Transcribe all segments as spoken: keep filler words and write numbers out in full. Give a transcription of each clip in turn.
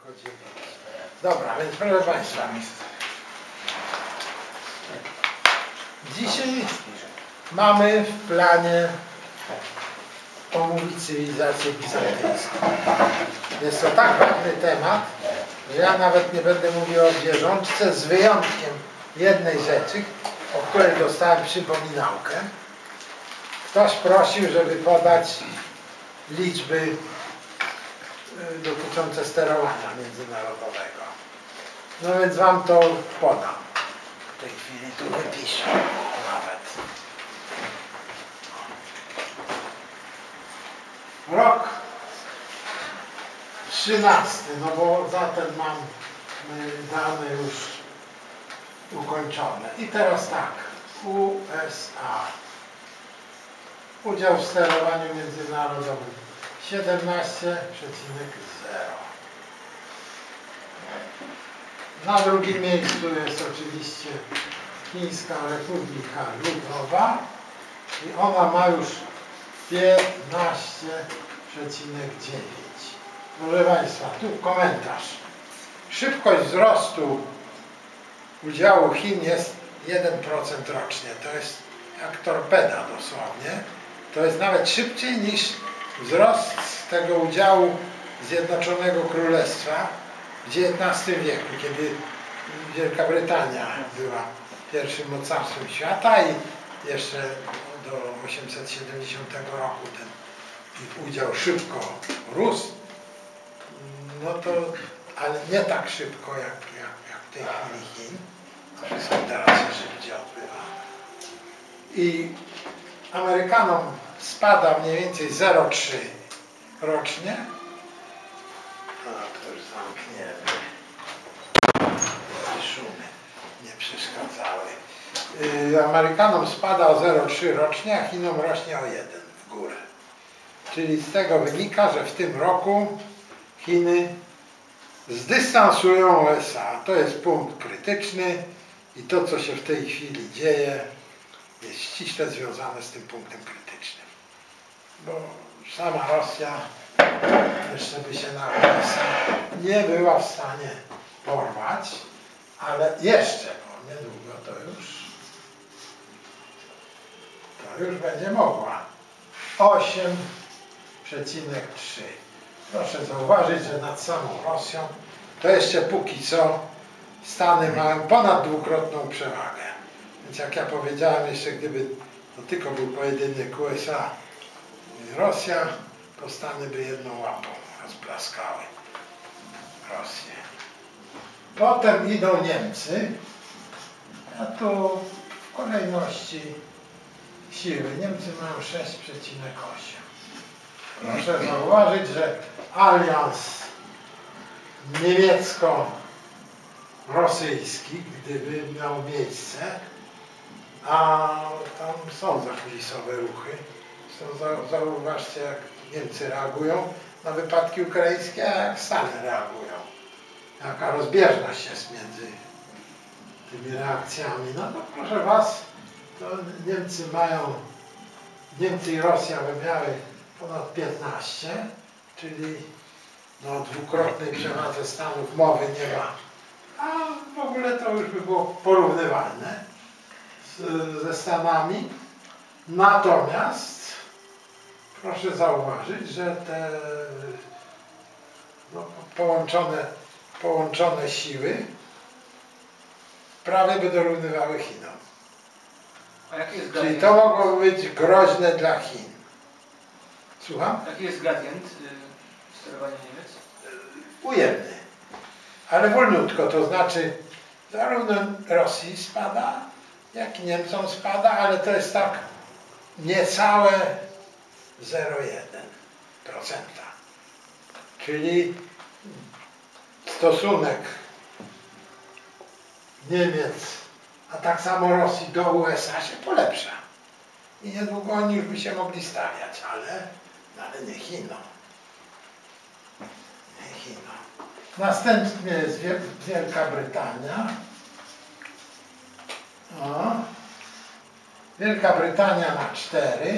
godziny. Dobra, więc proszę Państwa, dzisiaj mamy w planie omówić cywilizację bizantyjską. Jest to tak ważny temat, że ja nawet nie będę mówił o bieżączce, z wyjątkiem jednej rzeczy, o której dostałem przypominałkę. Ktoś prosił, żeby podać liczby dotyczące sterowania międzynarodowego. No więc Wam to podam. W tej chwili tu wypiszę nawet. Rok trzynasty, no bo zatem mam dane już ukończone. I teraz tak, U S A. Udział w sterowaniu międzynarodowym siedemnaście przecinek zero. Na drugim miejscu jest oczywiście Chińska Republika Ludowa i ona ma już piętnaście przecinek dziewięć. Proszę Państwa, tu komentarz. Szybkość wzrostu udziału Chin jest jeden procent rocznie. To jest jak torpeda dosłownie. To jest nawet szybciej niż wzrost tego udziału Zjednoczonego Królestwa w dziewiętnastym wieku, kiedy Wielka Brytania była pierwszym mocarstwem świata i jeszcze do osiemset siedemdziesiątego roku ten ich udział szybko rósł, no to, ale nie tak szybko jak, jak, jak w tej chwili Chin. Wszystko teraz się szybciej odbywa. I Amerykanom spada mniej więcej zero przecinek trzy rocznie. No, ktoś zamknięty. Szumy nie przeszkadzały. Yy, Amerykanom spada o zero przecinek trzy rocznie, a Chinom rośnie o jeden w górę. Czyli z tego wynika, że w tym roku Chiny zdystansują U S A. To jest punkt krytyczny i to, co się w tej chwili dzieje, jest ściśle związane z tym punktem krytycznym. Bo sama Rosja jeszcze by się na U S A nie była w stanie porwać, ale jeszcze, bo niedługo to już to już będzie mogła. osiem przecinek trzy. Proszę zauważyć, że nad samą Rosją to jeszcze póki co Stany mają ponad dwukrotną przewagę. Więc jak ja powiedziałem, jeszcze gdyby to tylko był pojedynek U S A i Rosja, to Stany by jedną łapą rozplaskały Rosję. Potem idą Niemcy, a tu w kolejności siły Niemcy mają sześć przecinek osiem. Proszę zauważyć, że alians niemiecko-rosyjski, gdyby miał miejsce, a tam są zakulisowe ruchy. Zauważcie, jak Niemcy reagują na wypadki ukraińskie, a jak Stany reagują. Jaka rozbieżność jest między tymi reakcjami. No to proszę Was, to Niemcy mają, Niemcy i Rosja by miały ponad piętnaście, czyli no, dwukrotnej przewadze Stanów mowy nie ma. A w ogóle to już by było porównywalne z, ze Stanami. Natomiast proszę zauważyć, że te no, połączone, połączone siły prawie by dorównywały Chinom. A jaki jest Czyli to mogło być groźne dla Chin. Słucham? Jaki jest gradient y, sterowania Niemiec? Ujemny. Ale wolniutko, to znaczy zarówno Rosji spada, jak i Niemcom spada, ale to jest tak niecałe zero przecinek jeden procent. Czyli stosunek Niemiec, a tak samo Rosji do U S A się polepsza. I niedługo oni już by się mogli stawiać, ale, ale nie Chinom. Nie Chinom. Następnie jest Wielka Brytania. O. Wielka Brytania na cztery.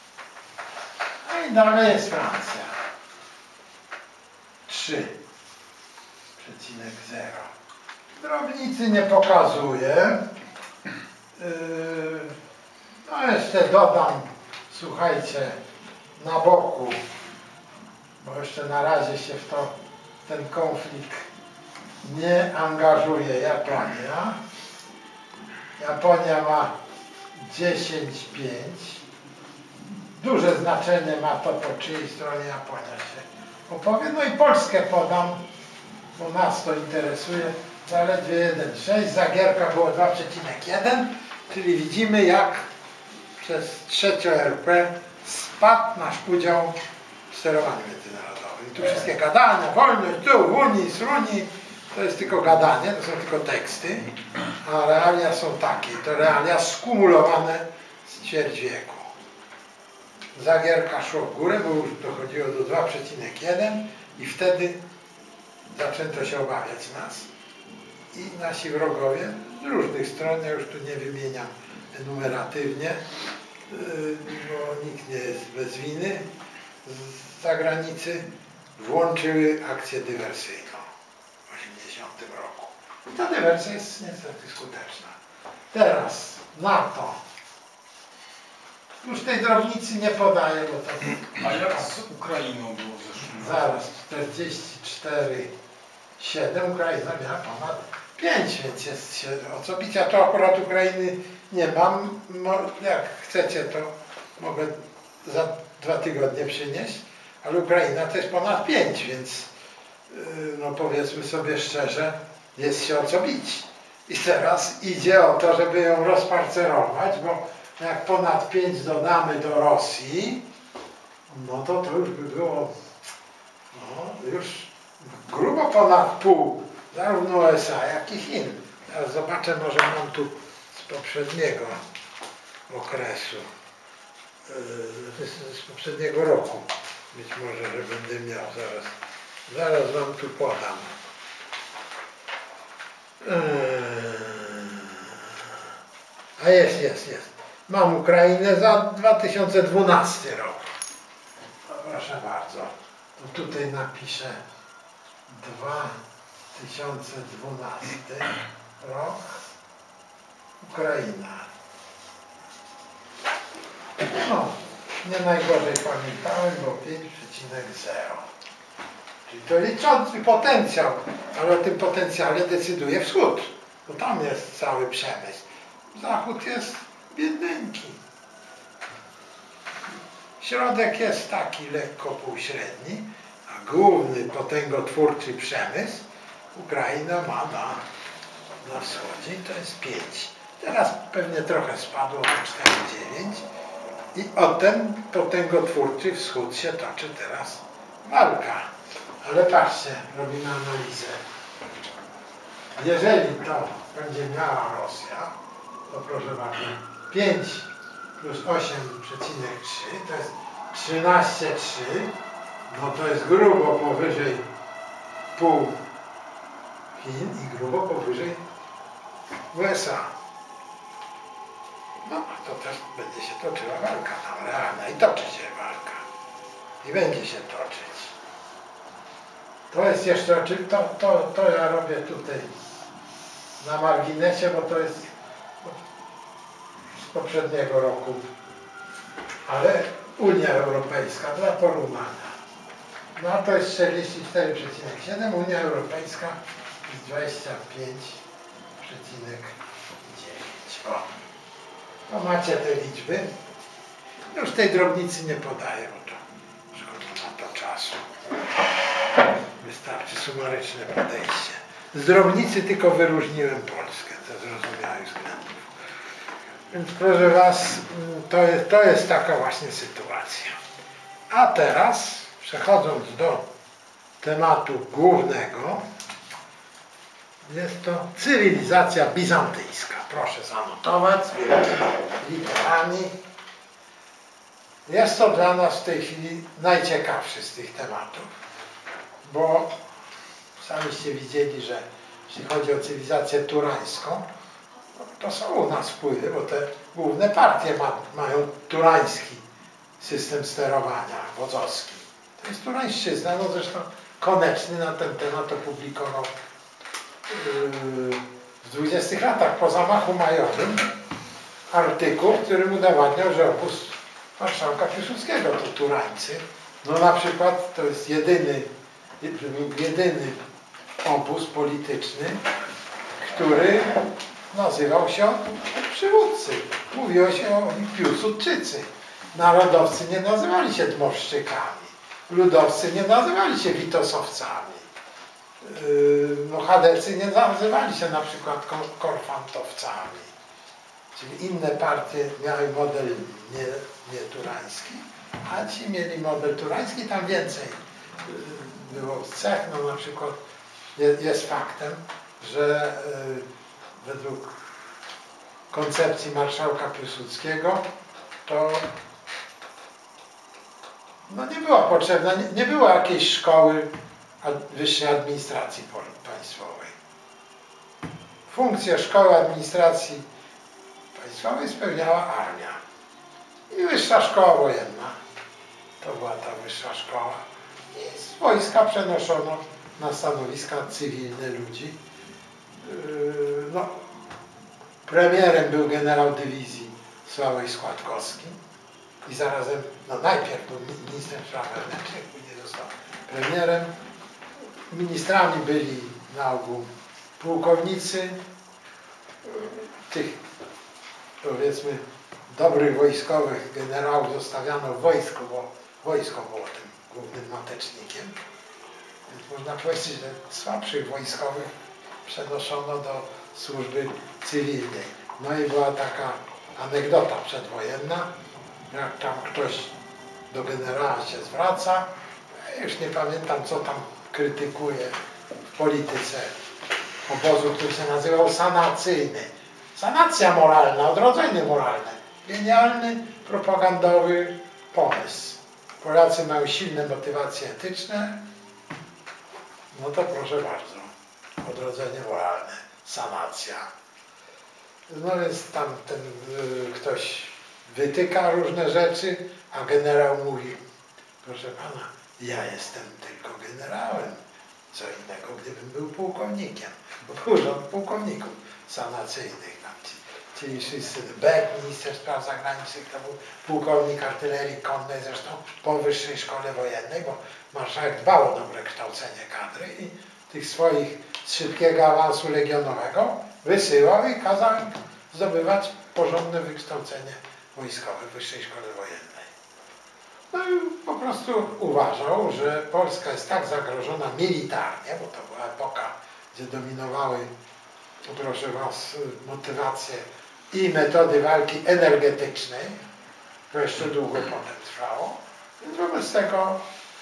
A i dalej jest Francja. trzy. przecinek zero. Drobnicy nie pokazuję. Yy, no jeszcze dodam, słuchajcie, na boku, bo jeszcze na razie się w to, ten konflikt nie angażuje Japonia. Japonia ma dziesięć pięć. Duże znaczenie ma to, po czyjej stronie Japonia się opowie. No i Polskę podam, bo nas to interesuje. Zaledwie jeden przecinek sześć, Zagierka było dwa przecinek jeden, czyli widzimy, jak przez trzecią R P spadł nasz udział w sterowaniu międzynarodowym. I tu wszystkie gadania, wolność, tu, w Unii, z Unii, to jest tylko gadanie, to są tylko teksty, a realia są takie. To realia skumulowane z ćwierć wieku. Zagierka szło w górę, bo już dochodziło do dwa przecinek jeden i wtedy zaczęto się obawiać nas. I nasi wrogowie z różnych stron, ja już tu nie wymieniam enumeratywnie, bo nikt nie jest bez winy, z zagranicy włączyły akcję dywersyjną w osiemdziesiątym roku. I ta dywersja jest niestety skuteczna. Teraz NATO. Już tej drobnicy nie podaję, bo to... A jak z Ukrainą było w zeszłym roku? Zaraz, czterdzieści cztery siedem, Ukraina miała ponad pięć, więc jest się o co bić. Ja to akurat Ukrainy nie mam. Jak chcecie, to mogę za dwa tygodnie przynieść, ale Ukraina to jest ponad pięć, więc no powiedzmy sobie szczerze, jest się o co bić. I teraz idzie o to, żeby ją rozparcerować, bo jak ponad pięć dodamy do Rosji, no to to już by było no, już grubo ponad pół, zarówno U S A, jak i Chin. Teraz zobaczę, może mam tu z poprzedniego okresu, z poprzedniego roku. Być może, że będę miał zaraz. Zaraz wam tu podam. A jest, jest, jest. Mam Ukrainę za dwa tysiące dwunasty rok. No, proszę bardzo. To tutaj napiszę dwa tysiące dwunasty rok. Ukraina. No, nie najgorzej pamiętałem, bo pięć przecinek zero. Czyli to liczący potencjał, ale o tym potencjale decyduje wschód, bo tam jest cały przemysł. Zachód jest biedneńki. Środek jest taki lekko półśredni, a główny potęgotwórczy przemysł Ukraina ma na, na wschodzie i to jest pięć. Teraz pewnie trochę spadło do cztery dziewięć i o ten potęgotwórczy wschód się toczy teraz walka. Ale patrzcie, robimy analizę. Jeżeli to będzie miała Rosja, to proszę bardzo, pięć plus osiem przecinek trzy to jest trzynaście przecinek trzy, no to jest grubo powyżej pół Chin i grubo powyżej U S A. No to też będzie się toczyła walka tam realna i toczy się walka. I będzie się toczyć. To jest jeszcze, to, to, to ja robię tutaj na marginesie, bo to jest z poprzedniego roku. Ale Unia Europejska dla porównania. No to jest czterdzieści cztery przecinek siedem, Unia Europejska jest dwadzieścia pięć przecinek dziewięć. O, to macie te liczby. Już tej drobnicy nie podaję, bo to szkoda na to czasu. Wystarczy sumaryczne podejście. Z drobnicy tylko wyróżniłem Polskę ze zrozumiałych względów. Więc proszę Was, to jest, to jest taka właśnie sytuacja. A teraz, przechodząc do tematu głównego, jest to cywilizacja bizantyjska. Proszę zanotować z wielkimi literami. Jest to dla nas w tej chwili najciekawszy z tych tematów, bo samiście widzieli, że jeśli chodzi o cywilizację turańską, to są u nas wpływy, bo te główne partie ma, mają turański system sterowania wodzowski. To jest turańszczyzna, no zresztą Koneczny na ten temat opublikował w dwudziestych latach po zamachu majowym artykuł, w którym udowadniał, że obóz marszałka Piłsudskiego to Turańcy. No na przykład to jest jedyny, jedyny obóz polityczny, który nazywał się przywódcy. Mówiło się o nich Piłsudczycy. Narodowcy nie nazywali się Dmoszczykami. Ludowcy nie nazywali się Witosowcami. No, chadecy nie nazywali się na przykład Korfantowcami. Czyli inne partie miały model nie, nie turański, a ci mieli model turański. Tam więcej było cech. No, na przykład jest faktem, że według koncepcji marszałka Piłsudskiego to no nie była potrzebna, nie, nie było jakiejś szkoły wyższej administracji państwowej. Funkcję szkoły administracji państwowej spełniała armia. I wyższa szkoła wojenna. To była ta wyższa szkoła. I z wojska przenoszono na stanowiska cywilne ludzi. No, premierem był generał dywizji Sławoj Składkowski i zarazem, no najpierw był ministrem spraw wewnętrznych, później został premierem. Ministrami byli na ogół pułkownicy, tych powiedzmy dobrych wojskowych generałów zostawiano w wojsku, bo wojsko było tym głównym matecznikiem. Więc można powiedzieć, że słabszych wojskowych przenoszono do służby cywilnej. No i była taka anegdota przedwojenna, jak tam ktoś do generała się zwraca, już nie pamiętam co tam krytykuje w polityce obozu, który się nazywał sanacyjny. Sanacja moralna, odrodzenie moralne. Genialny, propagandowy pomysł. Polacy mają silne motywacje etyczne, no to proszę bardzo, odrodzenie moralne, sanacja. No więc tam ten y, ktoś wytyka różne rzeczy, a generał mówi, proszę pana, ja jestem tylko generałem, co innego gdybym był pułkownikiem, bo był rząd pułkowników sanacyjnych. Tam ci, ci wszyscy, Beck, minister spraw zagranicznych, to był pułkownik artylerii konnej, zresztą po wyższej szkole wojennej, bo marszałek dbał o dobre kształcenie kadry i tych swoich z szybkiego awansu legionowego wysyłał i kazał im zdobywać porządne wykształcenie wojskowe w wyższej szkole wojennej. No i po prostu uważał, że Polska jest tak zagrożona militarnie, bo to była epoka, gdzie dominowały, proszę was, motywacje i metody walki energetycznej, to jeszcze długo potem trwało, więc wobec tego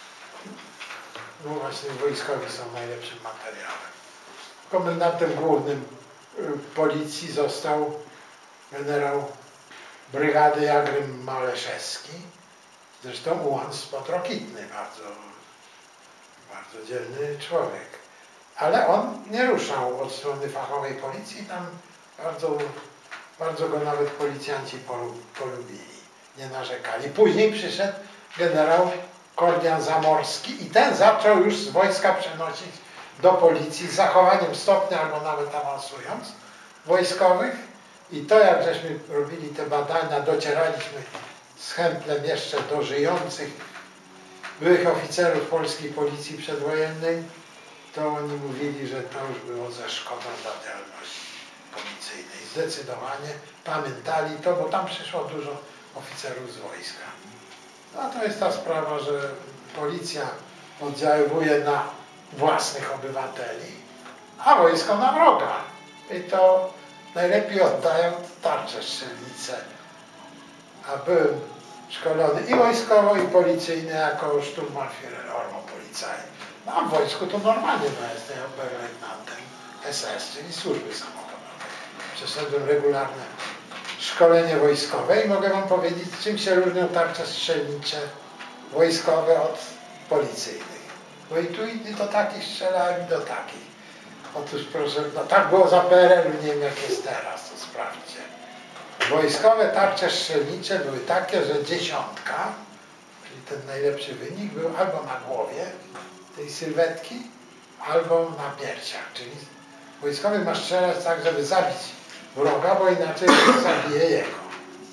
no właśnie wojskowi są najlepszym materiałem. Komendantem głównym policji został generał brygady Jagrym Maleszewski, zresztą ułan spod Rokitny, bardzo, bardzo dzielny człowiek. Ale on nie ruszał od strony fachowej policji, tam bardzo, bardzo go nawet policjanci polubili, nie narzekali. Później przyszedł generał Kordian Zamorski i ten zaczął już z wojska przenosić do policji z zachowaniem stopnia albo nawet awansując wojskowych. I to jak żeśmy robili te badania, docieraliśmy z Hemplem jeszcze do żyjących byłych oficerów polskiej policji przedwojennej, to oni mówili, że to już było ze szkodą dla działalności policyjnej. Zdecydowanie pamiętali to, bo tam przyszło dużo oficerów z wojska. No to jest ta sprawa, że policja oddziaływuje na własnych obywateli, a wojsko na wroga. I to najlepiej oddają tarcze strzelnice. A byłem szkolony i wojskowo, i policyjny jako Sturmbannführer Ormo Polizei. No, a w wojsku to normalnie, bo jestem oberleutnantem S S, czyli służby samochodowej. Przeszedłem regularne szkolenie wojskowe i mogę wam powiedzieć, czym się różnią tarcze strzelnicze wojskowe od policyjnych. Bo i tu i do takich strzelałem i do takich. Otóż proszę, no tak było za P R L u, nie wiem jak jest teraz, to sprawdźcie. Wojskowe tarcze strzelnicze były takie, że dziesiątka, czyli ten najlepszy wynik, był albo na głowie, tej sylwetki, albo na piersiach, czyli wojskowy ma strzelać tak, żeby zabić wroga, bo inaczej zabije jego.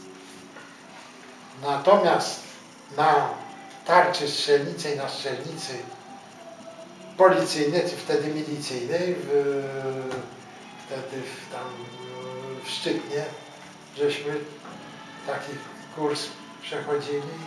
Natomiast na tarczy strzelniczej, na strzelnicy policyjnej, czy wtedy milicyjnej, w, wtedy w, tam w Szczytnie, żeśmy taki kurs przechodzili,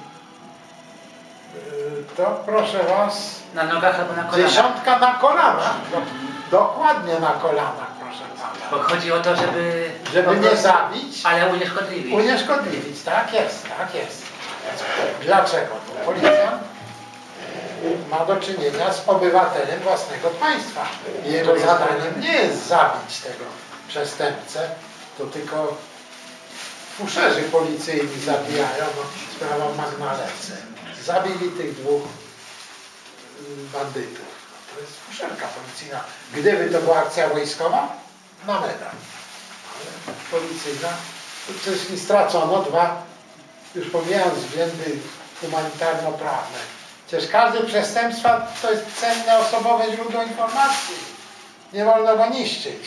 to proszę was, Na nogach albo na kolanach. dziesiątka na kolanach, do, dokładnie na kolanach, proszę pana. Bo chodzi o to, żeby... Żeby nie zabić, Ale unieszkodliwić. unieszkodliwić, tak jest, tak jest. Dlaczego? Policjant ma do czynienia z obywatelem własnego państwa. Jego zadaniem nie jest zabić tego przestępcę, to tylko fuszerzy policyjni zabijają, no, sprawa Magnalecce. Zabili tych dwóch bandytów. No, to jest fuszerka policyjna. Gdyby to była akcja wojskowa, na medal. Ale policyjna, czyli stracono dwa, już pomijając względy humanitarno-prawne. Przecież każde przestępstwa to jest cenne osobowe źródło informacji. Nie wolno go niszczyć.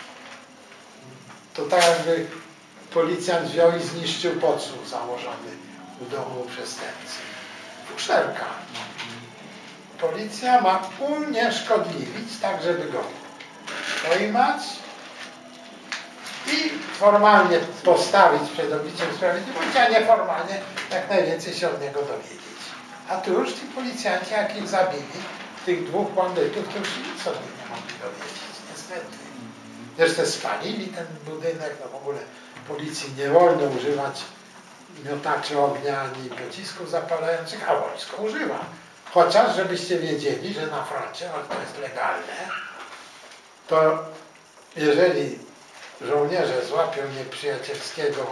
To tak jakby policjant wziął i zniszczył podsłuch założony w domu przestępcy. Fuszerka. Policja ma unieszkodliwić, tak żeby go pojmać i formalnie postawić przed obliczem sprawiedliwości, a nieformalnie jak najwięcej się od niego dowiedzieć. A tu już ci policjanci, jak ich zabili, tych dwóch bandytów, to już nic od nich nie mogli dowiedzieć, niestety. Zresztą spalili ten budynek, no w ogóle policji nie wolno używać miotaczy ognia ani pocisków zapalających, a wojsko używa. Chociaż, żebyście wiedzieli, że na froncie, ale to jest legalne, to jeżeli żołnierze złapią nieprzyjacielskiego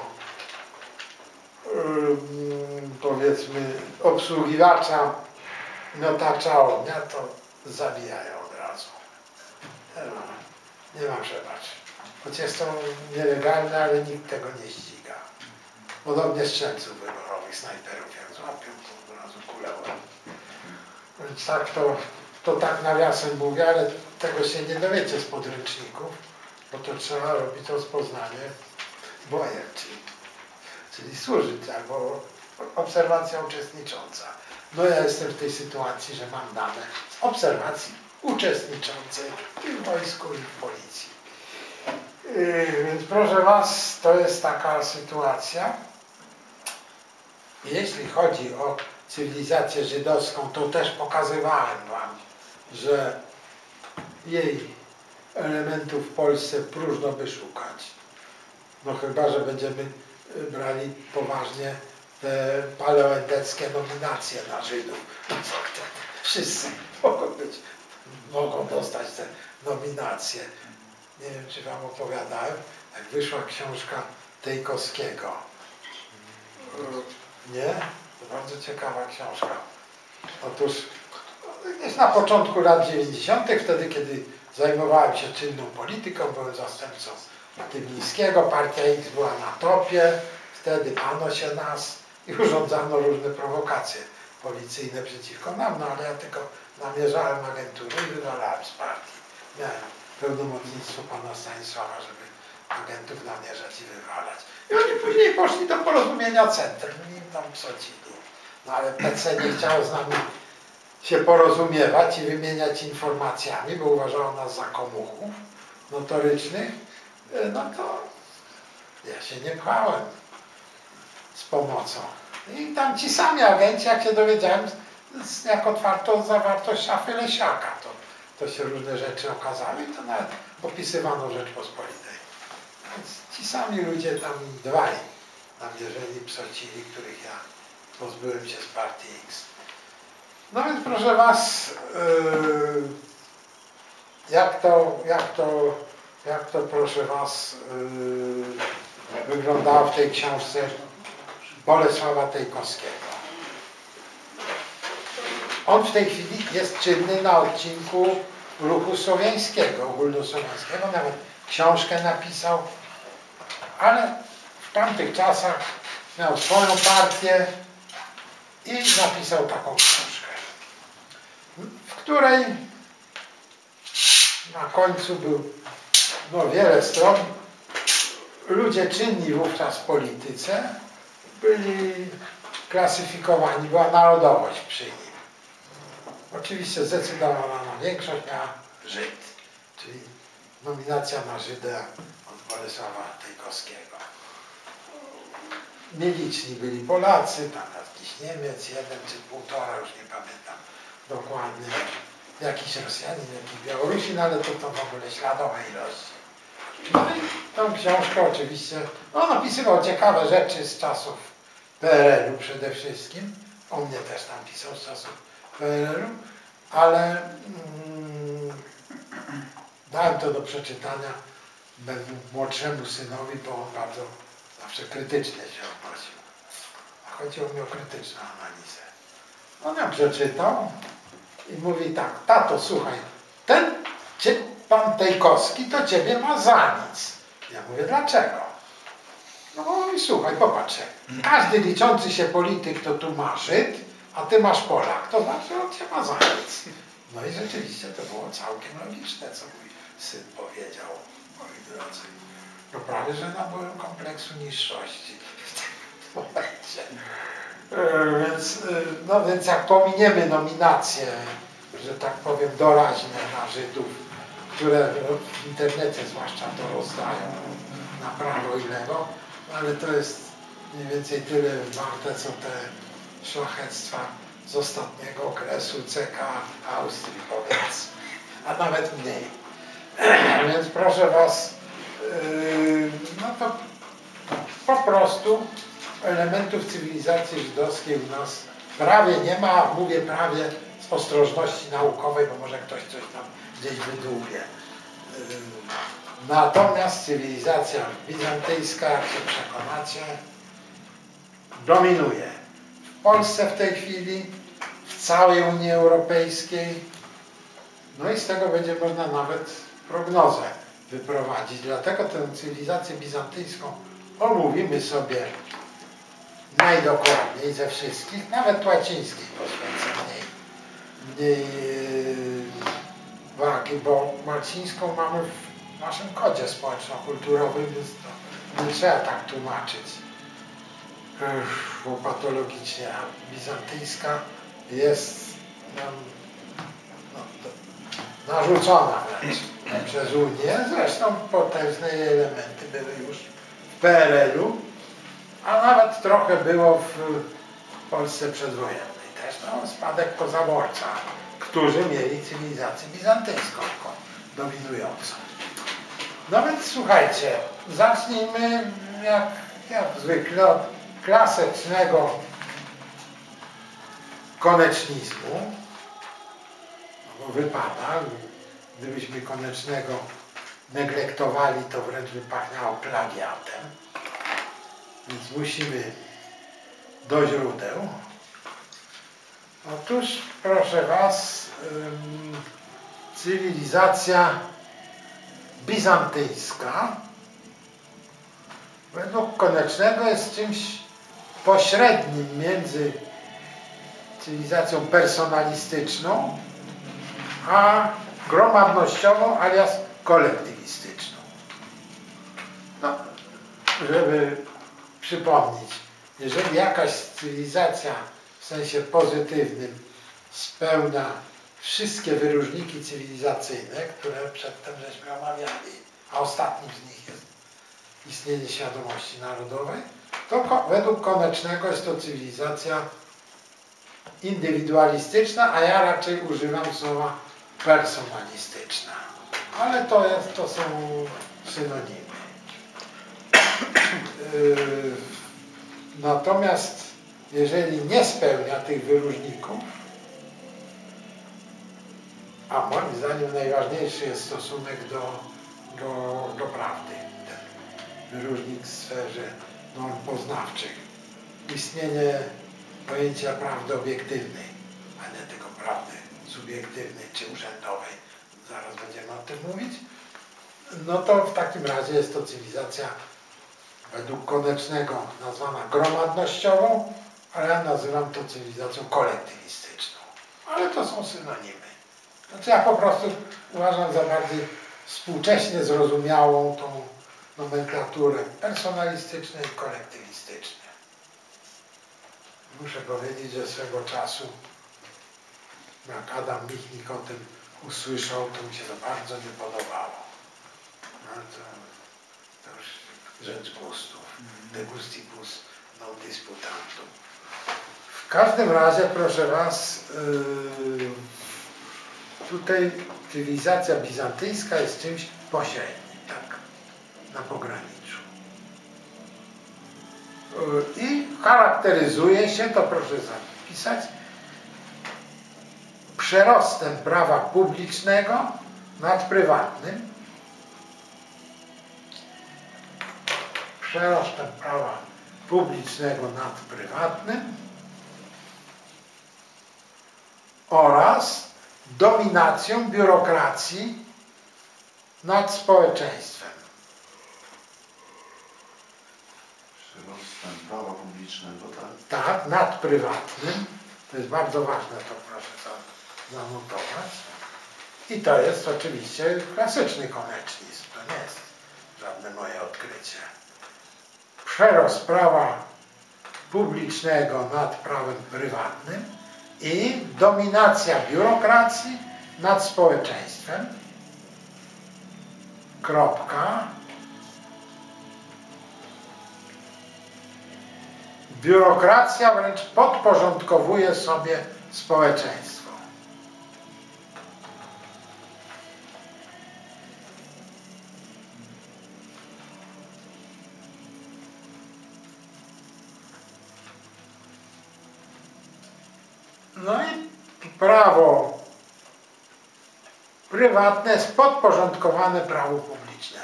yy, powiedzmy obsługiwacza miotacza ognia, to zabijają od razu. Nie ma, nie ma przebacz. Choć jest to nielegalne, ale nikt tego nie ściga. Podobnie strzelców wyborowych, snajperów, jak złapią, to od razu kuleją. Więc tak to, to tak nawiasem mówię, ale tego się nie dowiecie z podręczników, bo to trzeba robić rozpoznanie bojem, czyli, czyli służyć, albo obserwacja uczestnicząca. No ja jestem w tej sytuacji, że mam dane z obserwacji uczestniczącej i w wojsku, i w policji. Yy, więc proszę was, to jest taka sytuacja. Jeśli chodzi o cywilizację żydowską, to też pokazywałem wam, że jej elementów w Polsce próżno by szukać. No chyba, że będziemy brali poważnie te paleoendeckie nominacje na Żydów. Wszyscy mogą być, mogą dostać te nominacje. Nie wiem, czy wam opowiadałem, jak wyszła książka Tejkowskiego. Nie? To bardzo ciekawa książka. Otóż gdzieś na początku lat dziewięćdziesiątych, wtedy kiedy zajmowałem się czynną polityką, byłem zastępcą Tymińskiego, partia X była na topie, wtedy bano się nas i urządzano różne prowokacje policyjne przeciwko nam, no ale ja tylko namierzałem agenturę i wywalałem z partii. Miałem pełnomocnictwo pana Stanisława, żeby agentów namierzać i wywalać. I oni później poszli do Porozumienia Centrum i im tam psocili. No ale P C nie chciało z nami się porozumiewać i wymieniać informacjami, bo uważało nas za komuchów notorycznych, no to ja się nie pchałem z pomocą. I tam ci sami agenci, jak się dowiedziałem, jak otwarto zawartość szafy Lesiaka, to, to się różne rzeczy okazały i to nawet opisywano w Rzeczpospolitej. Więc ci sami ludzie tam dwaj namierzeni, psocili, których ja pozbyłem się z partii X. No więc proszę was, yy, jak to, jak to, jak to proszę was yy, wyglądało w tej książce Bolesława Tejkowskiego. On w tej chwili jest czynny na odcinku ruchu słowiańskiego, ogólnosłowiańskiego, nawet książkę napisał, ale w tamtych czasach miał swoją partię i napisał taką książkę, w której na końcu był no, wiele stron. Ludzie czynni wówczas w polityce byli klasyfikowani, była narodowość przy nim. Oczywiście zdecydowana większość miała Żyd, czyli nominacja na Żyda od Bolesława Tejkowskiego. Nieliczni byli Polacy, tam jakiś Niemiec, jeden czy półtora, już nie pamiętam dokładnie, jakiś Rosjanin, jakiś Białorusin, ale to, to w ogóle śladowe ilości. No i tą książkę oczywiście, no napisywał ciekawe rzeczy z czasów P R L u przede wszystkim, on mnie też tam pisał z czasów P R L u, ale mm, dałem to do przeczytania memu młodszemu synowi, bo on bardzo zawsze krytycznie się odnosił. A chodziło mi o krytyczną analizę. On ją przeczytał i mówi tak, tato, słuchaj, ten cie, pan Tejkowski to ciebie ma za nic. Ja mówię, dlaczego? No bo słuchaj, popatrz, każdy liczący się polityk to tu ma Żyd, a ty masz Polak, to znaczy on cię ma za nic. No i rzeczywiście to było całkiem logiczne, co mój syn powiedział, moi drodzy. No prawie, że nabyłem kompleksu niższości w tym momencie. Więc, no więc jak pominiemy nominacje, że tak powiem, doraźne na Żydów, które w internecie zwłaszcza to rozdają na prawo i lewo, ale to jest mniej więcej tyle warte, co te szlachectwa z ostatniego okresu C K Austrii, powiedz, a nawet mniej. Więc proszę Was, yy, no to po prostu elementów cywilizacji żydowskiej u nas prawie nie ma, mówię prawie z ostrożności naukowej, bo może ktoś coś tam gdzieś wydłubie. Yy, natomiast cywilizacja bizantyjska, jak się przekonacie, dominuje. W Polsce w tej chwili, w całej Unii Europejskiej, no i z tego będzie można nawet prognozę wyprowadzić. Dlatego tę cywilizację bizantyjską omówimy sobie najdokładniej ze wszystkich, nawet łacińskiej poświęcę mniej, mniej wagi, bo łacińską mamy w naszym kodzie społeczno-kulturowym, więc to nie trzeba tak tłumaczyć bo patologicznie, a bizantyjska jest nam no, narzucona wręcz przez Unię. Zresztą potężne jej elementy były już w P R L u, a nawet trochę było w Polsce przedwojennej też. No, spadek pozaborca, którzy mieli cywilizację bizantyjską dominującą. No więc słuchajcie, zacznijmy jak, jak zwykle od klasycznego konecznizmu, no bo wypada, gdybyśmy Konecznego neglektowali, to wręcz by pachniało plagiatem, więc musimy do źródeł. Otóż, proszę Was, ym, cywilizacja bizantyjska według Konecznego jest czymś pośrednim między cywilizacją personalistyczną a gromadnościową alias kolektywistyczną. No, żeby przypomnieć, jeżeli jakaś cywilizacja w sensie pozytywnym spełnia wszystkie wyróżniki cywilizacyjne, które przedtem żeśmy omawiali, a ostatnim z nich jest istnienie świadomości narodowej, to według Konecznego jest to cywilizacja indywidualistyczna, a ja raczej używam słowa personalistyczna. Ale to, jest, to są synonimy. Yy, natomiast jeżeli nie spełnia tych wyróżników, a moim zdaniem najważniejszy jest stosunek do, do, do prawdy, ten wyróżnik w sferze norm poznawczych, istnienie pojęcia prawdy obiektywnej, a nie tylko prawdy subiektywnej czy urzędowej, zaraz będziemy o tym mówić, no to w takim razie jest to cywilizacja według Konecznego nazwana gromadnościową, ale ja nazywam to cywilizacją kolektywistyczną. Ale to są synonimy. Znaczy ja po prostu uważam za bardziej współcześnie zrozumiałą tą nomenklaturę personalistyczną i kolektywistyczną. Muszę powiedzieć, że swego czasu, jak Adam Michnik o tym usłyszał, to mi się to bardzo nie podobało. No to, to już rzecz gustów. De gustibus non disputantum. W każdym razie, proszę Was, yy, tutaj cywilizacja bizantyjska jest czymś pośrednim, tak, na pograniczu. Yy, I charakteryzuje się, to proszę zapisać, przerostem prawa publicznego nad prywatnym, przerostem prawa publicznego nad prywatnym oraz dominacją biurokracji nad społeczeństwem. Przerostem prawa publicznego, tak? Tak, nad prywatnym. To jest bardzo ważne, to proszę zanotować. I to jest oczywiście klasyczny konecznicz. To nie jest żadne moje odkrycie. Przerost prawa publicznego nad prawem prywatnym i dominacja biurokracji nad społeczeństwem. Kropka. Biurokracja wręcz podporządkowuje sobie społeczeństwo. No i prawo prywatne jest podporządkowane prawu publicznemu.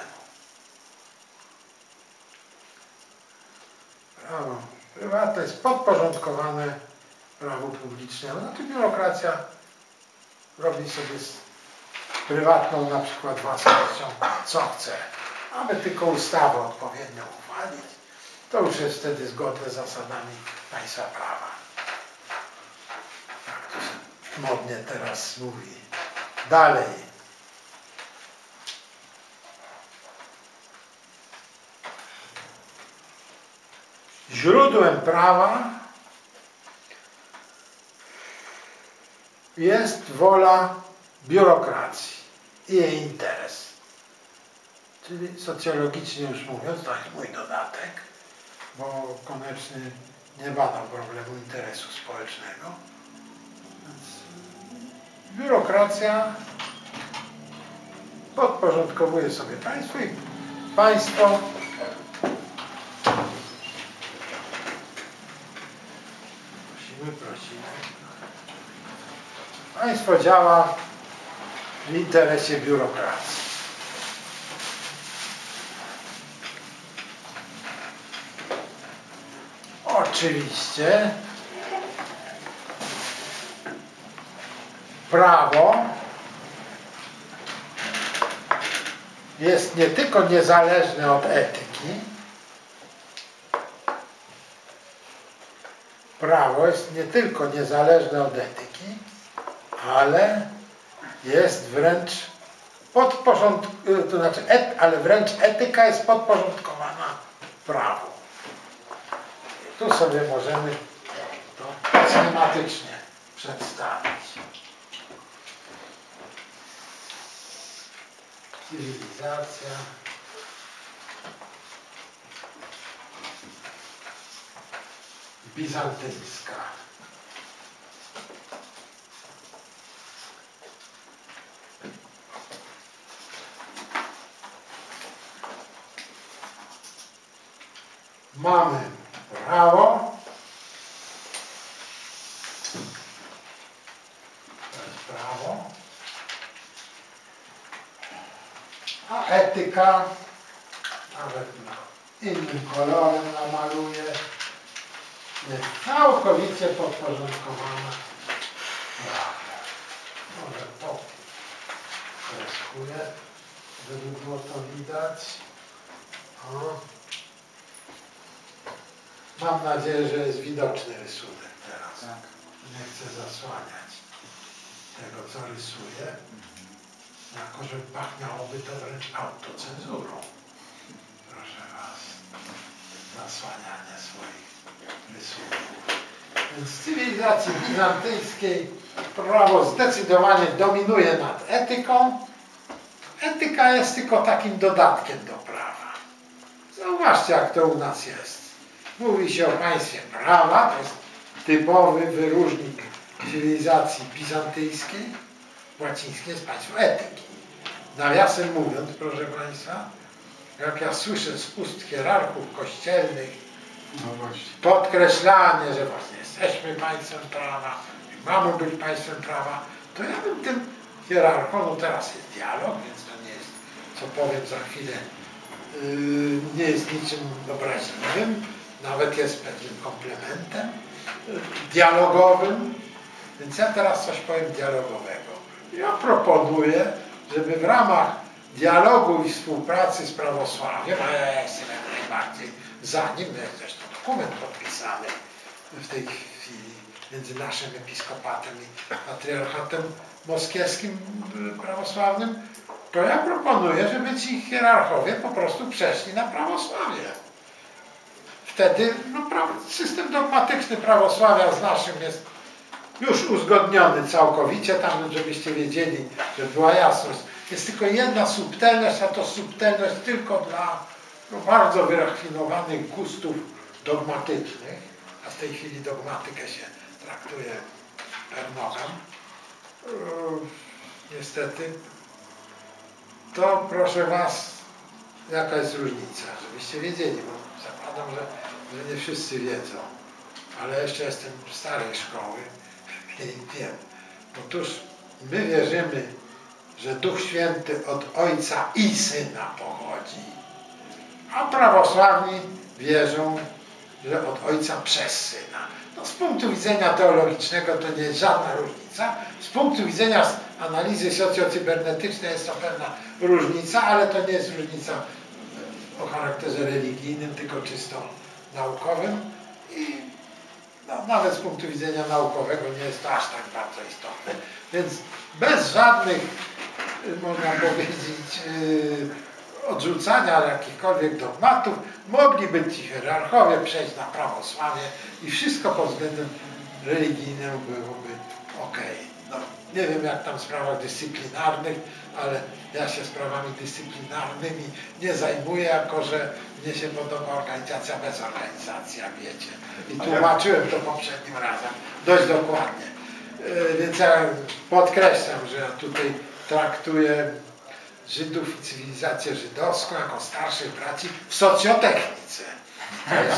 Prawo prywatne jest podporządkowane prawu publicznemu. Znaczy biurokracja robi sobie z prywatną na przykład własnością co chce. Mamy tylko ustawę odpowiednio uchwalić. To już jest wtedy zgodne z zasadami państwa prawa. Tak to się modnie teraz mówi. Dalej. Źródłem prawa jest wola biurokracji i jej interes. Czyli socjologicznie już mówiąc, to jest mój dodatek, bo Koneczny nie badał problemu interesu społecznego. Więc biurokracja podporządkowuje sobie państwo i państwo prosimy, prosimy. Państwo działa w interesie biurokracji. Oczywiście prawo jest nie tylko niezależne od etyki, prawo jest nie tylko niezależne od etyki, ale jest wręcz podporządkowana, to znaczy et, ale wręcz etyka jest podporządkowana prawu. I tu sobie możemy to schematycznie przedstawić. Cywilizacja bizantyjska. Mamy prawo, to jest prawo, a etyka, nawet innym kolorem namaluję, jest całkowicie podporządkowana prawu. Może to kreskuję, żeby było to widać. O. Mam nadzieję, że jest widoczny rysunek teraz. Tak. Nie chcę zasłaniać. tego, co rysuję, jako że pachniałoby to wręcz autocenzurą. Proszę Was, zasłanianie swoich rysunków. Więc w cywilizacji bizantyjskiej prawo zdecydowanie dominuje nad etyką. Etyka jest tylko takim dodatkiem do prawa. Zauważcie, jak to u nas jest. Mówi się o państwie prawa, to jest typowy wyróżnik cywilizacji bizantyjskiej. Łacińskie jest państwo etyki. Nawiasem mówiąc, proszę Państwa, jak ja słyszę z ust hierarchów kościelnych No podkreślanie, że właśnie jesteśmy państwem prawa, mamy być państwem prawa, to ja bym tym hierarchom, no teraz jest dialog, więc to nie jest, co powiem za chwilę, yy, nie jest niczym obraźliwym, nawet jest pewnym komplementem yy, dialogowym, więc ja teraz coś powiem dialogowego. Ja proponuję, żeby w ramach dialogu i współpracy z prawosławiem, a ja jestem jak najbardziej za nim, jest zresztą dokument podpisany w tej chwili między naszym episkopatem i patriarchatem moskiewskim prawosławnym, to ja proponuję, żeby ci hierarchowie po prostu przeszli na prawosławie. Wtedy no, system dogmatyczny prawosławia z naszym jest już uzgodniony całkowicie, tam żebyście wiedzieli, że była jasność. Jest tylko jedna subtelność, a to subtelność tylko dla no, bardzo wyrafinowanych gustów dogmatycznych, a w tej chwili dogmatykę się traktuje per nogam. Yy, niestety, to proszę Was, jaka jest różnica, żebyście wiedzieli, bo zakładam, że, że nie wszyscy wiedzą, ale jeszcze jestem starej szkoły i wiem. Otóż my wierzymy, że Duch Święty od Ojca i Syna pochodzi, a prawosławni wierzą, że od Ojca przez Syna. No, z punktu widzenia teologicznego to nie jest żadna różnica. Z punktu widzenia analizy socjocybernetycznej jest to pewna różnica, ale to nie jest różnica o charakterze religijnym, tylko czysto naukowym. I no, nawet z punktu widzenia naukowego nie jest to aż tak bardzo istotne. Więc bez żadnych, można powiedzieć, odrzucania jakichkolwiek dogmatów, mogliby ci hierarchowie przejść na prawosławie i wszystko pod względem religijnym byłoby ok. No, nie wiem jak tam w sprawach dyscyplinarnych, ale ja się sprawami dyscyplinarnymi nie zajmuję, jako że mnie się podoba organizacja bez organizacji, jak wiecie. I tłumaczyłem to poprzednim razem dość dokładnie. Yy, więc ja podkreślam, że ja tutaj traktuję Żydów i cywilizację żydowską jako starszych braci w socjotechnice. A jak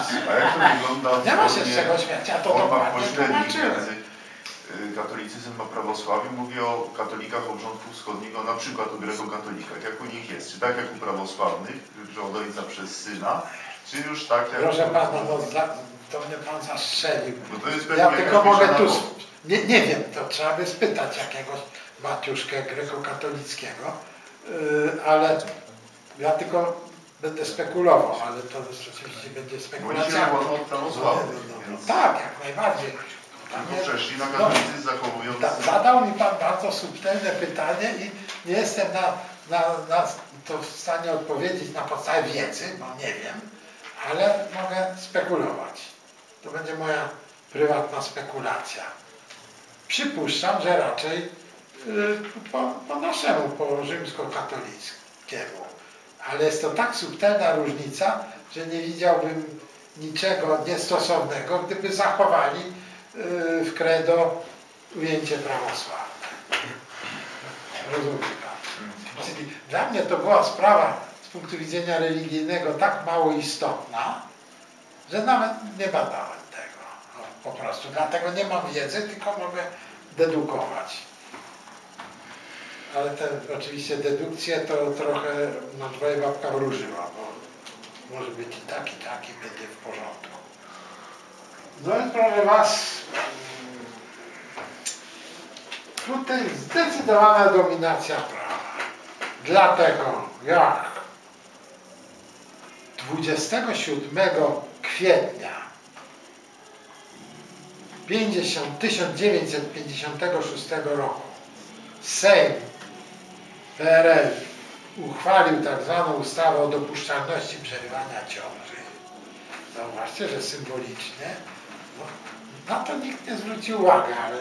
to wygląda nie ma się z czego śmiać, ja to dokładnie tłumaczyłem. Katolicyzm a prawosławie, mówię o katolikach obrządku wschodniego, na przykład o grekokatolikach, jak u nich jest, czy tak jak u prawosławnych, że od Ojca przez Syna, czy już tak jak... Proszę Pana, no, za, to mnie Pan zastrzelił. No to jest ja tylko mogę tu, nie, nie wiem, to trzeba by spytać jakiegoś Maciuszkę grekokatolickiego, yy, ale ja tylko będę spekulował, ale to oczywiście będzie spekulacja. Bo od prawosławnych. No, no, no, tak, jak najbardziej. Tylko przeszli na katolicyzm, zachowując... Da, zadał mi Pan bardzo subtelne pytanie i nie jestem na, na, na to w stanie odpowiedzieć na podstawie wiedzy, bo nie wiem, ale mogę spekulować. To będzie moja prywatna spekulacja. Przypuszczam, że raczej yy, po, po naszemu, po rzymskokatolickiemu. Ale jest to tak subtelna różnica, że nie widziałbym niczego niestosownego, gdyby zachowali w credo ujęcie prawosławne. Rozumie Pan. Czyli dla mnie to była sprawa z punktu widzenia religijnego tak mało istotna, że nawet nie badałem tego. No, po prostu. Dlatego nie mam wiedzy, tylko mogę dedukować. Ale te oczywiście dedukcje to trochę na dwoje babka wróżyła, bo może być i tak, i tak, i będzie w porządku. No i proszę Was, tutaj zdecydowana dominacja prawa. Dlatego jak dwudziestego siódmego kwietnia tysiąc dziewięćset pięćdziesiątego szóstego roku Sejm P R L uchwalił tak zwaną ustawę o dopuszczalności przerywania ciąży. Zauważcie, że symbolicznie, no, na to nikt nie zwrócił uwagi, ale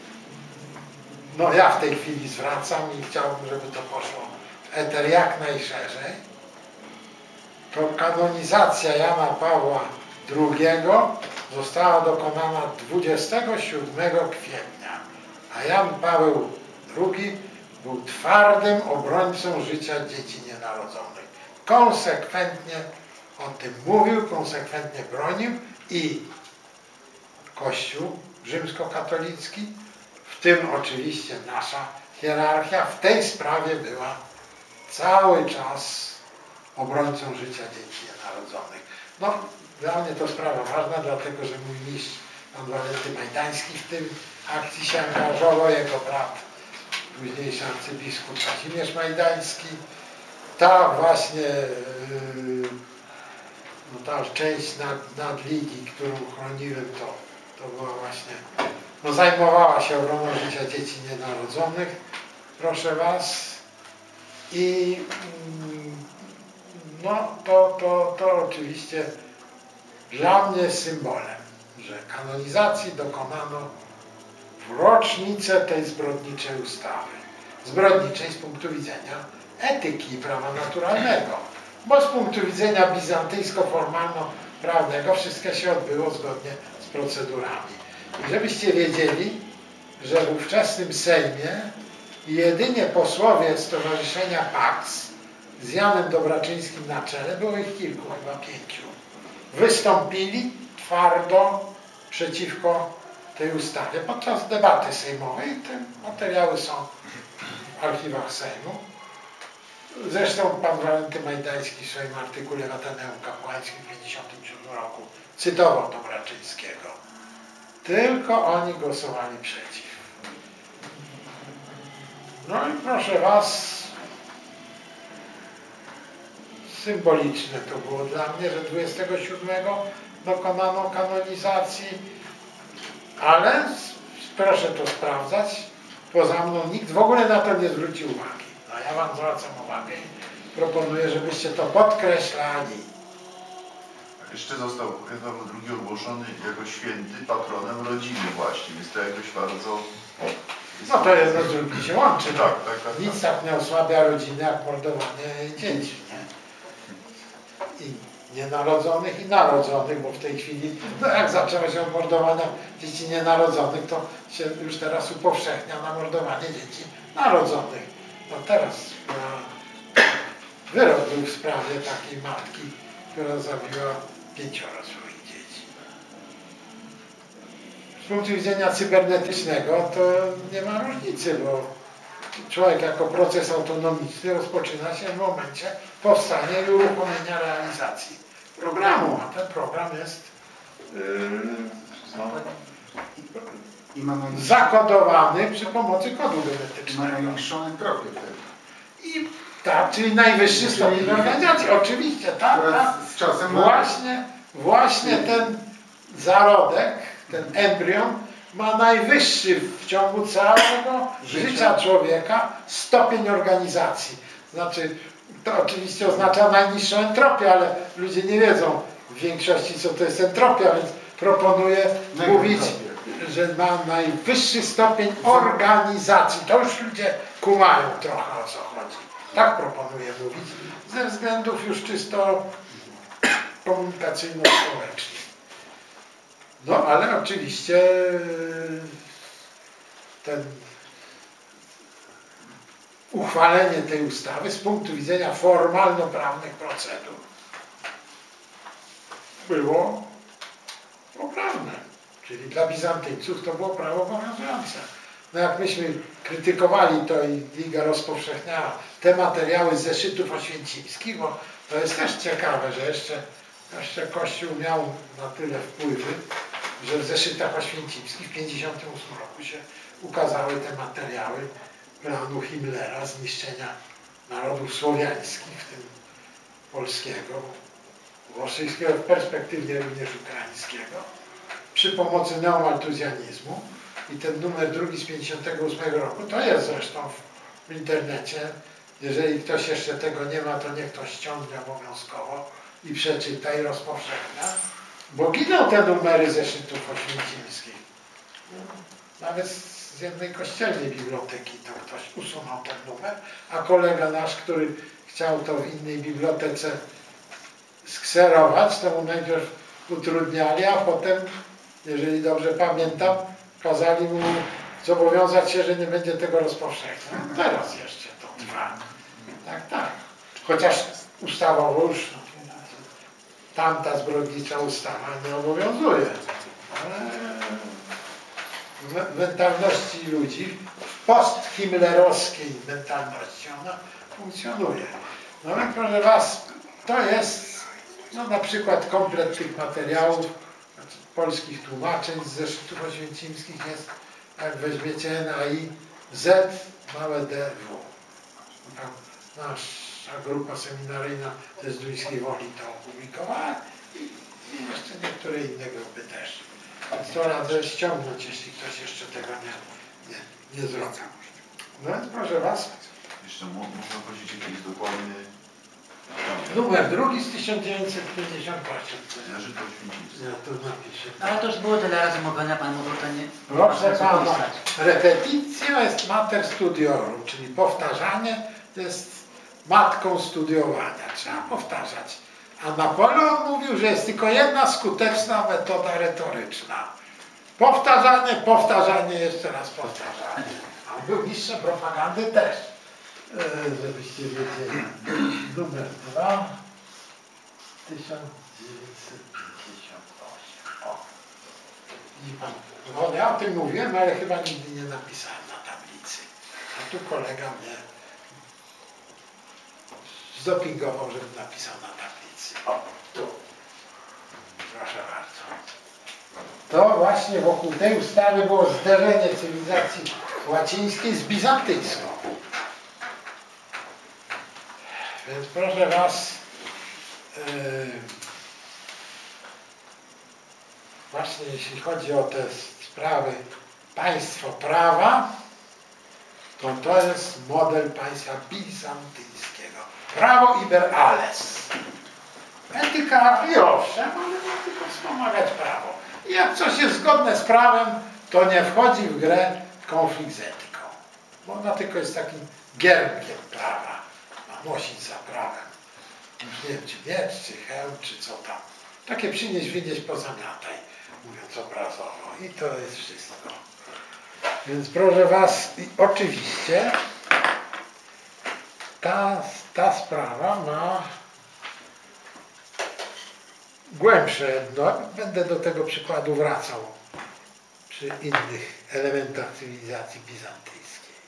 no ja w tej chwili zwracam i chciałbym, żeby to poszło w eter jak najszerzej. To kanonizacja Jana Pawła drugiego została dokonana dwudziestego siódmego kwietnia, a Jan Paweł drugi był twardym obrońcą życia dzieci nienarodzonych. Konsekwentnie o tym mówił, konsekwentnie bronił i Kościół rzymskokatolicki, w tym oczywiście nasza hierarchia, w tej sprawie była cały czas obrońcą życia dzieci nienarodzonych. No, dla mnie to sprawa ważna, dlatego że mój mistrz, pan Walenty Majdański, w tym akcji się angażował, jego brat, późniejszy arcybiskup Kazimierz Majdański. Ta właśnie yy, no ta część nad, nadligi, którą chroniłem, to, to była właśnie, no zajmowała się obroną życia dzieci nienarodzonych, proszę was. I no to, to, to oczywiście dla mnie symbolem, że kanonizacji dokonano w rocznicę tej zbrodniczej ustawy. Zbrodniczej z punktu widzenia etyki i prawa naturalnego, bo z punktu widzenia bizantyjsko-formalno-prawnego wszystko się odbyło zgodnie z procedurami. I żebyście wiedzieli, że w ówczesnym Sejmie jedynie posłowie Stowarzyszenia Pax z Janem Dobraczyńskim na czele, było ich kilku, chyba pięciu, wystąpili twardo przeciwko tej ustawie podczas debaty sejmowej. Te materiały są w archiwach Sejmu. Zresztą pan Walenty Majdański w swoim artykule w Ateneum Kapłańskim w tysiąc dziewięćset pięćdziesiątym siódmym roku cytował Dobraczyńskiego. Tylko oni głosowali przeciw. No i proszę was, symboliczne to było dla mnie, że dwudziestego siódmego dokonano kanonizacji, ale proszę to sprawdzać, poza mną nikt w ogóle na to nie zwrócił uwagi. No ja wam zwracam uwagę i proponuję, żebyście to podkreślali. Jeszcze został Jan drugi ogłoszony jako święty patronem rodziny właśnie, jest to jakoś bardzo... No to jedno z drugim się łączy. Tak, tak, tak, tak. Nic tak nie osłabia rodziny jak mordowanie dzieci, nie? I nienarodzonych i narodzonych, bo w tej chwili, no jak zaczęło się od mordowania dzieci nienarodzonych, to się już teraz upowszechnia na mordowanie dzieci narodzonych. No teraz na wyrok był w sprawie takiej matki, która zabiła pięcioro swoich dzieci. Z punktu widzenia cybernetycznego to nie ma różnicy, bo człowiek jako proces autonomiczny rozpoczyna się w momencie powstania i uruchomienia realizacji programu, a ten program jest yy, no, I mamy zakodowany przy pomocy kodu genetycznego. Mamy najniższą entropię wtedy. I tak, czyli najwyższy stopień organizacji. Oczywiście, tak, tak. Z czasem Właśnie, właśnie ten zarodek, ten embrion ma najwyższy w ciągu całego życia, życia człowieka stopień organizacji. Znaczy, to oczywiście oznacza najniższą entropię, ale ludzie nie wiedzą w większości, co to jest entropia, więc proponuję mówić, że ma najwyższy stopień organizacji. To już ludzie kumają trochę, o co chodzi. Tak proponuję mówić, ze względów już czysto komunikacyjno-społecznych. No, ale oczywiście ten uchwalenie tej ustawy z punktu widzenia formalno-prawnych procedur było poprawne. Czyli dla Bizantyńców to było prawo obowiązujące. No jak myśmy krytykowali to i Liga rozpowszechniała te materiały z zeszytów oświęcimskich, bo to jest też ciekawe, że jeszcze, jeszcze Kościół miał na tyle wpływy, że w zeszytach oświęcimskich w tysiąc dziewięćset pięćdziesiątym ósmym roku się ukazały te materiały planu Himmlera zniszczenia narodów słowiańskich, w tym polskiego, rosyjskiego, w perspektywie również ukraińskiego, przy pomocy neomaltuzjanizmu. I ten numer drugi z pięćdziesiątego ósmego roku, to jest zresztą w, w internecie. Jeżeli ktoś jeszcze tego nie ma, to niech to ściągnie obowiązkowo i przeczyta i rozpowszechnia. Bo giną te numery zeszytów oświęcimskich. Nawet z jednej kościelnej biblioteki to ktoś usunął ten numer, a kolega nasz, który chciał to w innej bibliotece skserować, to mu najpierw utrudniali, a potem, jeżeli dobrze pamiętam, kazali mu zobowiązać się, że nie będzie tego rozpowszechniał. Teraz jeszcze to trwa. Tak, tak. Chociaż ustawowo już tamta zbrodnicza ustawa nie obowiązuje. Ale w mentalności ludzi, w posthimlerowskiej mentalności ona funkcjonuje. No i proszę Was, to jest no, na przykład komplet tych materiałów, znaczy polskich tłumaczeń z zeszytów oświęcimskich jest, jak weźmiecie N A I Z, małe D, W. Tam nasza grupa seminaryjna ze Zduńskiej Woli to opublikowała i, i jeszcze niektóre inne grupy też. Więc to radzę ściągnąć, jeśli ktoś jeszcze tego nie, nie, nie zrobił. No więc proszę Was. Jeszcze mo- można powiedzieć jakiś dokładny Numer drugi z tysiąc dziewięćset pięćdziesiątego ósmego. zeszyt oświęcimski. Ja tu napiszę. Ale to już było tyle razy mówione, Pan mówił, to nie... Proszę nie ma Pana, sensu pisać. repeticja jest mater studiorum, czyli powtarzanie jest matką studiowania. Trzeba powtarzać. A Napoleon mówił, że jest tylko jedna skuteczna metoda retoryczna. Powtarzanie, powtarzanie, jeszcze raz powtarzanie. A on był mistrzem propagandy też. E, żebyście wiedzieli. Numer dwa. tysiąc dziewięćset pięćdziesiąt osiem. O. Widzi Pan, no, ja o tym mówiłem, ale chyba nigdy nie napisałem na tablicy. A tu kolega mnie zdopingował, żebym napisał na tablicy. O, tu. Proszę bardzo. To właśnie wokół tej ustawy było zderzenie cywilizacji łacińskiej z bizantyjską. Więc proszę Was, yy, właśnie jeśli chodzi o te sprawy państwo prawa, to to jest model państwa bizantyjskiego. Prawo iber alles. Etyka i owszem, ale ma tylko wspomagać prawo. I jak coś jest zgodne z prawem, to nie wchodzi w grę konflikt z etyką. Bo ona tylko jest takim giermkiem prawa. Ma nosić za prawem. Już nie wiem, czy miecz, czy hełm, czy co tam. Takie przynieś, wynieś, pozamiataj, mówiąc obrazowo. I to jest wszystko. Więc proszę Was, i oczywiście ta, ta sprawa ma głębsze dno. Będę do tego przykładu wracał przy innych elementach cywilizacji bizantyjskiej.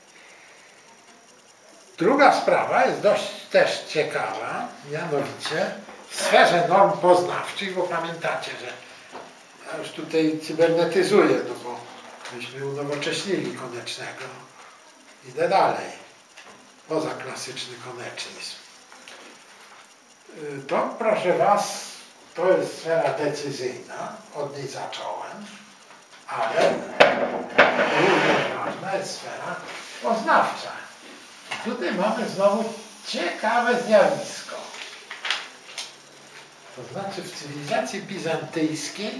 Druga sprawa jest dość też ciekawa, mianowicie w sferze norm poznawczych, bo pamiętacie, że ja już tutaj cybernetyzuję, no bo myśmy unowocześnili Konecznego. Idę dalej, poza klasyczny konecznyzm. To, proszę Was, to jest sfera decyzyjna, od niej zacząłem, ale również ważna jest sfera poznawcza. I tutaj mamy znowu ciekawe zjawisko. To znaczy w cywilizacji bizantyjskiej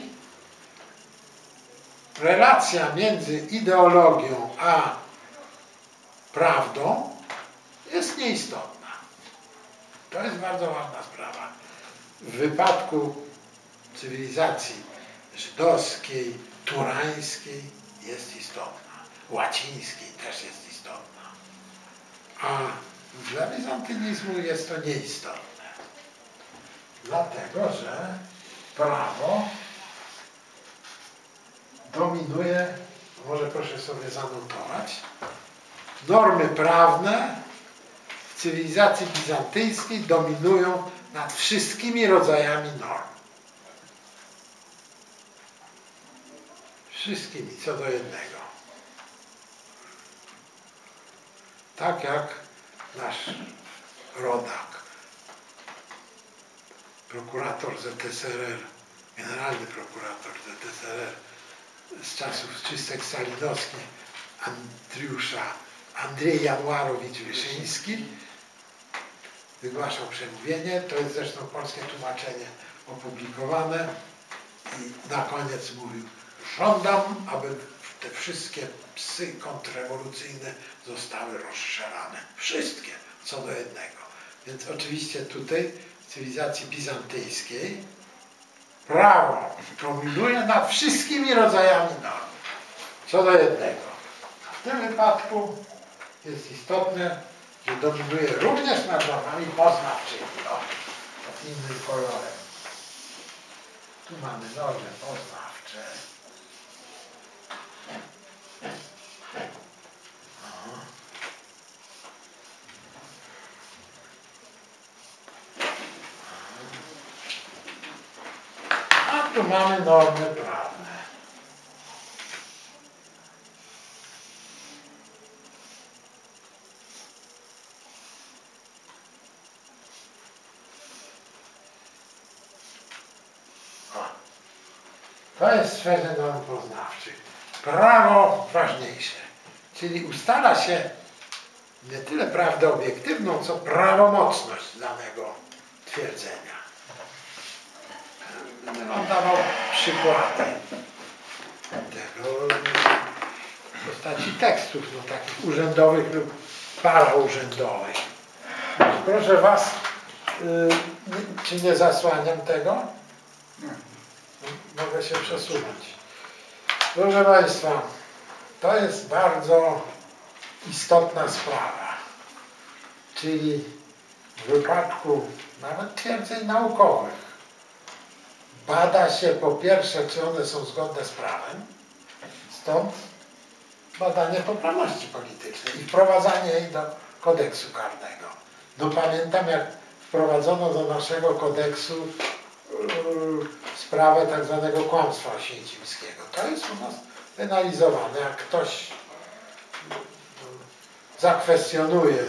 relacja między ideologią a prawdą jest nieistotna. To jest bardzo ważna sprawa. W wypadku cywilizacji żydowskiej, turańskiej jest istotna. Łacińskiej też jest istotna. A dla bizantynizmu jest to nieistotne. Dlatego, że prawo dominuje, może proszę sobie zanotować, normy prawne w cywilizacji bizantyjskiej dominują nad wszystkimi rodzajami norm. Wszystkimi, co do jednego. Tak jak nasz rodak, prokurator Z S R R generalny prokurator Z S R R z czasów czystek stalinowskich, Andriusza, Andrzej Januarowicz Wyszyński, wygłaszał przemówienie, to jest zresztą polskie tłumaczenie opublikowane i na koniec mówił: żądam, aby te wszystkie psy kontrrewolucyjne zostały rozstrzelane. Wszystkie, co do jednego. Więc oczywiście tutaj w cywilizacji bizantyjskiej prawo dominuje nad wszystkimi rodzajami norm, co do jednego. W tym wypadku jest istotne, że dominuje również nad normami poznawczymi, o, innym kolorem. Tu mamy normy poznawcze. A tu mamy normy prawne. To jest w sferze norm poznawczych. Prawo ważniejsze, czyli ustala się nie tyle prawdę obiektywną, co prawomocność danego twierdzenia. Będę wam dawał przykłady tego w postaci tekstów, no, takich urzędowych lub paraurzędowych. Proszę was, yy, czy nie zasłaniam tego? Mogę się przesunąć. Proszę Państwa, to jest bardzo istotna sprawa. Czyli w wypadku nawet twierdzeń naukowych bada się po pierwsze, czy one są zgodne z prawem, stąd badanie poprawności politycznej i wprowadzanie jej do kodeksu karnego. No pamiętam, jak wprowadzono do naszego kodeksu yy, sprawę tak zwanego kłamstwa oświęcimskiego. To jest u nas penalizowane. Jak ktoś zakwestionuje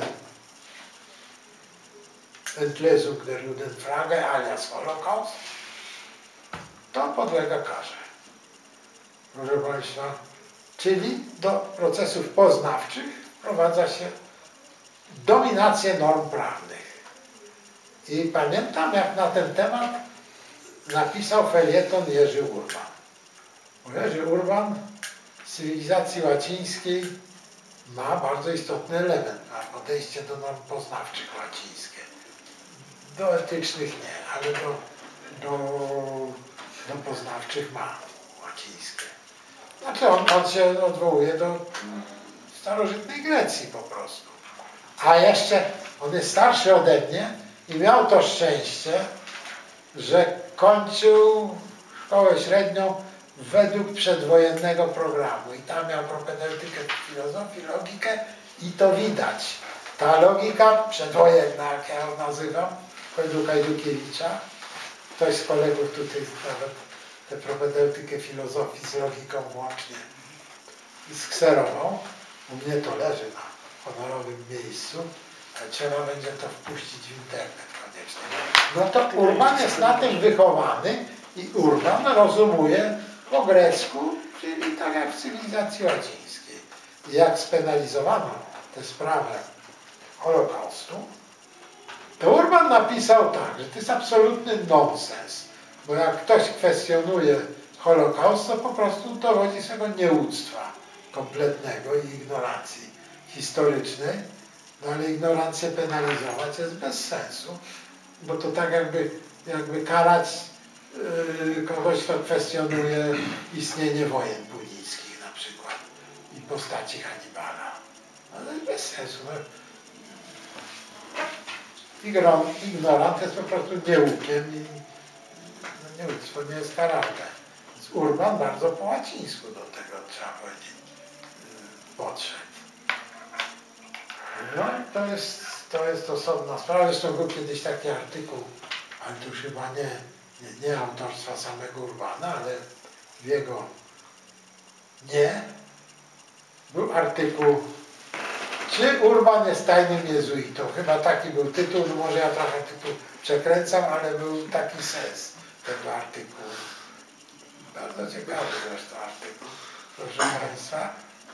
Entlesung der Judenfrage alias Holokaust, to podlega karze. Proszę Państwa, czyli do procesów poznawczych wprowadza się dominację norm prawnych. I pamiętam, jak na ten temat napisał felieton Jerzy Urban. Bo Jerzy Urban z cywilizacji łacińskiej ma bardzo istotny element, ma podejście do norm poznawczych łacińskie. Do etycznych nie, ale do, do, do poznawczych ma łacińskie. Znaczy on, on się odwołuje do starożytnej Grecji po prostu. A jeszcze on jest starszy ode mnie i miał to szczęście, że kończył szkołę średnią według przedwojennego programu i tam miał propedeutykę filozofii, logikę i to widać. Ta logika przedwojenna, jak ja ją nazywam, według Ajdukiewicza, ktoś z kolegów tutaj nawet tę propedeutykę filozofii z logiką włącznie skserował. U mnie to leży na honorowym miejscu, ale trzeba będzie to wpuścić w internet koniecznie. No to Urban jest na tym wychowany i Urban rozumuje po grecku, czyli tak jak w cywilizacji łacińskiej. I jak spenalizowano tę sprawę Holokaustu, to Urban napisał tak, że to jest absolutny nonsens, bo jak ktoś kwestionuje Holokaust, to po prostu dowodzi swego nieuctwa kompletnego i ignorancji historycznej, no ale ignorancję penalizować jest bez sensu, bo to tak jakby, jakby karać yy, kogoś, kto kwestionuje istnienie wojen punickich na przykład i postaci Hannibala. Ale bez sensu. No. Ignorant jest po prostu nieukiem i no, nieuctwo nie jest karalne. Więc Urban bardzo po łacińsku do tego, trzeba powiedzieć, yy, podszedł. No to jest, to jest osobna sprawa. Zresztą był kiedyś taki artykuł, ale to już chyba nie, nie, nie autorstwa samego Urbana, ale w jego nie. Był artykuł, czy Urban jest tajnym jezuitą. Chyba taki był tytuł, no może ja trochę tytuł przekręcam, ale był taki sens tego artykułu. Bardzo ciekawy zresztą artykuł, proszę Państwa.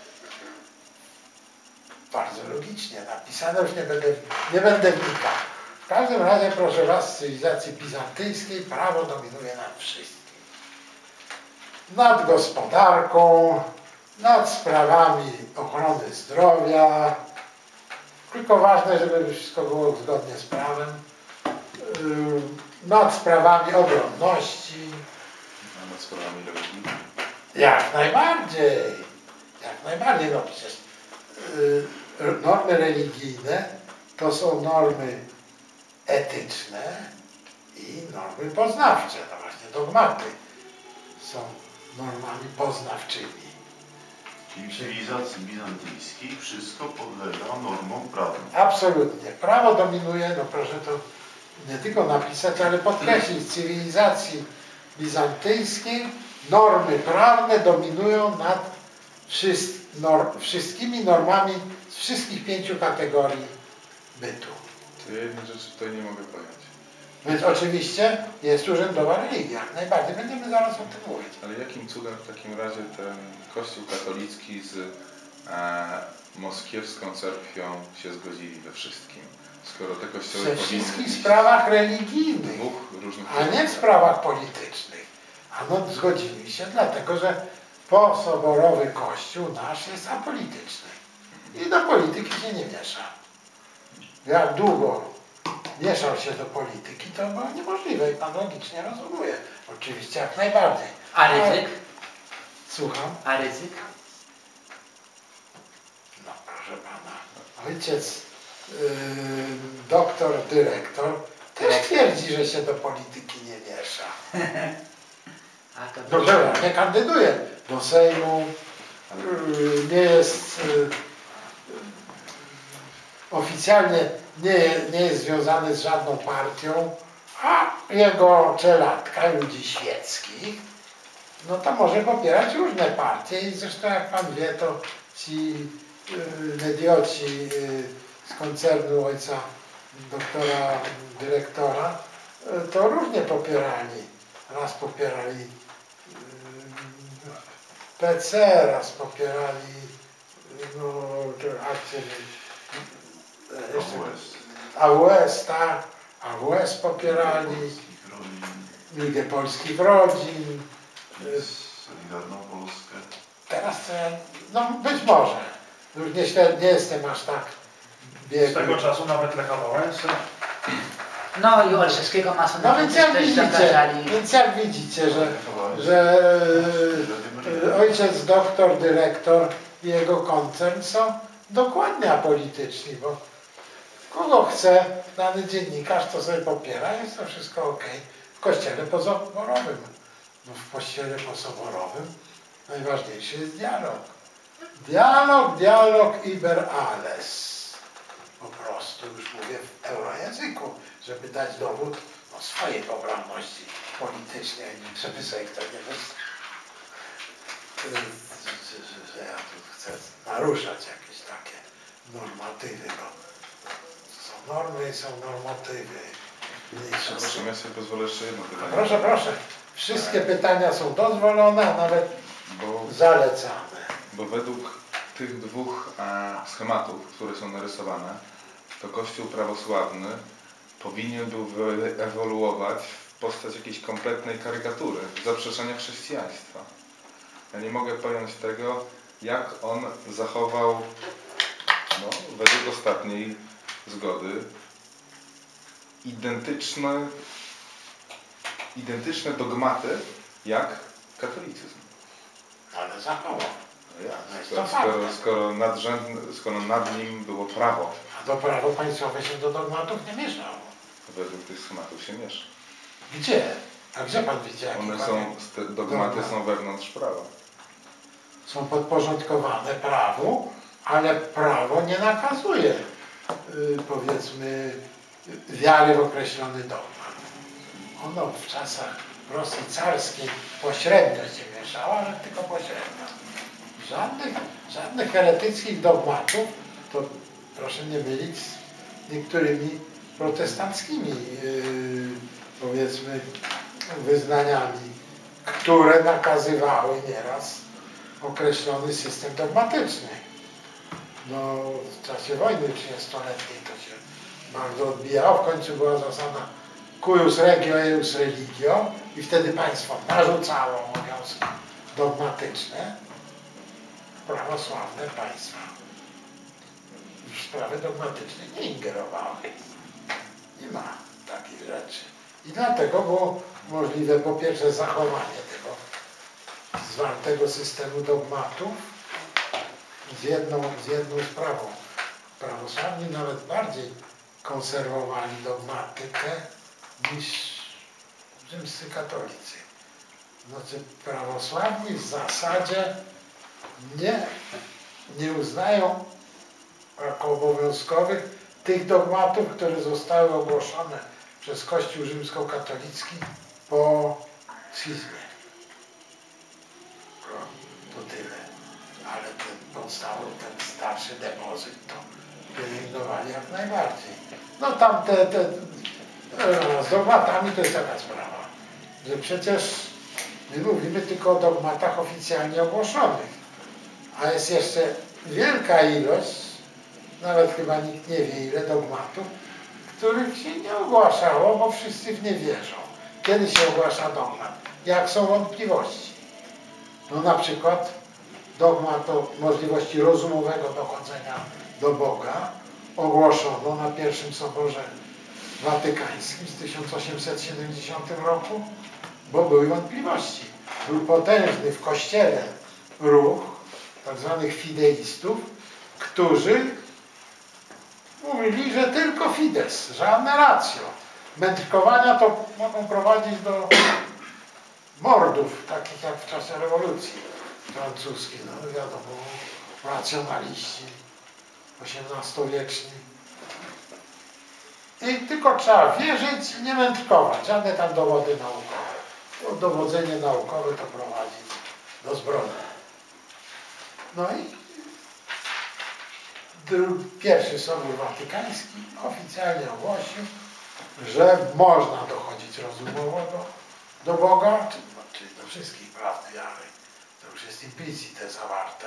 Bardzo logicznie napisane, już nie będę, nie będę wnikał. W każdym razie, proszę Was, w cywilizacji bizantyjskiej prawo dominuje nad wszystkim. Nad gospodarką, nad sprawami ochrony zdrowia. Tylko ważne, żeby wszystko było zgodnie z prawem. Yy, nad sprawami obronności. A nad sprawami religii? Jak najbardziej. Jak najbardziej. No przecież yy, normy religijne to są normy etyczne i normy poznawcze. No właśnie dogmaty są normami poznawczymi. Czyli w cywilizacji bizantyjskiej wszystko podlega normom prawnym. Absolutnie. Prawo dominuje, no proszę to nie tylko napisać, ale podkreślić, w cywilizacji bizantyjskiej normy prawne dominują nad wszyst, nor, wszystkimi normami z wszystkich pięciu kategorii bytu. To ja jednej rzeczy tutaj nie mogę pojąć. Więc oczywiście jest urzędowa religia, jak najbardziej. Będziemy zaraz o tym mówić. Ale jakim cudem w takim razie ten Kościół katolicki z e, moskiewską cerkwią się zgodzili we wszystkim? Skoro te kościoły We powinny wszystkich iść sprawach religijnych, dwóch różnych a nie w sprawach politycznych. Ano zgodzili się dlatego, że posoborowy Kościół nasz jest apolityczny. I do polityki się nie miesza. Jak długo mieszał się do polityki, to było niemożliwe i Pan logicznie rozumie. Oczywiście jak najbardziej. A ryzyk? Słucham? A ryzyk? No proszę Pana, ojciec yy, doktor, dyrektor też twierdzi, że się do polityki nie miesza. A to Dobrze, nie kandyduje do Sejmu, yy, nie jest yy, oficjalnie nie, nie jest związany z żadną partią, a jego czelatka, ludzi świeckich, no to może popierać różne partie i zresztą jak Pan wie, to ci yy, medioci yy, z koncernu ojca doktora dyrektora yy, to różnie popierali. Raz popierali yy, P C, raz popierali yy, no, akcje jeszcze A W S, tak, A W S popierali, Ligę Polskich Rodzin. Solidarną Polskę. Teraz, no być może, już nie, śled, nie jestem aż tak biegły. Z tego czasu nawet Lecha Wałęsy. No i Olszewskiego masona No więc jak też widzicie, zapraszali. więc jak widzicie, że, że e, ojciec doktor, dyrektor i jego koncern są dokładnie apolityczni, bo kogo chce dany dziennikarz, to sobie popiera, jest to wszystko ok. W kościele pozaborowym, no w kościele pozaborowym najważniejszy jest dialog. Dialog, dialog iber alles. Po prostu, już mówię w eurojęzyku, żeby dać dowód no, swojej poprawności politycznej, żeby sobie kto nie myśli, że, że ja tu chcę naruszać jakieś takie normatywy, bo są normy i są normatywy. Mniejsza Proszę, ja sobie pozwolę jeszcze jedno pytanie. Proszę, proszę. Wszystkie pytania są dozwolone, a nawet Bo, zalecane. bo według tych dwóch e, schematów, które są narysowane, to Kościół prawosławny powinien był wyewoluować w postać jakiejś kompletnej karykatury, zaprzeczenia chrześcijaństwa. Ja nie mogę pojąć tego, jak on zachował, no, według ostatniej zgody, identyczne, identyczne dogmaty jak katolicyzm. Ale zachował. No jak? No jest Skoro, to fakt. skoro, skoro, nadrzędne, skoro nad nim było prawo, A to prawo państwowe się do dogmatów nie mieszało. według tych schematów się miesza. Gdzie? A gdzie pan widzi? jakie One pan- są, te dogmaty Dogma. są wewnątrz prawa. Są podporządkowane prawu, ale prawo nie nakazuje, yy, powiedzmy, wiary w określony dogmat. Ono w czasach Rosji carskiej pośrednio się mieszało, ale tylko pośrednio. Żadnych, żadnych heretyckich dogmatów, to proszę nie mylić z niektórymi protestanckimi, yy, powiedzmy, wyznaniami które nakazywały nieraz określony system dogmatyczny. No, w czasie wojny trzydziestoletniej to się bardzo odbijało. W końcu była zasada cuius regio, eius religio i wtedy państwo narzucało obowiązki dogmatyczne. Prawosławne państwa w sprawy dogmatyczne nie ingerowały. Nie ma takich rzeczy. I dlatego było możliwe po pierwsze zachowanie tego zwartego systemu dogmatów z jedną, z jedną sprawą. Prawosławni nawet bardziej konserwowali dogmatykę niż rzymscy katolicy. Znaczy prawosławni w zasadzie nie, nie uznają jako obowiązkowych tych dogmatów, które zostały ogłoszone przez Kościół rzymskokatolicki po schizmie. No, to tyle. Ale ten podstawowy, ten starszy depozyt to pielęgnowali jak najbardziej. No tam te, te e, z dogmatami to jest taka sprawa, że przecież my mówimy tylko o dogmatach oficjalnie ogłoszonych, a jest jeszcze wielka ilość, nawet chyba nikt nie wie ile dogmatów, których się nie ogłaszało, bo wszyscy w nie wierzą. Kiedy się ogłasza dogmat? Jak są wątpliwości? No na przykład dogmat o możliwości rozumowego dochodzenia do Boga ogłoszono na pierwszym Soborze Watykańskim z tysiąc osiemset siedemdziesiątym roku, bo były wątpliwości. Był potężny w Kościele ruch tak zwanych fideistów, którzy mówili, że tylko fides, żadne ratio. Mędrkowania to mogą prowadzić do mordów, takich jak w czasie rewolucji francuskiej. No wiadomo, racjonaliści osiemnastowieczni. I tylko trzeba wierzyć i nie mędrkować, żadne tam dowody naukowe. To dowodzenie naukowe to prowadzi do zbrodni. No i pierwszy Sobór Watykański oficjalnie ogłosił, że można dochodzić rozumowo do, do Boga, czyli, czyli do wszystkich prawd wiary. To już jest implicite zawarte.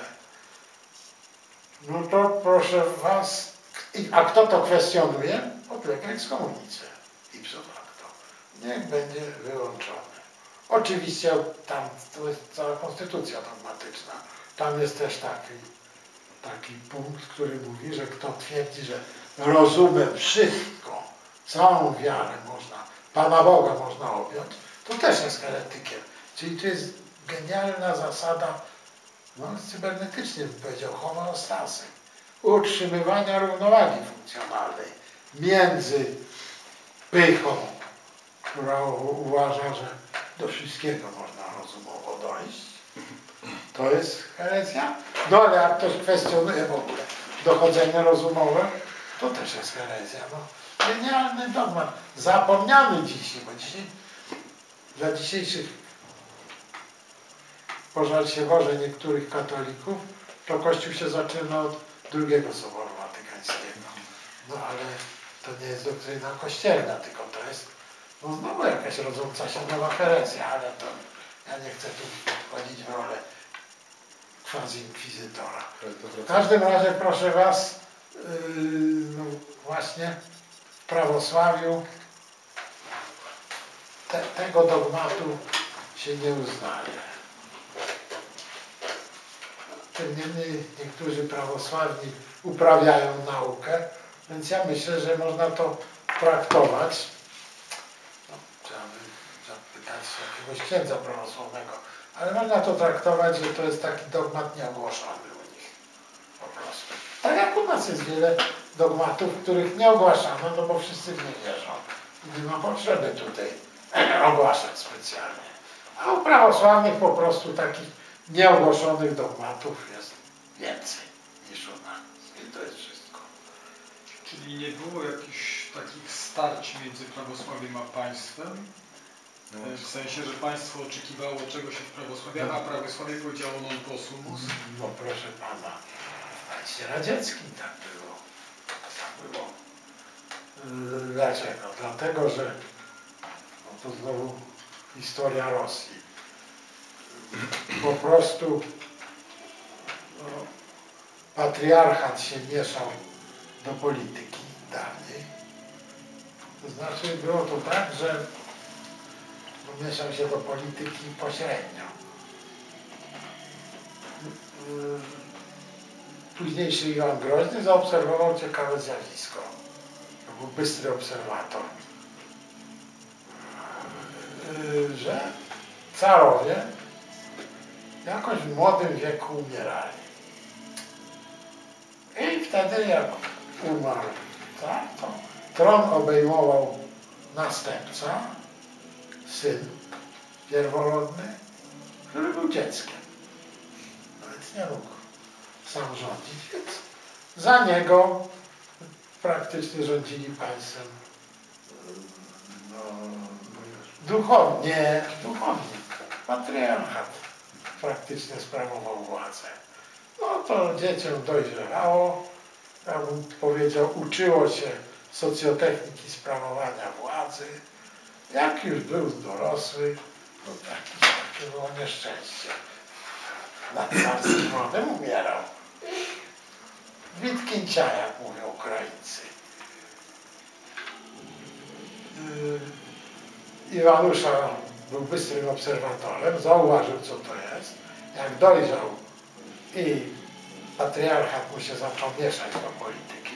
No to proszę was, a kto to kwestionuje? Podlega ekskomunice ipso facto. Niech będzie wyłączony. Oczywiście tam to jest cała konstytucja dogmatyczna. Tam jest też taki, taki punkt, który mówi, że kto twierdzi, że rozumem wszystko, całą wiarę można, Pana Boga można objąć, to też jest heretykiem. Czyli to jest genialna zasada, no cybernetycznie bym powiedział, homeostasy, utrzymywania równowagi funkcjonalnej między pychą, która uważa, że do wszystkiego można rozumowo dojść. To jest herezja. No ale jak ktoś kwestionuje w ogóle dochodzenie rozumowe, to też jest herezja. No, genialny dogmat. Zapomniany dzisiaj, bo dzisiaj dla dzisiejszych, pożal się Boże, niektórych katolików, to Kościół się zaczyna od drugiego Soboru Watykańskiego. No ale to nie jest doktryna kościelna, tylko to jest no znowu jakaś rodząca się nowa herezja, ale to ja nie chcę tu wchodzić w rolę quasi-inkwizytora. W każdym razie proszę was, yy, no właśnie w prawosławiu te, tego dogmatu się nie uznaje. Tym niemniej niektórzy prawosławni uprawiają naukę, więc ja myślę, że można to traktować. No, trzeba by zapytać jakiegoś księdza prawosławnego, ale można to traktować, że to jest taki dogmat nieogłoszony u nich. Po prostu. Tak jak u nas jest wiele dogmatów, których nie ogłaszano, no bo wszyscy w nie wierzą. I nie ma potrzeby tutaj ogłaszać specjalnie. A u prawosławnych po prostu takich nieogłoszonych dogmatów jest więcej niż u nas. I to jest wszystko. Czyli nie było jakichś takich starć między prawosławiem a państwem? W sensie, że państwo oczekiwało czegoś od prawosławia, a prawosławie powiedziało non possumus? No proszę pana, w państwie radzieckim tak było. Tak było. Dlaczego? Dlatego, że no to znowu historia Rosji. po prostu no, patriarchat się mieszał do polityki dawniej. To znaczy było to tak, że mieszał się do polityki pośrednio. Późniejszy Iwan Groźny zaobserwował ciekawe zjawisko. To był bystry obserwator. Że carowie jakoś w młodym wieku umierali. I wtedy jak umarł, tak, to tron obejmował następca, syn pierworodny, który był dzieckiem. Nawet nie mógł sam rządzić, więc za niego praktycznie rządzili państwem no, duchownie, duchownik, patriarchat praktycznie sprawował władzę. No to dzieciom dojrzewało, ja bym powiedział, uczyło się socjotechniki sprawowania władzy. Jak już był dorosły, to takie, takie było nieszczęście. Na carskim rodem umierał. Witkincia, jak mówią Ukraińcy. Yy, Iwanusza był bystrym obserwatorem, zauważył, co to jest. Jak dojrzał i patriarchat mu się zaczął mieszać do polityki,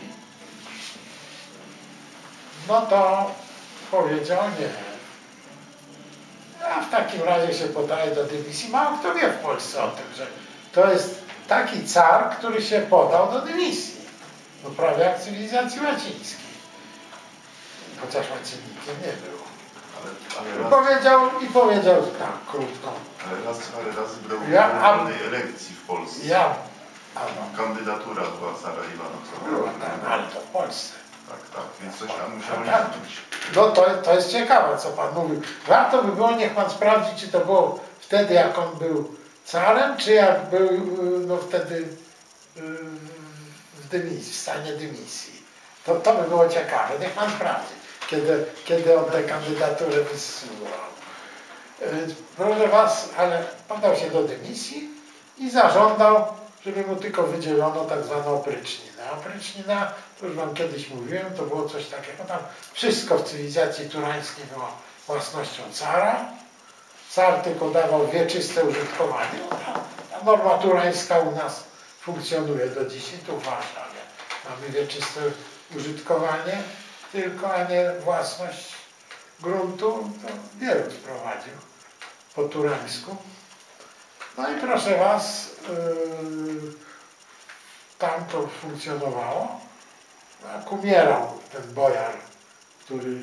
no to powiedział nie. A w takim razie się podaje do dymisji. Mało kto wie w Polsce o tym, że to jest taki car, który się podał do dymisji. No prawie jak cywilizacji łacińskiej. Chociaż łacinnikiem nie był. Ale, ale I raz, powiedział, i powiedział tak, krótko. ale raz, ale razy brał w Ja- normalnej elekcji w Polsce. Ja, a no, Kandydatura była cara Iwana. była tam, ale to w Polsce. Tak, tak, więc coś tam musiało Tak. liczyć. No to, to jest ciekawe, co Pan mówił. Warto by było, niech Pan sprawdzi, czy to było wtedy, jak on był carem, czy jak był no, wtedy yy, w dymisji, w stanie dymisji. To, to by było ciekawe. Niech Pan sprawdzi, kiedy, kiedy on tę kandydaturę wysyłał. Yy, proszę Was, ale podał się do dymisji i zażądał, żeby mu tylko wydzielono tak zwaną opryczninę. Oprycznina, to już Wam kiedyś mówiłem, to było coś takiego, tam wszystko w cywilizacji turańskiej było własnością cara. Car tylko dawał wieczyste użytkowanie. Ta, ta norma turańska u nas funkcjonuje do dzisiaj, tu w Warszawie. Mamy wieczyste użytkowanie, tylko, a nie własność gruntu. To Bierut wprowadził po turańsku. No i proszę Was, yy, tam to funkcjonowało. Jak umierał ten bojar, który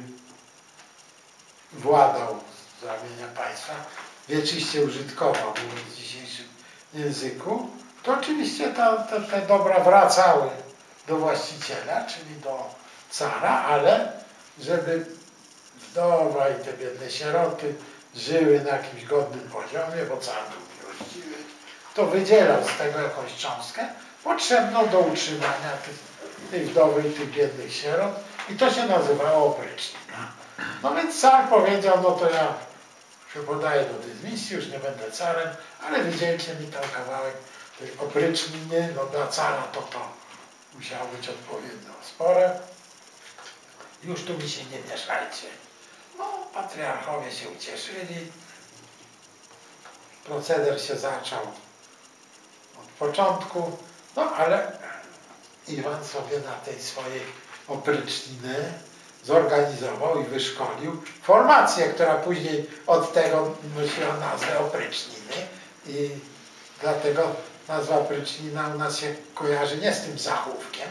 władał z ramienia państwa, wieczyście użytkował, mówiąc w dzisiejszym języku, to oczywiście ta, ta, te dobra wracały do właściciela, czyli do cara, ale żeby wdowa i te biedne sieroty żyły na jakimś godnym poziomie, bo car był miłościwy, to wydzielał z tego jakąś cząstkę potrzebną do utrzymania tych, tej wdowy i tych biednych sierot i to się nazywało oprycznina. No więc car powiedział, no to ja się podaję do dymisji, już nie będę carem, ale wydzielcie mi tam kawałek tej opryczniny, no dla cara to to musiało być odpowiednio spore. Już tu mi się nie mieszajcie. No, patriarchowie się ucieszyli. Proceder się zaczął od początku, no ale Iwan sobie na tej swojej opryczniny zorganizował i wyszkolił formację, która później od tego nosiła nazwę opryczniny i dlatego nazwa oprycznina u nas się kojarzy nie z tym zachówkiem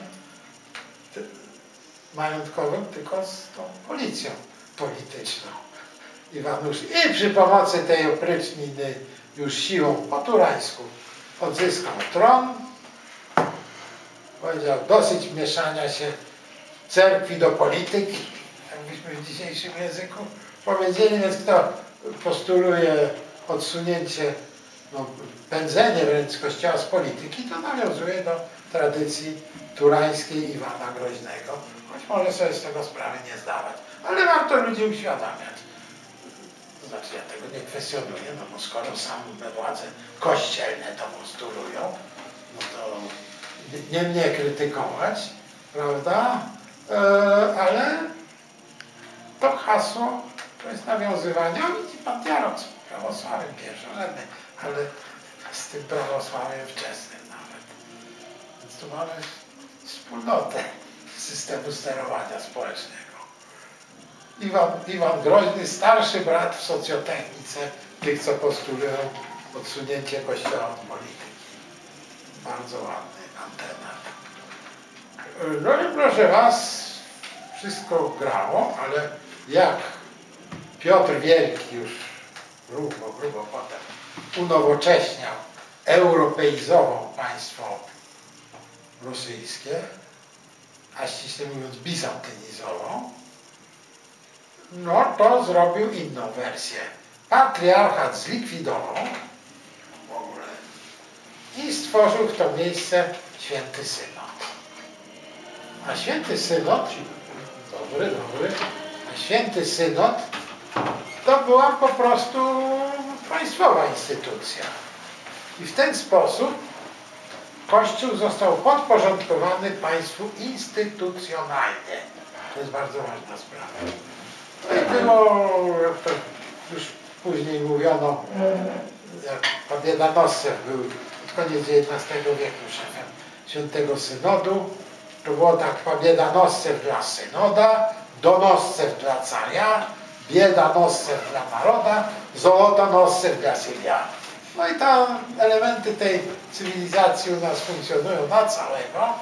majątkowym, tylko z tą policją polityczną. Iwanuszy. I przy pomocy tej opryczniny już siłą po turańsku odzyskał tron. Powiedział, dosyć mieszania się cerkwi do polityki, jakbyśmy w dzisiejszym języku powiedzieli, więc kto postuluje odsunięcie, no, pędzenie wręcz kościoła z polityki, to nawiązuje do tradycji turańskiej Iwana Groźnego, choć może sobie z tego sprawy nie zdawać. Ale warto ludzi uświadamiać. znaczy ja tego nie kwestionuję, no bo skoro same władze kościelne to postulują, no to nie mnie krytykować, prawda? E, ale to hasło to jest nawiązywanie, o widzi pan dialog z prawosławiem pierwszorzędnym, ale z tym prawosławiem wczesnym nawet. Więc tu mamy wspólnotę systemu sterowania społecznego. Iwan, Iwan Groźny, starszy brat w socjotechnice tych, co postulują odsunięcie Kościoła od polityki. Bardzo ładny antenat. No i proszę was, wszystko grało, ale jak Piotr Wielki już grubo, grubo potem unowocześniał, europeizował państwo rosyjskie, a ściśle mówiąc bizantynizował, no to zrobił inną wersję. Patriarchat zlikwidował w ogóle i stworzył w to miejsce Święty Synod. A Święty Synod, dobry, dobry, a Święty Synod to była po prostu państwowa instytucja. I w ten sposób Kościół został podporządkowany państwu instytucjonalnie. To jest bardzo ważna sprawa. No i było, jak to już później mówiono, jak pan Jedanoscew był pod koniec dziewiętnastego wieku szefem Świętego Synodu, to było tak: pan Jedanoscew dla Synoda, Donoscew dla carya, Biedanoscew dla naroda, Zolotonoscew dla Syria. No i te elementy tej cywilizacji u nas funkcjonują na całego.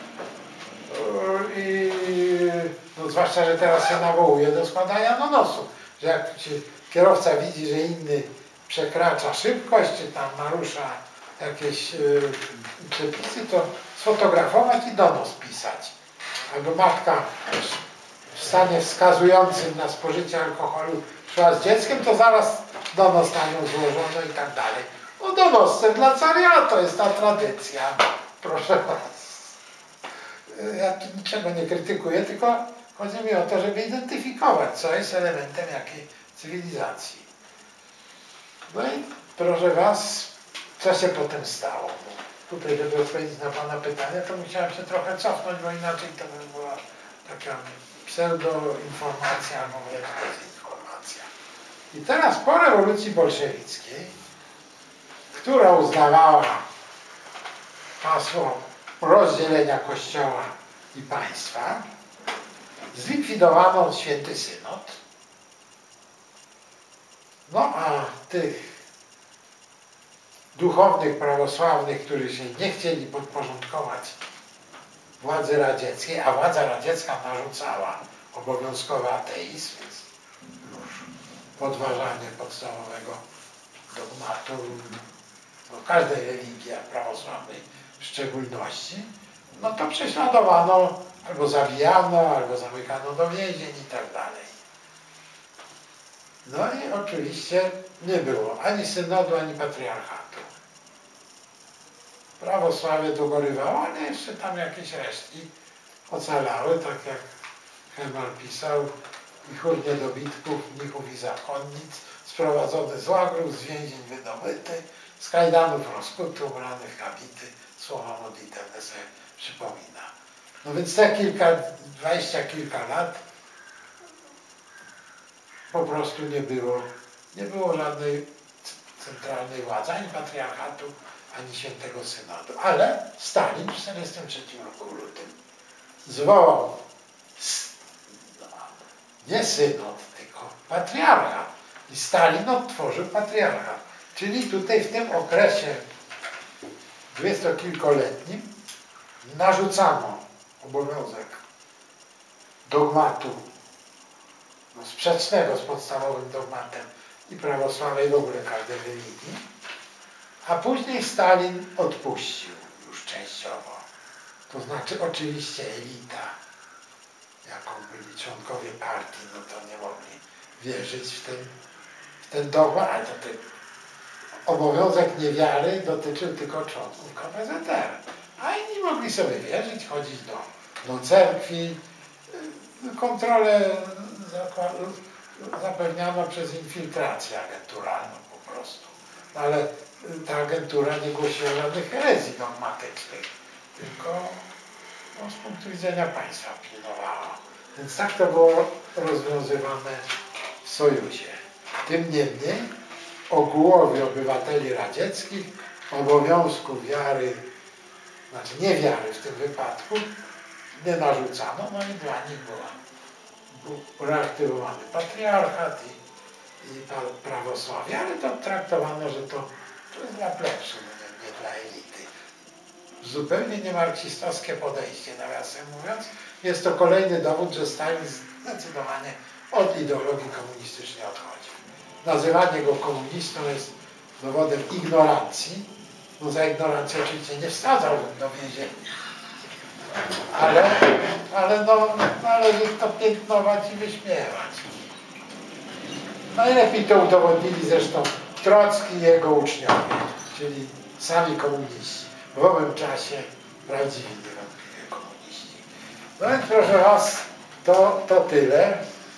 I no, zwłaszcza, że teraz się nawołuje do składania nonosu, że jak się kierowca widzi, że inny przekracza szybkość, czy tam narusza jakieś yy, przepisy, to sfotografować i donos pisać. Albo matka w stanie wskazującym na spożycie alkoholu szła z dzieckiem, to zaraz donos na nią złożono i tak dalej. No donosce dla carya, to jest ta tradycja. Proszę was. Ja tu niczego nie krytykuję, tylko chodzi mi o to, żeby identyfikować, co jest elementem jakiej cywilizacji. No i proszę was, co się potem stało? Bo tutaj, żeby odpowiedzieć na pana pytanie, to musiałem się trochę cofnąć, bo inaczej to by była taka pseudoinformacja albo wręcz dezinformacja. I teraz po rewolucji bolszewickiej, która uznawała hasło rozdzielenia Kościoła i państwa, zlikwidowano Święty Synod. No a tych duchownych prawosławnych, którzy się nie chcieli podporządkować władzy radzieckiej, a władza radziecka narzucała obowiązkowy ateizm, więc już podważanie podstawowego dogmatu no, każdej religii, a prawosławnej w szczególności, no to prześladowano, albo zabijano, albo zamykano do więzień i tak dalej. No i oczywiście nie było ani synodu, ani patriarchatu. Prawosławie dogorywało, ale jeszcze tam jakieś resztki ocalały, tak jak Hemel pisał, i chór niedobitków, mnichów i zakonnic, sprowadzony z łagrów, z więzień wydobyty, z kajdanów rozkuty, ubrany w habity, słowa modlitewne sobie przypomina. No więc te kilka, dwadzieścia kilka lat po prostu nie było, nie było żadnej centralnej władzy, ani patriarchatu, ani Świętego Synodu. Ale Stalin w tysiąc dziewięćset czterdziestym trzecim roku lutym zwołał nie synod, tylko patriarchat. I Stalin odtworzył patriarchat. Czyli tutaj w tym okresie dwudziestokilkoletnim narzucano obowiązek dogmatu no, sprzecznego z podstawowym dogmatem i prawosławia i w ogóle każdej religii, a później Stalin odpuścił już częściowo. To znaczy oczywiście elita, jaką byli członkowie partii, no to nie mogli wierzyć w ten, w ten dogmat, ale to ten obowiązek niewiary dotyczył tylko członków K P Z R. A inni mogli sobie wierzyć, chodzić do, do cerkwi, kontrolę zapewniano przez infiltrację agenturalną po prostu. No, ale ta agentura nie głosiła żadnych herezji dogmatycznych, tylko no, z punktu widzenia państwa pilnowała. Więc tak to było rozwiązywane w Sojuzie. Tym niemniej ogółowi obywateli radzieckich obowiązku wiary, znaczy nie wiary w tym wypadku, nie narzucano, no i dla nich była, był reaktywowany patriarchat i, i prawosławie, ale to traktowano, że to, to jest dla plebsu, nie, nie dla elity. Zupełnie niemarksistowskie podejście, nawiasem mówiąc. Jest to kolejny dowód, że Stalin zdecydowanie od ideologii komunistycznej odchodzi. Nazywanie go komunistą jest dowodem ignorancji. No za ignorancję oczywiście nie wsadzałbym do więzienia. Ale, ale no, należy to piętnować i wyśmiewać. Najlepiej to udowodnili zresztą Trocki i jego uczniowie, czyli sami komuniści. W owym czasie prawdziwi niewątpliwie komuniści. No więc proszę Was, to, to tyle.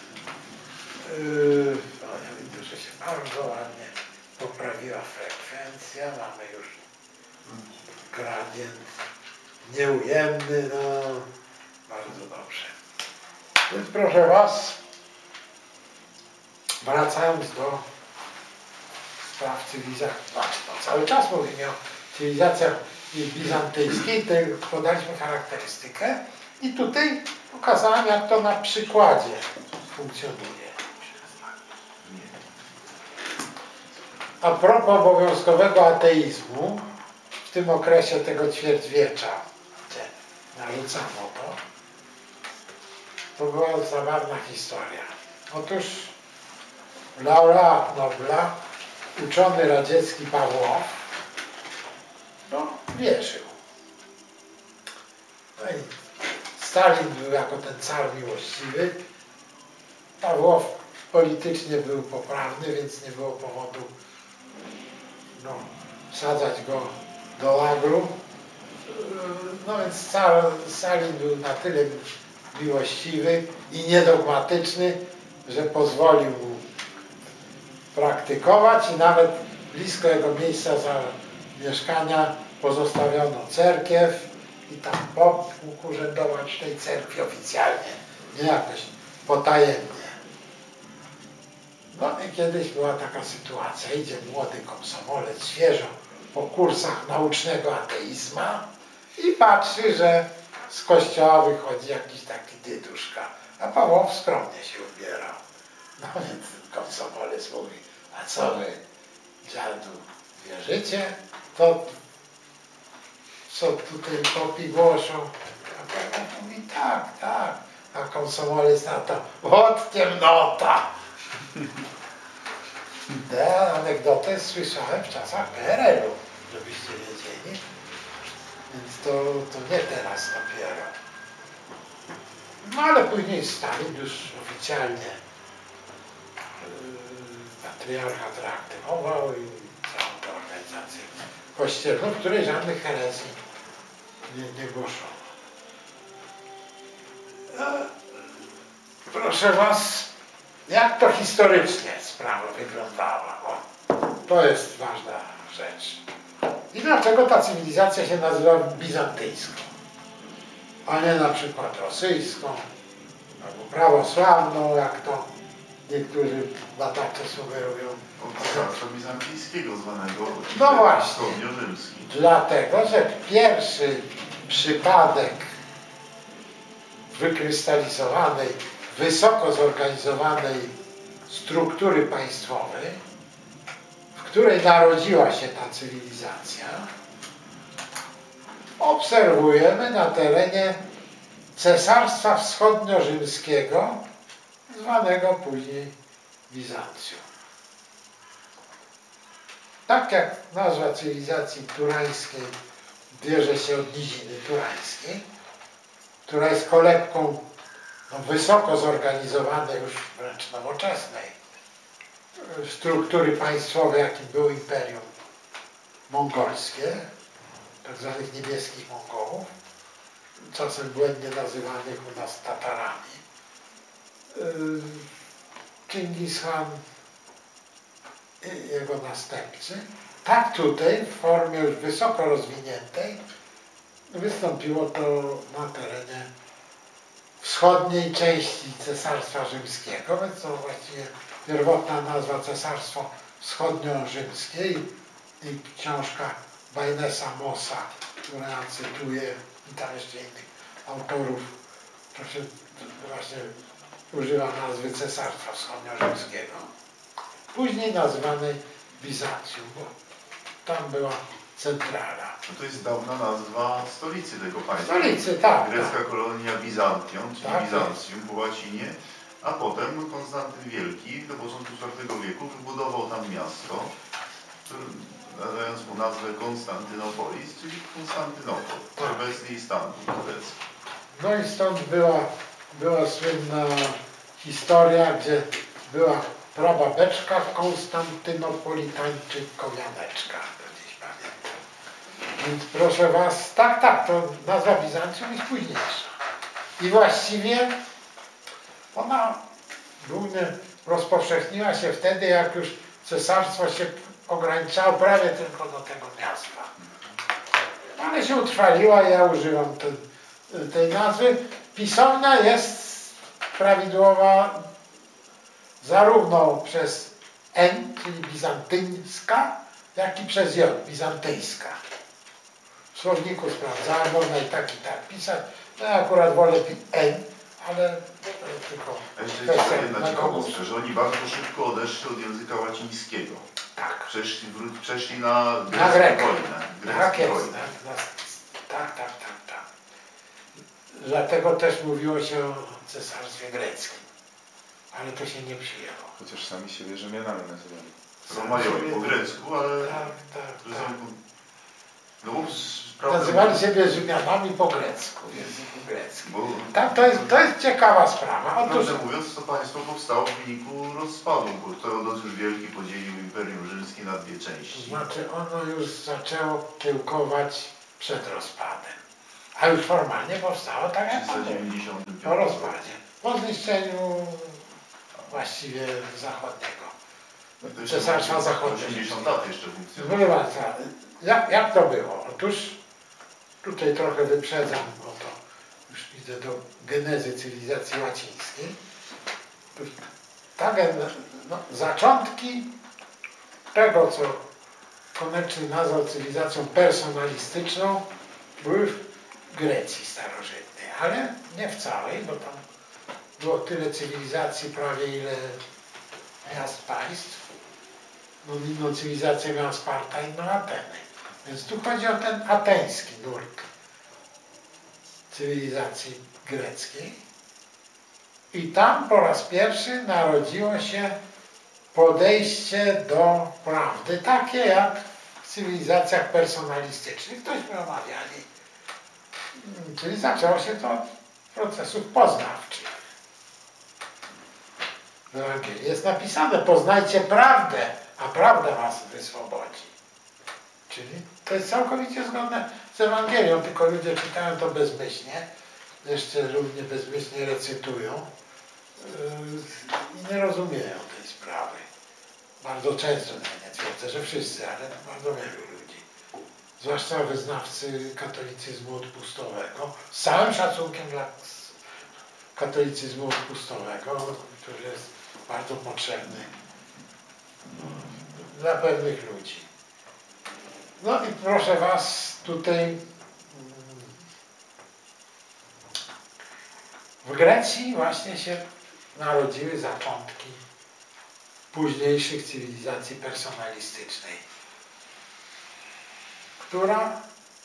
Yy, no, ja widzę, że się bardzo ładnie poprawiła frekwencja. Mamy już gradient nieujemny, no bardzo dobrze. Więc proszę Was, wracając do spraw cywilizacji, no, cały czas mówimy o cywilizacjach bizantyjskiej, to podaliśmy charakterystykę i tutaj pokazałem, jak to na przykładzie funkcjonuje. A propos obowiązkowego ateizmu, w tym okresie tego ćwierćwiecza, gdzie narzucano to, to była zabawna historia. Otóż laureat Nobla, uczony radziecki Pawłow, no, wierzył. No i Stalin był jako ten car miłościwy. Pawłow politycznie był poprawny, więc nie było powodu no, wsadzać go do lagru. No więc car, Stalin był na tyle miłościwy i niedogmatyczny, że pozwolił mu praktykować i nawet blisko jego miejsca zamieszkania pozostawiono cerkiew i tam pop mógł urzędować w tej cerkwi oficjalnie, nie jakoś potajemnie. No i kiedyś była taka sytuacja, idzie młody komsomolec świeżo po kursach naucznego ateizma i patrzy, że z kościoła wychodzi jakiś taki dyduszka, a Pawłow skromnie się ubierał. No więc komsomolec mówi, a co wy, dziadu, wierzycie? To co tutaj popi głoszą? A Pawłow mówi, tak, tak. A komsomolec na to, od ciemnota. Tę anegdotę słyszałem w czasach P R L u, żebyście wiedzieli. Więc to, to nie teraz dopiero. No ale później Stalin już oficjalnie yy, patriarchat reaktywował i całą tę organizację kościelną, w której żadnych herezji nie, nie głoszono. No, proszę Was, jak to historycznie sprawa wyglądała? O, to jest ważna rzecz. I dlaczego ta cywilizacja się nazywa bizantyjską, a nie na przykład rosyjską, albo prawosławną, jak to niektórzy badacze sugerują. Od cesarstwa bizantyjskiego zwanego No właśnie. wschodnio-rzymskim. Dlatego, że pierwszy przypadek wykrystalizowanej, wysoko zorganizowanej struktury państwowej, w której narodziła się ta cywilizacja, obserwujemy na terenie Cesarstwa Wschodnio-Rzymskiego, zwanego później Bizancjum. Tak jak nazwa cywilizacji turańskiej bierze się od niziny turańskiej, która jest kolebką no, wysoko zorganizowanej, już wręcz nowoczesnej struktury państwowej, jakim było Imperium Mongolskie, tak zwanych niebieskich Mongołów, czasem błędnie nazywanych u nas Tatarami. Dżingis Khan i jego następcy, tak tutaj w formie już wysoko rozwiniętej wystąpiło to na terenie wschodniej części Cesarstwa Rzymskiego, więc to właściwie pierwotna nazwa Cesarstwo Wschodnio-Rzymskie i, i książka Bainesa Mossa, która ja cytuję, i tam jeszcze innych autorów, to się właśnie używa nazwy Cesarstwa Wschodnio-Rzymskiego. Później nazywanej Bizancjum, bo tam była centrala. No to jest dawna nazwa stolicy tego państwa. Stolicy, tak. Grecka tak. kolonia Bizantion, czyli Tak, Bizancjum po łacinie, a potem Konstantyn Wielki do początku czwartego wieku wybudował tam miasto, nadając mu nazwę Konstantynopolis, czyli Konstantynopol, Tak. obecny Istanbul turecki. No i stąd była, była słynna historia, gdzie była prababeczka Konstantynopolitańczyk-Kowianeczka. To gdzieś pamiętam. Więc proszę Was, tak, tak, to nazwa Bizancjum jest późniejsza. I właściwie ona głównie rozpowszechniła się wtedy, jak już cesarstwo się ograniczało prawie tylko do tego miasta. Ale się utrwaliła, ja używam ten, tej nazwy. Pisownia jest prawidłowa zarówno przez N, czyli bizantyńska, jak i przez J, bizantyjska. W słowniku sprawdzałem, można i tak i tak pisać. No ja akurat wolę N, ale tylko... A jeszcze jest jedna ciekawostka, że oni bardzo szybko odeszli od języka łacińskiego. Tak. Przeszli, wró- przeszli na Na grecką Grekę. wojnę. Tak jest, wojnę. tak, tak, tak, tak, tak. Dlatego też mówiło się o cesarstwie greckim. Ale to się nie przyjęło. Chociaż sami siebie Rzymianami nazywali. Romajowie po grecku, ale... Tak, tak, tak. No bo sprawda- Nazywali siebie Rzymianami po grecku, w języku greckim. Bo, Tak, to jest, to jest ciekawa sprawa. Otóż, prawdę mówiąc, to państwo powstało w wyniku rozpadu, bo Teodozjusz Wielki podzielił Imperium Rzymskie na dwie to części. znaczy ono już zaczęło kiełkować przed rozpadem. A już formalnie powstało tak W jak trzysta po dziewięćdziesiątym piątym po rozpadzie. Po zniszczeniu właściwie zachodniego. No to jeszcze Cesarstwa Zachodniego. osiemdziesiąt lat jeszcze Proszę funkcjonowało. Państwa, jak, jak to było? Otóż tutaj trochę wyprzedzam, bo to już idę do genezy cywilizacji łacińskiej. Otóż ta gen, no, zaczątki tego, co Koneczny nazwał cywilizacją personalistyczną, były w Grecji starożytnej, ale nie w całej, bo tam było tyle cywilizacji prawie ile miast państw. No, inną cywilizację miała Sparta, inną Ateny. Więc tu chodzi o ten ateński nurt cywilizacji greckiej. I tam po raz pierwszy narodziło się podejście do prawdy, takie jak w cywilizacjach personalistycznych, tośmy omawiali. Czyli zaczęło się to od procesów poznawczych. W Ewangelii jest napisane, poznajcie prawdę, a prawda was wyswobodzi. Czyli to jest całkowicie zgodne z Ewangelią, tylko ludzie czytają to bezmyślnie, jeszcze równie bezmyślnie recytują yy, i nie rozumieją tej sprawy. Bardzo często, nie, nie twierdzę, że wszyscy, ale bardzo wielu ludzi. Zwłaszcza wyznawcy katolicyzmu odpustowego, z całym szacunkiem dla katolicyzmu odpustowego, który jest bardzo potrzebny dla pewnych ludzi. No i proszę Was, tutaj w Grecji właśnie się narodziły zaczątki późniejszych cywilizacji personalistycznej, która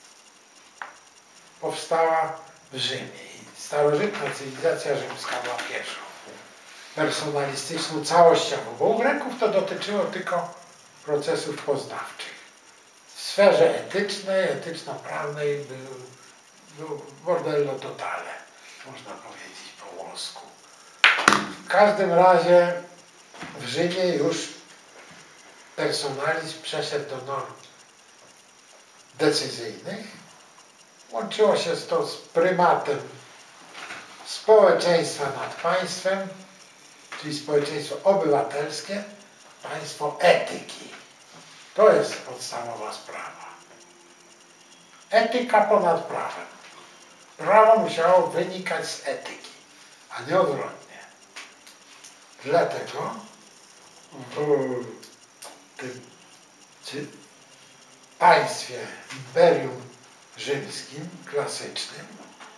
powstała w Rzymie. I starożytna cywilizacja rzymska była pierwszą personalistyczną, całościową, bo u Greków to dotyczyło tylko procesów poznawczych. W sferze etycznej, etyczno-prawnej był, był bordello totale, można powiedzieć po włosku. W każdym razie w Rzymie już personalizm przeszedł do norm decyzyjnych. Łączyło się to z prymatem społeczeństwa nad państwem czyli społeczeństwo obywatelskie, państwo etyki. To jest podstawowa sprawa. Etyka ponad prawem. Prawo musiało wynikać z etyki, a nie odwrotnie. Dlatego w tym czy państwie Imperium Rzymskim, klasycznym,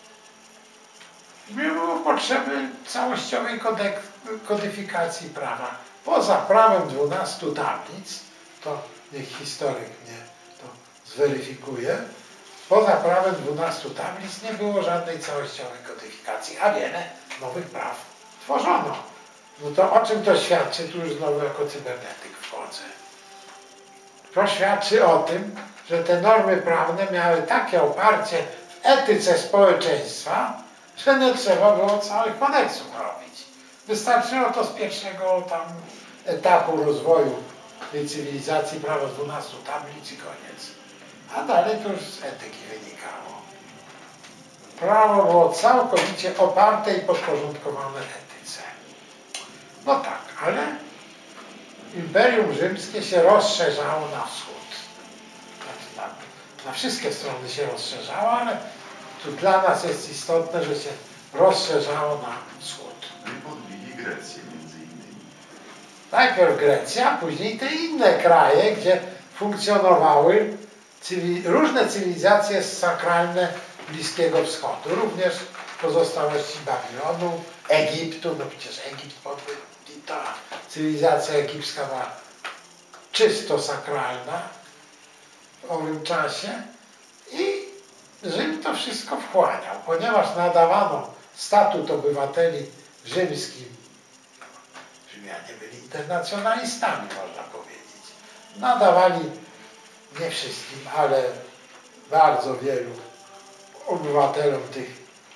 nie było potrzeby całościowej kodyfikacji prawa. Poza prawem dwunastu tablic, to niech historyk mnie to zweryfikuje, poza prawem dwunastu tablic nie było żadnej całościowej kodyfikacji, a wiele nowych praw tworzono. No to o czym to świadczy? Tu już znowu jako cybernetyk wchodzę. To świadczy o tym, że te normy prawne miały takie oparcie w etyce społeczeństwa, że nie trzeba było całych kodeksów robić. Wystarczyło to z pierwszego tam etapu rozwoju tej cywilizacji, prawa dwunastu tablic i koniec. A dalej to już z etyki wynikało. Prawo było całkowicie oparte i podporządkowane etyce. No tak, ale Imperium Rzymskie się rozszerzało na wschód. Znaczy, na, na wszystkie strony się rozszerzało, ale tu dla nas jest istotne, że się rozszerzało na wschód. No i podbili Grecję między innymi. Najpierw Grecja, a później te inne kraje, gdzie funkcjonowały cywil różne cywilizacje sakralne Bliskiego Wschodu. Również pozostałości Babilonu, Egiptu, no przecież Egipt podbył, i ta cywilizacja egipska była czysto sakralna w owym czasie i Rzym to wszystko wchłaniał, ponieważ nadawano statut obywateli rzymskim. Rzymianie byli internacjonalistami, można powiedzieć. Nadawali nie wszystkim, ale bardzo wielu obywatelom tych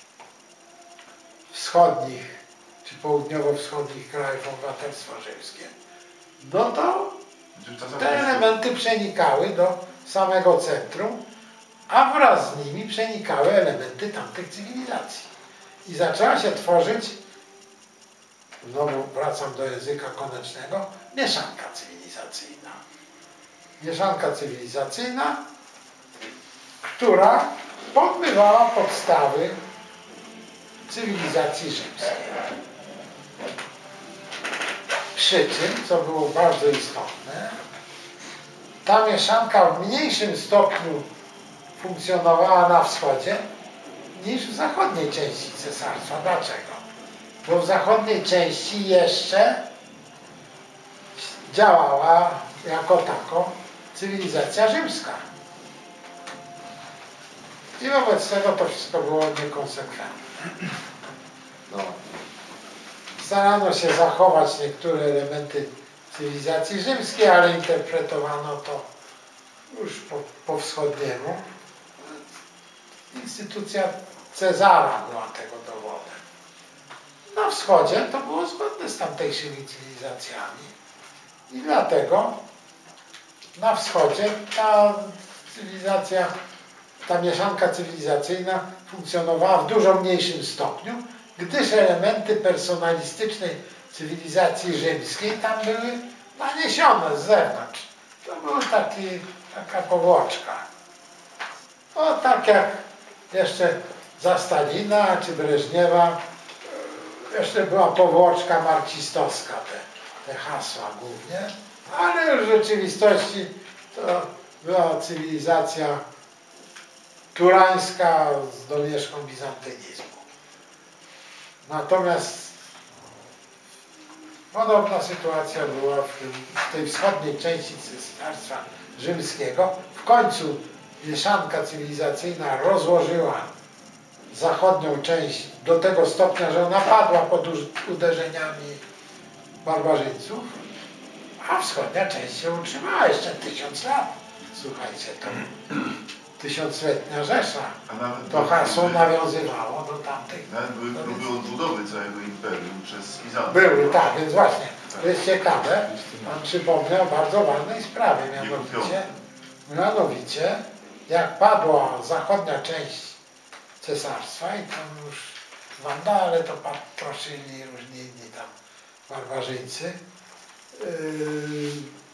wschodnich czy południowo-wschodnich krajów obywatelstwa rzymskie. No to te elementy przenikały do samego centrum, a wraz z nimi przenikały elementy tamtych cywilizacji. I zaczęła się tworzyć, znowu wracam do języka koniecznego, mieszanka cywilizacyjna. Mieszanka cywilizacyjna, która podbywała podstawy cywilizacji rzymskiej. Przy czym, co było bardzo istotne, ta mieszanka w mniejszym stopniu funkcjonowała na wschodzie niż w zachodniej części cesarstwa. Dlaczego? Bo w zachodniej części jeszcze działała jako tako cywilizacja rzymska. I wobec tego to wszystko było niekonsekwentne. No. Starano się zachować niektóre elementy cywilizacji rzymskiej, ale interpretowano to już po, po wschodniemu. Instytucja Cezara była tego dowodem. Na wschodzie to było zgodne z tamtejszymi cywilizacjami. I dlatego na wschodzie ta cywilizacja, ta mieszanka cywilizacyjna funkcjonowała w dużo mniejszym stopniu, gdyż elementy personalistycznej cywilizacji rzymskiej tam były naniesione z zewnątrz. To była taki, taka powłoczka. O, tak jak jeszcze za Stalina czy Breżniewa jeszcze była powłoczka marksistowska, te, te hasła głównie, ale w rzeczywistości to była cywilizacja turańska z domieszką bizantynizmu. Natomiast podobna sytuacja była w, tym, w tej wschodniej części Cesarstwa Rzymskiego. W końcu mieszanka cywilizacyjna rozłożyła zachodnią część do tego stopnia, że ona padła pod uderzeniami barbarzyńców, a wschodnia część się utrzymała jeszcze tysiąc lat. Słuchajcie, to tysiącletnia Rzesza. To hasło nawiązywało do tamtych. Nawet były próby odbudowy całego imperium przez Bizancjum. Były, tak, więc właśnie, to jest ciekawe. Pan przypomniał o bardzo ważnej sprawie, mianowicie, mianowicie jak padła zachodnia część cesarstwa i tam już Wandale to patroszyli, różni inni tam barbarzyńcy. Yy,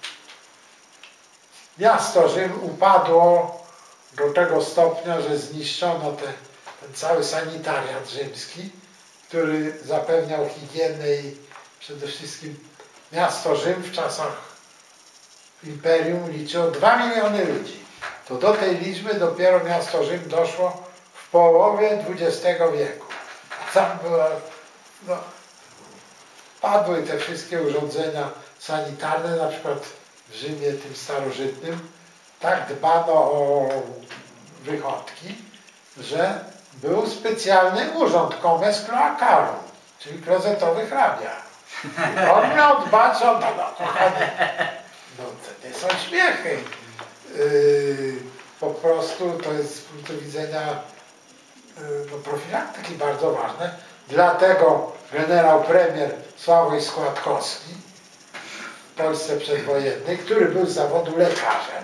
miasto Rzym upadło do tego stopnia, że zniszczono te, ten cały sanitariat rzymski, który zapewniał higienę i przede wszystkim miasto Rzym w czasach imperium liczyło dwa miliony ludzi. To do tej liczby dopiero miasto Rzym doszło w połowie dwudziestego wieku. Tam była, no, padły te wszystkie urządzenia sanitarne, na przykład w Rzymie tym starożytnym, tak dbano o wychodki, że był specjalny urząd comes cloacarum, czyli klozetowy hrabia. On miał dbać o, no, no kochany, no to nie są śmiechy. Yy, po prostu to jest z punktu widzenia yy, no, profilaktyki bardzo ważne. Dlatego generał premier Sławoj Składkowski w Polsce przedwojennej, który był z zawodu lekarzem,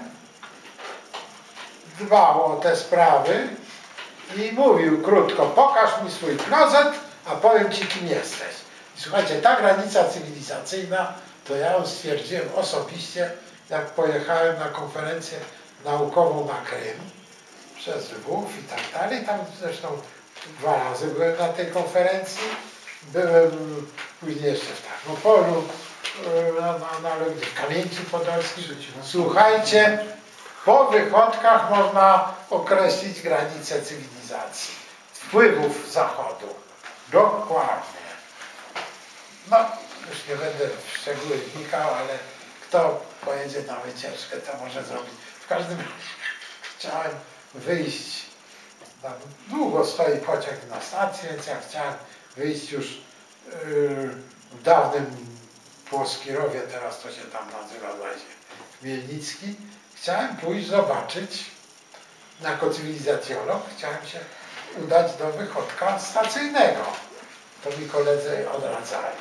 dbał o te sprawy i mówił krótko: pokaż mi swój klozet, a powiem ci, kim jesteś. I słuchajcie, ta granica cywilizacyjna, to ja ją stwierdziłem osobiście, jak pojechałem na konferencję naukową na Krym przez Lwów i tak dalej. Tam zresztą dwa razy byłem na tej konferencji. Byłem później jeszcze w Tarnopolu, na, na, na, w Kamieńcu Podolskim. Słuchajcie, po wychodkach można określić granicę cywilizacji, wpływów Zachodu. Dokładnie. No, już nie będę w szczegóły wnikał, ale kto pojedzie na wycieczkę, to może zrobić. W każdym razie chciałem wyjść, tam długo stoi pociąg na stacji, więc ja chciałem wyjść już yy, w dawnym Płoskirowie, teraz to się tam nazywa właśnie Chmielnicki. Chciałem pójść zobaczyć, jako cywilizacjolog, chciałem się udać do wychodka stacyjnego. To mi koledzy odradzali.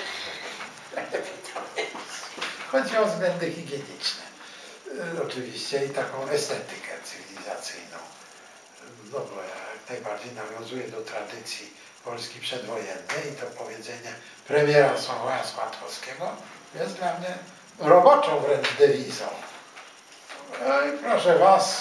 Chodzi o względy higieniczne. Yy, oczywiście i taką estetykę cywilizacyjną. No bo ja jak najbardziej nawiązuję do tradycji Polski przedwojennej i to powiedzenie premiera Sławoja Składkowskiego jest dla mnie roboczą wręcz dewizą. No i proszę was,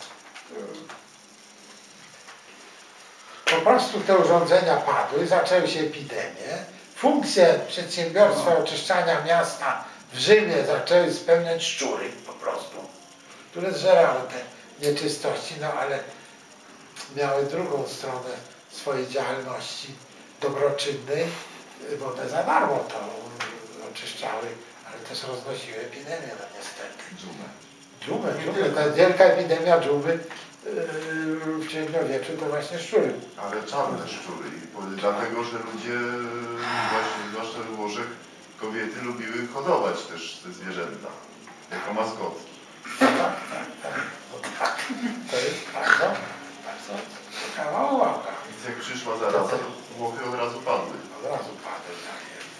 po prostu te urządzenia padły, zaczęły się epidemie, funkcje przedsiębiorstwa oczyszczania miasta w Rzymie zaczęły spełniać szczury po prostu, które zżerały te nieczystości, no ale miały drugą stronę swojej działalności dobroczynnej, bo one za darmo to oczyszczały, ale też roznosiły epidemię, no niestety. Dżumę. Dżumę, dżumę, ta wielka epidemia dżumy yy, w średniowieczu to właśnie szczury. Ale czarne szczury, bo, dlatego że ludzie, właśnie zwłaszcza we Włoszech, kobiety lubiły hodować też te zwierzęta, jako maskotki. Tak, tak, tak. No, tak. To jest bardzo, bardzo ciekawa uwaga. Więc jak przyszła zaraza, to Włochy od razu padły. Od razu padły, tak jest.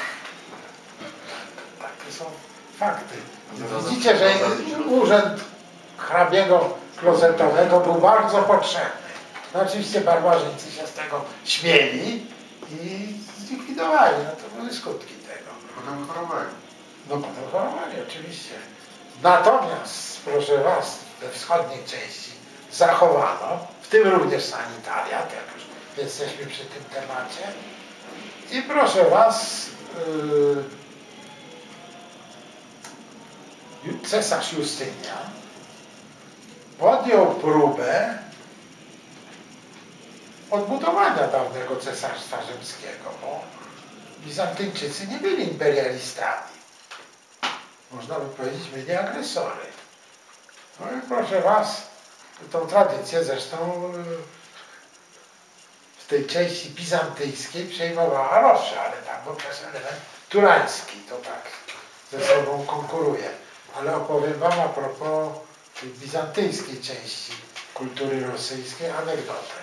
Takie są fakty. Widzicie, że urząd hrabiego klozetowego był bardzo potrzebny. No oczywiście barbarzyńcy się z tego śmieli i zlikwidowali. No to były skutki tego. Potem chorowali. No potem chorowali, oczywiście. Natomiast, proszę was, we wschodniej części zachowano, w tym również sanitariat, jak już jesteśmy przy tym temacie. I proszę was, yy, cesarz Justynian podjął próbę odbudowania dawnego cesarstwa rzymskiego, bo Bizantyjczycy nie byli imperialistami. Można by powiedzieć, byli agresory. No i proszę was, tą tradycję zresztą w tej części bizantyjskiej przejmowała Rosja, ale tam był też element turański, to tak ze sobą konkuruje. Ale opowiem wam a propos tej bizantyjskiej części kultury rosyjskiej anegdotę.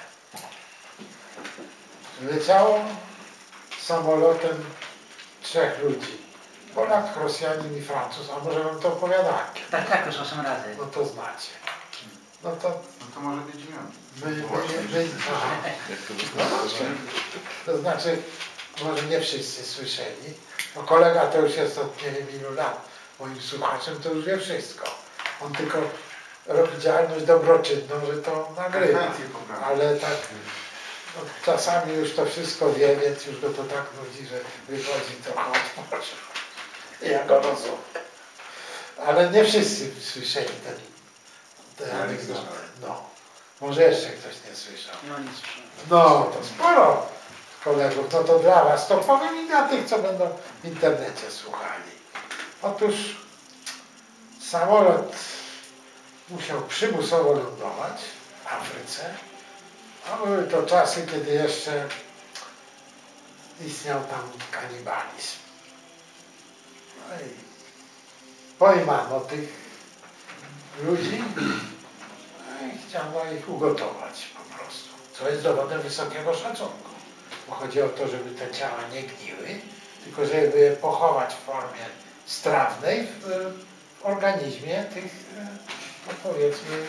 Leciało samolotem trzech ludzi. Polak, Rosjanin i Francuz, a może wam to opowiadałem? Tak, tak, już osiem razy. No to znacie. No to No to może być dziewiąty. my, my, my, my aha. Jak to No, to znaczy może nie wszyscy słyszeli, bo kolega to już jest od nie wiem ilu lat moim słuchaczem, to już wie wszystko. On tylko robi działalność dobroczynną, że to nagrywa, ale tak no, czasami już to wszystko wie, więc już go to tak nudzi, że wychodzi trochę od morza. Ja go rozumiem. Ale nie wszyscy słyszeli ten, ten anegdotę. No. Może jeszcze ktoś nie słyszał. No nie słyszałem. No, to sporo kolegów. No to dla was to powiem i dla tych, co będą w internecie słuchali. Otóż samolot musiał przymusowo lądować w Afryce. A były to czasy, kiedy jeszcze istniał tam kanibalizm. No i pojmano tych ludzi no i chciano ich ugotować po prostu. Co jest dowodem wysokiego szacunku. Bo chodzi o to, żeby te ciała nie gniły, tylko żeby je pochować w formie strawnej w, w organizmie tych, no powiedzmy,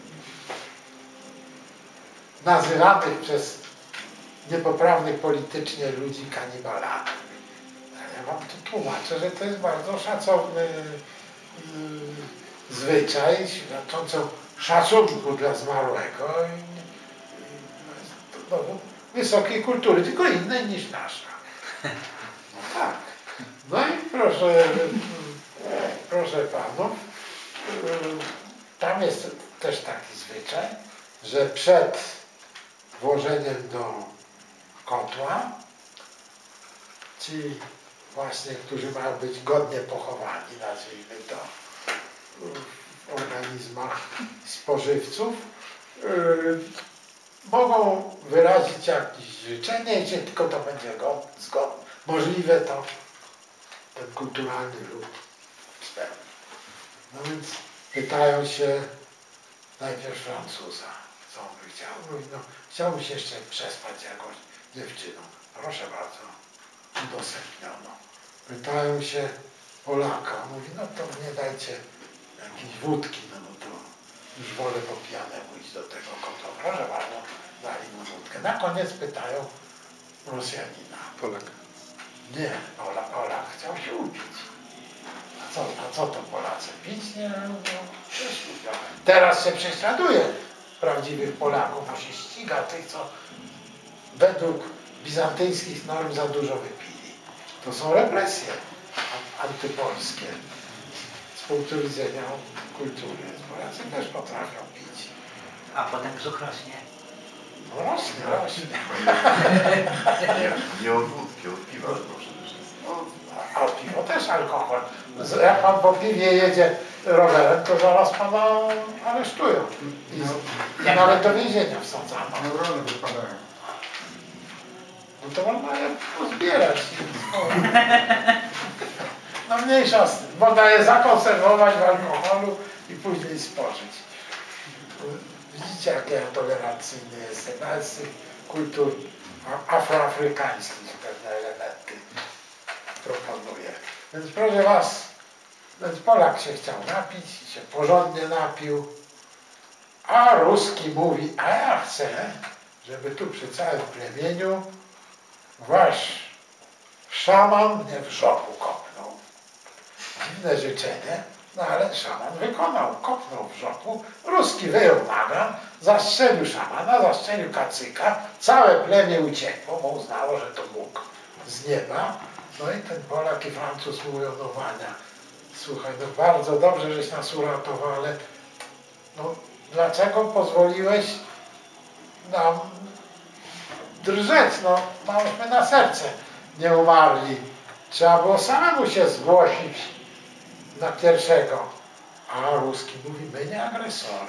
nazywanych przez niepoprawnych politycznie ludzi kanibalami. Ja wam to tłumaczę, że to jest bardzo szacowny yy, zwyczaj, świadczący o szacunku dla zmarłego i, i no, wysokiej kultury, tylko innej niż nasza. No tak. No i proszę, proszę panów, yy, tam jest też taki zwyczaj, że przed włożeniem do kotła ci właśnie, którzy mają być godnie pochowani, nazwijmy to, w organizmach spożywców, yy, mogą wyrazić jakieś życzenie, jeśli tylko to będzie zgodne, możliwe, to ten kulturalny lud spełni. No więc pytają się najpierw Francuza, co on by chciał. Mówi, no, chciałbym się jeszcze przespać jakąś dziewczyną. Proszę bardzo, udostępniono. Pytają się Polaka, mówi, no to nie dajcie jakiejś wódki, no, no to już wolę po pijanemu iść do tego kotła. Proszę bardzo, dali mu wódkę. Na koniec pytają Rosjanina. Polak. Nie, Polak, Polak chciał się upić. A co, a co to Polacy? Pić nie lubią? Też lubią. Teraz się prześladuje prawdziwych Polaków, bo się ściga tych, co według bizantyjskich norm za dużo wypili. To są represje antypolskie z punktu widzenia kultury. Polacy też potrafią pić. A potem brzuch rośnie. No rośnie, rośnie. Nie, nie od wódki, od piwa tylko przede wszystkim. No, a piwo też alkohol. Jak pan po piwie jedzie rowerem, to zaraz pana aresztują. I, i nawet do więzienia wsadzano. Neurony wypadają. No to można je pozbierać. No mniejsza z tym. Można je zakonserwować w alkoholu i później spożyć. Widzicie, jak ja tolerancyjny jestem. Nawet z tych kultur afroafrykańskich pewne elementy proponuję. Więc proszę was, więc Polak się chciał napić, się porządnie napił, a Ruski mówi, a ja chcę, żeby tu przy całym plemieniu wasz szaman mnie w żoku kopnął. Dziwne życzenie, no ale szaman wykonał, kopnął w żoku, Ruski wyjął nagan, zastrzelił szamana, zastrzelił kacyka, całe plemię uciekło, bo uznało, że to Bóg z nieba. No i ten Polak i Francuz mówią, no Wania, słuchaj, no bardzo dobrze, żeś nas uratował, ale no dlaczego pozwoliłeś nam drżeć, no małyśmy na serce nie umarli. Trzeba było samemu się zgłosić na pierwszego. A Ruski mówi, my nie agresory.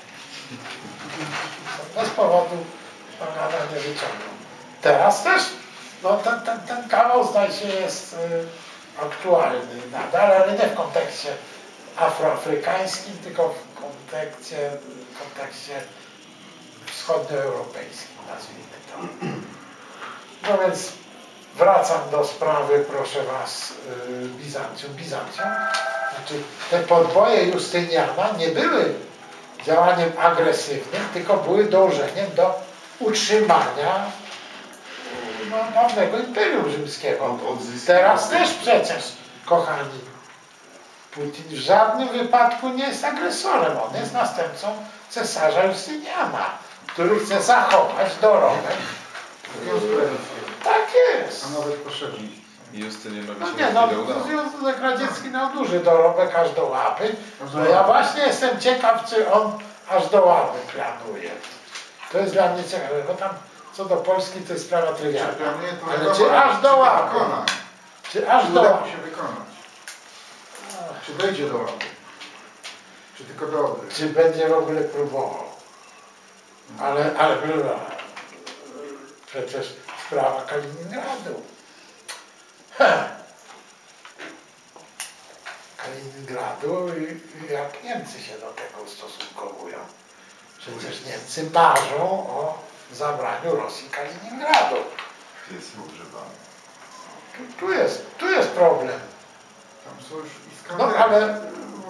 Bez powodu Pagana nie wyciągnął. Teraz też, no ten, ten, ten kawał zdaje się jest y, aktualny nadal, ale nie w kontekście afroafrykańskim, tylko w kontekście, w kontekście wschodnioeuropejskim, nazwijmy to. No więc wracam do sprawy, proszę was, yy, Bizancjum. Bizancjum, znaczy te podboje Justyniana nie były działaniem agresywnym, tylko były dążeniem do utrzymania no, dawnego Imperium Rzymskiego. Od- odzyskiwał- Teraz też przecież, kochani, Putin w żadnym wypadku nie jest agresorem. On jest następcą cesarza Justyniana, który chce zachować dorobek. Tak jest. A nawet poszerzyć. Justynianowi No się nie, na no chwilę udało. Związek Radziecki miał duży dorobek aż do łapy. No ja właśnie jestem ciekaw, czy on aż do łapy planuje. To jest dla mnie ciekawe, bo tam co do Polski to jest sprawa trywialna. Planuje to Ale wiadomo, czy aż czy do to łapy? wykona. Czy aż Czy do uda mu łapy? się wykonać? Czy dojdzie do łapy? Czy tylko do odry? Czy będzie w ogóle próbował? Ale, ale była przecież sprawa Kaliningradu. Ha. Kaliningradu i, i jak Niemcy się do tego ustosunkowują. Przecież Niemcy marzą o zabraniu Rosji Kaliningradu. Jest pogrzebany. Tu, tu, jest, tu jest problem. Tam są już i No skandery. ale mm,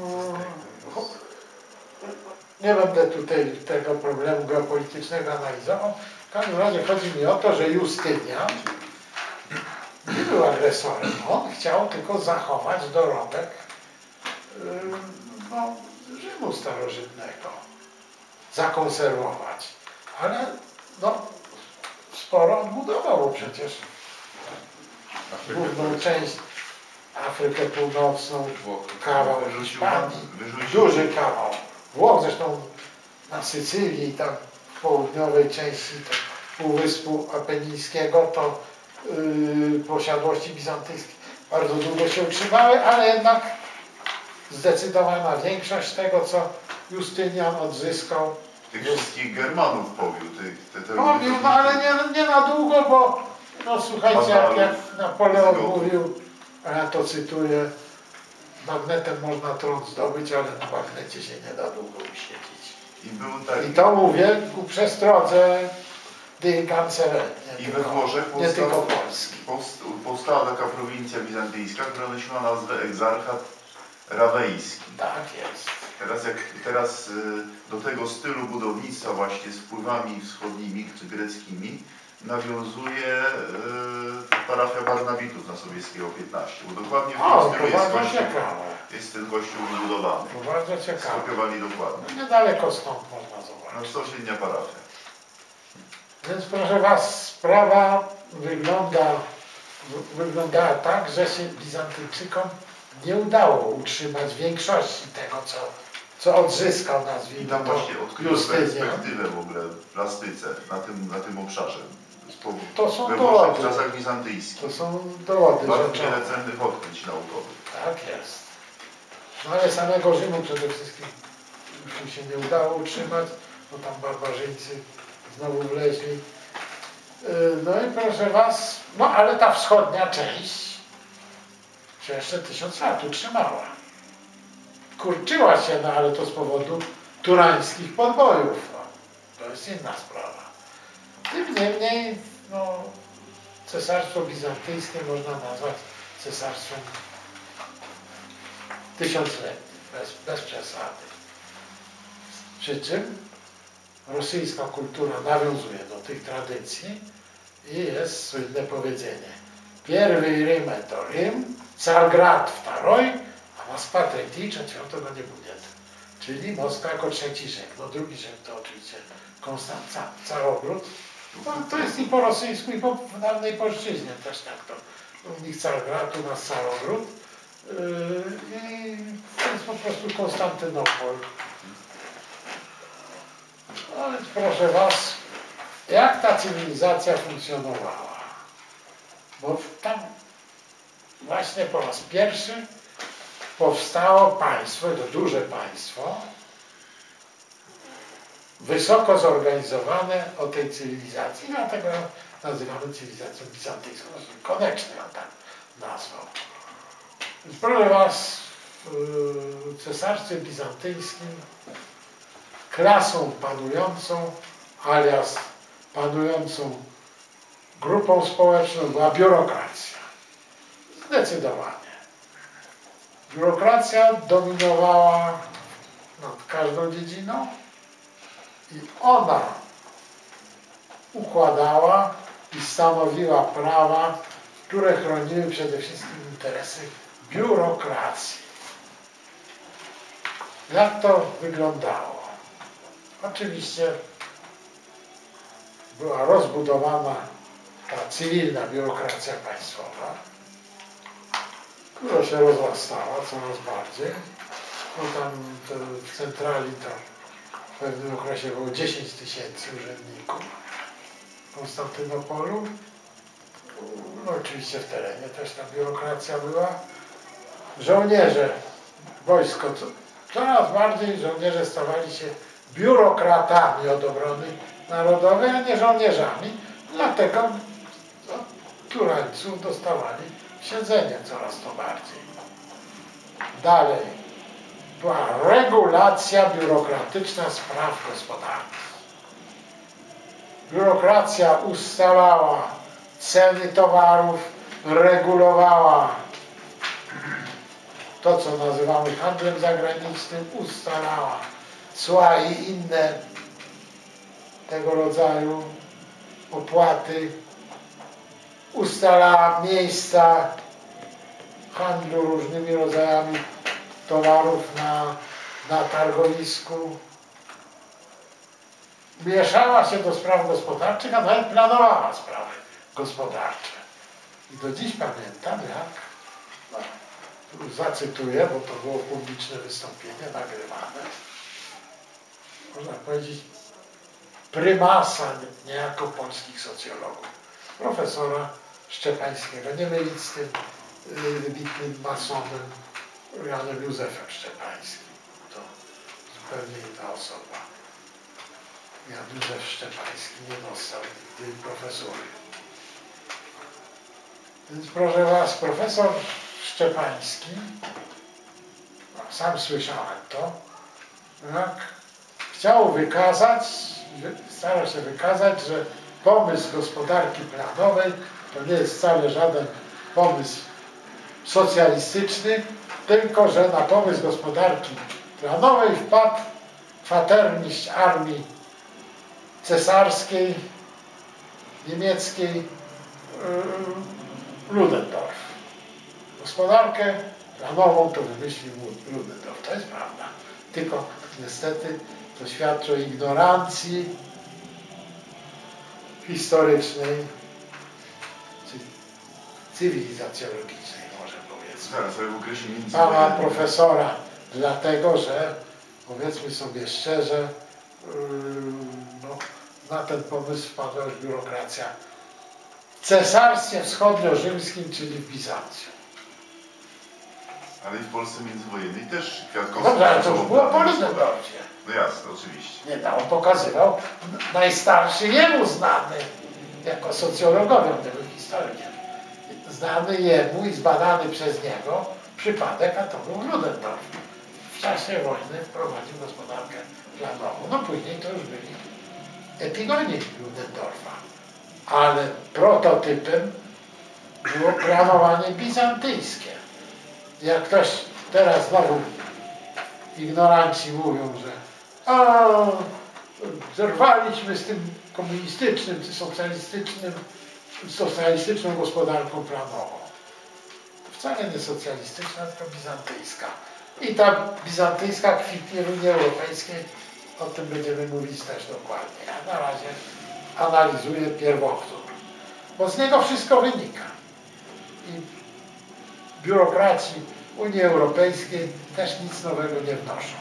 nie będę tutaj tego problemu geopolitycznego analizował. W każdym razie chodzi mi o to, że Justynian nie był agresorem. On chciał tylko zachować dorobek yy, no, Rzymu starożytnego. Zakonserwować. Ale no, sporo odbudował, bo przecież główną część Afrykę Północną, Włochy. kawał Wyrzucił Hiszpanii, wyrzucił- duży kawał Włoch, zresztą na Sycylii, tam w południowej części Półwyspu Apenińskiego, to yy, posiadłości bizantyjskie bardzo długo się utrzymały, ale jednak zdecydowana większość tego, co Justynian odzyskał, Tych wszystkich Germanów pobił. Tych, te, te, pobił, no ale nie, nie na długo, bo no słuchajcie, jak, jak Napoleon mówił, a ja to cytuję, magnetem można tron zdobyć, ale na magnecie się nie da długo usiedzieć. I był taki... I to mówię ku przestrodze die ganze Welt, nie, I we tylko, Włoszech nie powstał, tylko Polski. powst- powstała taka prowincja bizantyjska, która nosiła nazwę Egzarchat Rawejski. Tak jest. Teraz, jak, teraz y, do tego stylu budownictwa właśnie z wpływami wschodnimi czy greckimi nawiązuje y, parafia Barnabitów na Sobieskiego piętnaście, bo dokładnie w O, tym to stylu jest bardzo kościół, ciekawe. jest ten kościół wybudowany. To bardzo ciekawe. Skopiowali dokładnie. No niedaleko stąd można No zobaczyć. sąsiednia parafia. Więc proszę Was, sprawa wygląda, wy- wyglądała tak, że się Bizantyjczykom nie udało utrzymać większości tego, co, co odzyskał, I nazwijmy tam to, właśnie odkryto Justynian. perspektywę w ogóle w plastyce na tym, na tym obszarze. Z powodu- To są we Włoszech dowody. w czasach bizantyjskich. To są dowody Bardzo rzeczowe. wiele cennych odkryć naukowych. Tak jest. No ale samego Rzymu przede wszystkim już mi się nie udało utrzymać, bo tam barbarzyńcy znowu wleźli. Yy, No i proszę Was, no ale ta wschodnia część się jeszcze tysiąc lat utrzymała. Kurczyła się, no ale to z powodu turańskich podbojów. No, to jest inna sprawa. Tym niemniej, no, cesarstwo bizantyjskie można nazwać cesarstwem tysiącletnim, bez, bez przesady. Przy czym rosyjska kultura nawiązuje do tych tradycji i jest słynne powiedzenie: Pierwszy Rim to Rim, Cargrad wtoroj, a Moskwa trzeci, czwartego nie będzie. Czyli Moskwa jako trzeci Rzym. No drugi Rzym to oczywiście Konstanca, Carogród. No, to jest i po rosyjsku, i po w dawnej polszczyźnie też tak to. U nich Cargrad, u nas Carogród. Yy, I to jest po prostu Konstantynopol. No więc proszę Was, jak ta cywilizacja funkcjonowała? Bo tam właśnie po raz pierwszy powstało państwo, to duże państwo, wysoko zorganizowane o tej cywilizacji, dlatego nazywamy cywilizacją bizantyjską, konecznie on tak nazwał. Proszę Was, w cesarstwie bizantyjskim klasą panującą, alias panującą grupą społeczną była biurokracja. Zdecydowanie. Biurokracja dominowała nad każdą dziedziną i ona układała i stanowiła prawa, które chroniły przede wszystkim interesy biurokracji. Jak to wyglądało? Oczywiście była rozbudowana ta cywilna biurokracja państwowa, która się rozrastała coraz bardziej. No tam to w centrali to w pewnym okresie było dziesięć tysięcy urzędników w Konstantynopolu. No, oczywiście w terenie też ta biurokracja była. Żołnierze, wojsko, coraz bardziej żołnierze stawali się biurokratami od obrony narodowej, a nie żołnierzami. Dlatego no, Turańców dostawali w siedzenie coraz to bardziej. Dalej była regulacja biurokratyczna spraw gospodarczych. Biurokracja ustalała ceny towarów, regulowała to, co nazywamy handlem zagranicznym, ustalała cła i inne tego rodzaju opłaty, ustalała miejsca handlu różnymi rodzajami towarów na, na targowisku. Mieszała się do spraw gospodarczych, a nawet planowała sprawy gospodarcze. I do dziś pamiętam, jak, no, zacytuję, bo to było publiczne wystąpienie nagrywane, można powiedzieć, prymasa niejako polskich socjologów, profesora Szczepańskiego, nie mylić z tym yy, wybitnym masonem Janem Józefem Szczepańskim. To zupełnie inna osoba. Jan Józef Szczepański nie dostał nigdy profesury. Więc proszę was, profesor Szczepański, no, sam słyszałem to, jak chciał wykazać, starał się wykazać, że pomysł gospodarki planowej to nie jest wcale żaden pomysł socjalistyczny, tylko że na pomysł gospodarki planowej wpadł kwatermistrz armii cesarskiej, niemieckiej, yy, Ludendorff. Gospodarkę planową to wymyślił Ludendorff, to jest prawda. Tylko niestety to świadczy o ignorancji historycznej, czy cywilizacjologicznej, może powiedzmy. Zaraz, ale w okresie Pana międzywojennym. profesora, dlatego że, powiedzmy sobie szczerze, yy, no, na ten pomysł wpadła już biurokracja w Cesarstwie Wschodnio-Rzymskim, czyli w Bizancjum. Ale i w Polsce międzywojennej też Kwiatkowski... Dobrze, ale to już było po Ludendorffie. No jasne, oczywiście. Nie, no, on pokazywał najstarszy jemu znany, jako socjologowi, on był historykiem, znany jemu i zbadany przez niego przypadek, a to był Ludendorff. W czasie wojny wprowadził gospodarkę planową. No później to już byli epigoni Ludendorffa. Ale prototypem było planowanie bizantyjskie. Jak ktoś teraz znowu ignoranci mówią, że a, zerwaliśmy z tym komunistycznym czy socjalistycznym, socjalistyczną gospodarką planową. To wcale nie socjalistyczna, tylko bizantyjska. I ta bizantyjska kwitnie w Unii Europejskiej, o tym będziemy mówić też dokładnie. Ja na razie analizuję pierwowzór, bo z niego wszystko wynika. I biurokracji Unii Europejskiej też nic nowego nie wnoszą.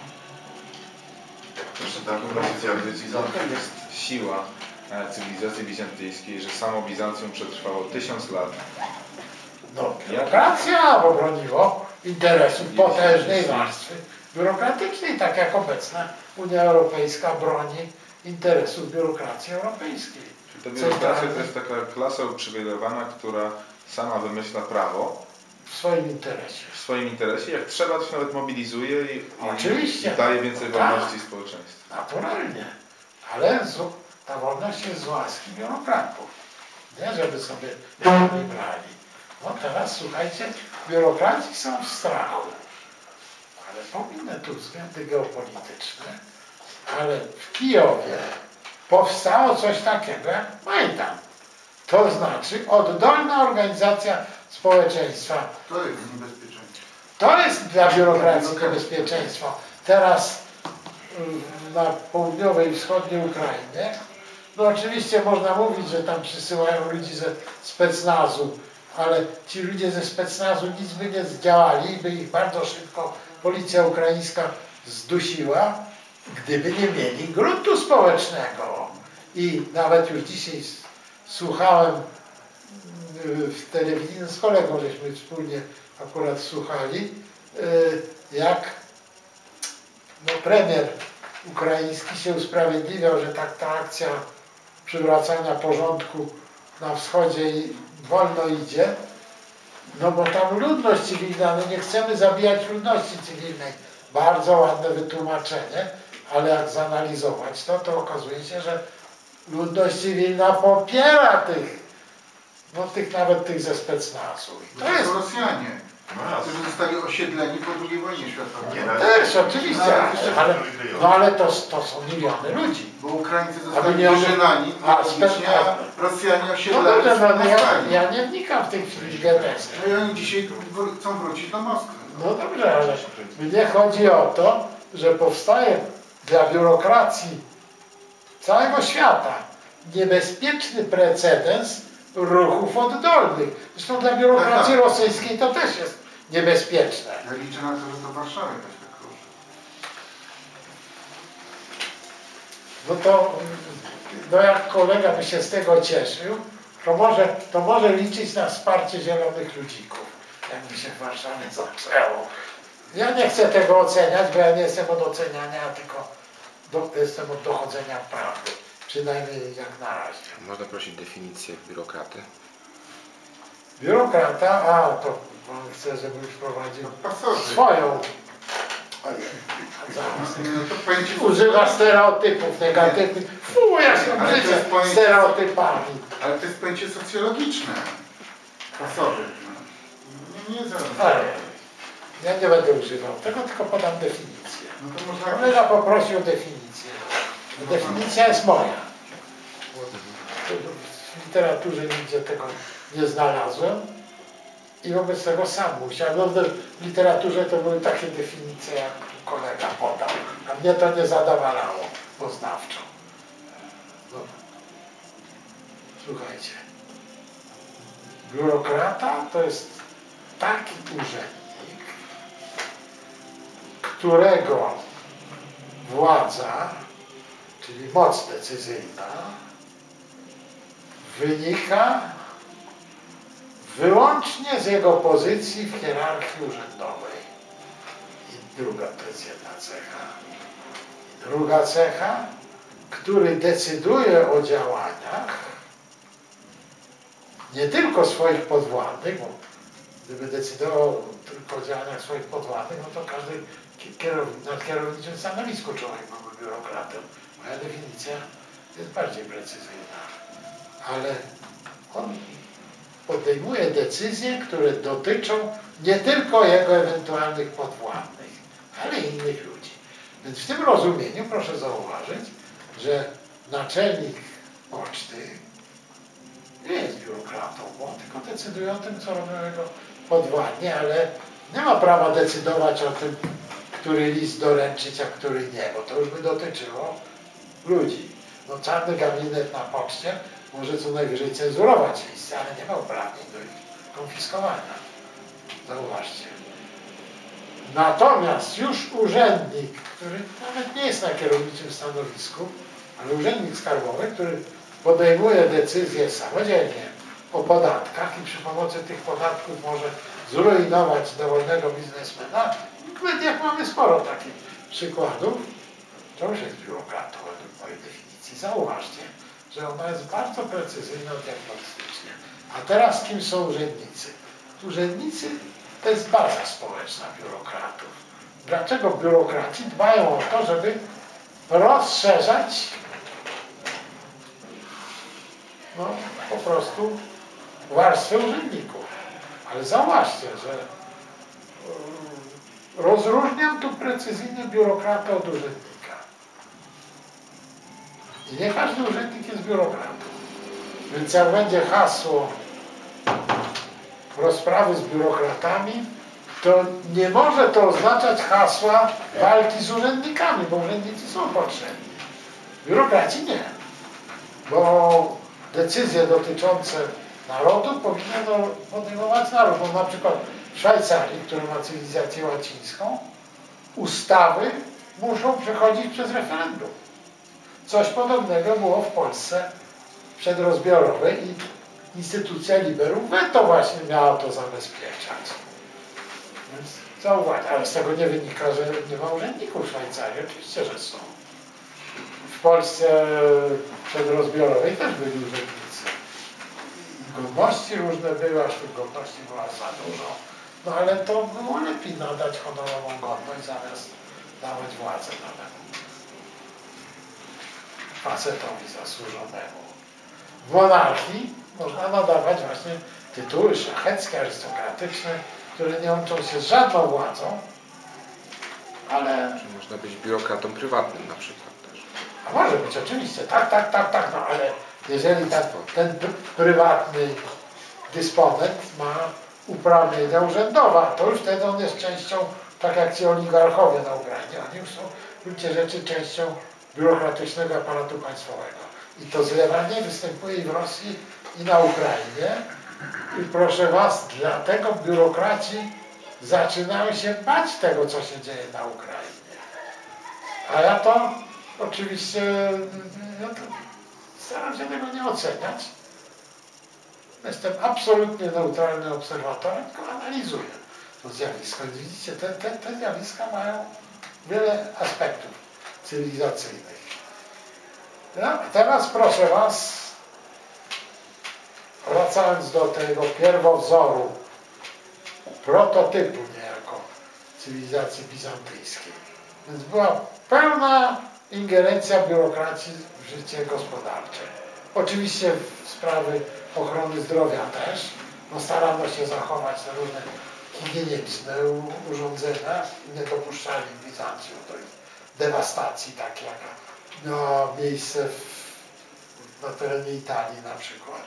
Proszę tak, pozycja Jaka jest siła e, cywilizacji bizantyjskiej, że samo Bizancjum przetrwało tysiąc lat? No, biurokracja, bo broniło interesów potężnej warstwy biurokratycznej, tak jak obecna Unia Europejska broni interesów biurokracji europejskiej. Czyli ta biurokracja to jest taka klasa uprzywilejowana, która sama wymyśla prawo w swoim interesie. w swoim interesie, jak trzeba, to się nawet mobilizuje i, Oczywiście. i daje więcej Tak. wolności społeczeństwu. Naturalnie. Ale z, ta wolność jest z łaski biurokratów. Nie, żeby sobie wybrali. No teraz słuchajcie, biurokraci są w strachu. Ale pominę tu względy geopolityczne. Ale w Kijowie powstało coś takiego jak Majdan. To znaczy oddolna organizacja społeczeństwa. To jest niebezpieczeństwo. To jest dla biurokracji niebezpieczeństwo. Teraz na południowej i wschodniej Ukrainie, no oczywiście można mówić, że tam przysyłają ludzi ze specnazu, ale ci ludzie ze specnazu nic by nie zdziałali, by ich bardzo szybko policja ukraińska zdusiła, gdyby nie mieli gruntu społecznego. I nawet już dzisiaj słuchałem w telewizji, z kolegą żeśmy wspólnie akurat słuchali, jak no, premier ukraiński się usprawiedliwiał, że tak ta akcja przywracania porządku na wschodzie i wolno idzie, no bo tam ludność cywilna, no nie chcemy zabijać ludności cywilnej. Bardzo ładne wytłumaczenie, ale jak zanalizować to, to okazuje się, że ludność cywilna popiera tych, no tych nawet tych ze specnazu. To, to jest Rosjanie, którzy zostali osiedleni po drugiej wojnie światowej. Nie, też, oczywiście, no, ale, no ale to, to są miliony ludzi. Bo Ukraińcy zostali nie wyżynani, a, a Rosjanie No osiedlali dobrze, w no, ja, Moskwie. ja nie wnikam w tej chwili w genezę. No i oni dzisiaj wr- chcą wrócić do Moskwy. No dobrze, ale mnie chodzi o to, że powstaje dla biurokracji całego świata niebezpieczny precedens ruchów oddolnych. Zresztą dla biurokracji tak, tak. rosyjskiej to też jest niebezpieczne. Ja liczę na to, że do Warszawy też tak ruszy. No to no jak kolega by się z tego cieszył, to może, to może liczyć na wsparcie zielonych ludzików, jakby się w Warszawie zaczęło. Ja nie chcę tego oceniać, bo ja nie jestem od oceniania, tylko do, jestem od dochodzenia prawdy. Przynajmniej jak na razie. Można prosić definicję biurokraty? Biurokrata, a to pan chce, żebym wprowadził Pasożyt. swoją. No to pojęcie Używa stereotypów negatywnych. Fu, ja się Ale to brydzę jest pojęcie- stereotypami. Ale to jest pojęcie socjologiczne. Pasożyt. Nie, nie zaraz. Ale ja nie będę używał tego, tylko podam definicję. No to można Kolega poprosił o definicję. Definicja jest moja. W literaturze nigdzie tego nie znalazłem i wobec tego sam musiałem. No w literaturze to były takie definicje, jak kolega podał, a mnie to nie zadowalało poznawczo. No. Słuchajcie. Biurokrata to jest taki urzędnik, którego władza, czyli moc decyzyjna, wynika wyłącznie z jego pozycji w hierarchii urzędowej. I druga to jest jedna cecha. I druga cecha, który decyduje o działaniach nie tylko swoich podwładnych, bo gdyby decydował tylko o działaniach swoich podwładnych, no to każdy kierownik, na kierowniczym stanowisku człowiek byłby biurokratem. Moja definicja jest bardziej precyzyjna. Ale on podejmuje decyzje, które dotyczą nie tylko jego ewentualnych podwładnych, ale i innych ludzi. Więc w tym rozumieniu proszę zauważyć, że naczelnik poczty nie jest biurokratą, bo on tylko decyduje o tym, co robią jego podwładni, ale nie ma prawa decydować o tym, który list doręczyć, a który nie, bo to już by dotyczyło ludzi. No czarny gabinet na poczcie może co najwyżej cenzurować listy, ale nie ma uprawnień do ich konfiskowania. Zauważcie. Natomiast już urzędnik, który nawet nie jest na kierowniczym stanowisku, ale urzędnik skarbowy, który podejmuje decyzje samodzielnie o podatkach i przy pomocy tych podatków może zrujnować dowolnego biznesmena. W mediach mamy sporo takich przykładów. To już jest biurokratą według mojej definicji. Zauważcie, że ona jest bardzo precyzyjna diagnostycznie. A teraz kim są urzędnicy? Urzędnicy to jest baza społeczna biurokratów. Dlaczego biurokraci dbają o to, żeby rozszerzać no, po prostu warstwę urzędników. Ale zauważcie, że rozróżniam tu precyzyjnie biurokratę od urzędnika. I nie każdy urzędnik jest biurokratą. Więc jak będzie hasło rozprawy z biurokratami, to nie może to oznaczać hasła walki z urzędnikami, bo urzędnicy są potrzebni. Biurokraci nie. Bo decyzje dotyczące narodu powinien podejmować naród. Bo na przykład w Szwajcarii, która ma cywilizację łacińską, ustawy muszą przechodzić przez referendum. Coś podobnego było w Polsce przedrozbiorowej i instytucja liberum veto właśnie miała to zabezpieczać. Więc zauważ, ale z tego nie wynika, że nie ma urzędników w Szwajcarii. Oczywiście, że są. W Polsce przedrozbiorowej też byli urzędnicy. I godności różne były, aż tych godności była za dużo. No ale to było lepiej nadać honorową godność zamiast dawać władzę nowemu facetowi zasłużonemu. W monarchii można nadawać właśnie tytuły szlacheckie, arystokratyczne, które nie łączą się z żadną władzą, ale... Czy można być biurokratą prywatnym na przykład też? A może być oczywiście, tak, tak, tak, tak, no ale jeżeli ten, ten prywatny dysponent ma uprawnienia urzędowe, to już wtedy on jest częścią, tak jak ci oligarchowie na Ukrainie, oni już są w gruncie rzeczy częścią biurokratycznego aparatu państwowego. I to zlewanie występuje i w Rosji, i na Ukrainie. I proszę was, dlatego biurokraci zaczynają się bać tego, co się dzieje na Ukrainie. A ja to oczywiście no to staram się tego nie oceniać. Jestem absolutnie neutralnym obserwatorem, tylko analizuję to zjawisko. I widzicie, te, te, te zjawiska mają wiele aspektów cywilizacyjnych. No, teraz proszę was, wracając do tego pierwowzoru, prototypu niejako cywilizacji bizantyjskiej. Więc była pełna ingerencja biurokracji w życie gospodarcze. Oczywiście w sprawy ochrony zdrowia też. No, starano się zachować te różne higieniczne urządzenia i nie dopuszczali w Bizancjum do dewastacji, tak jak miała miejsce w, na terenie Italii na przykład.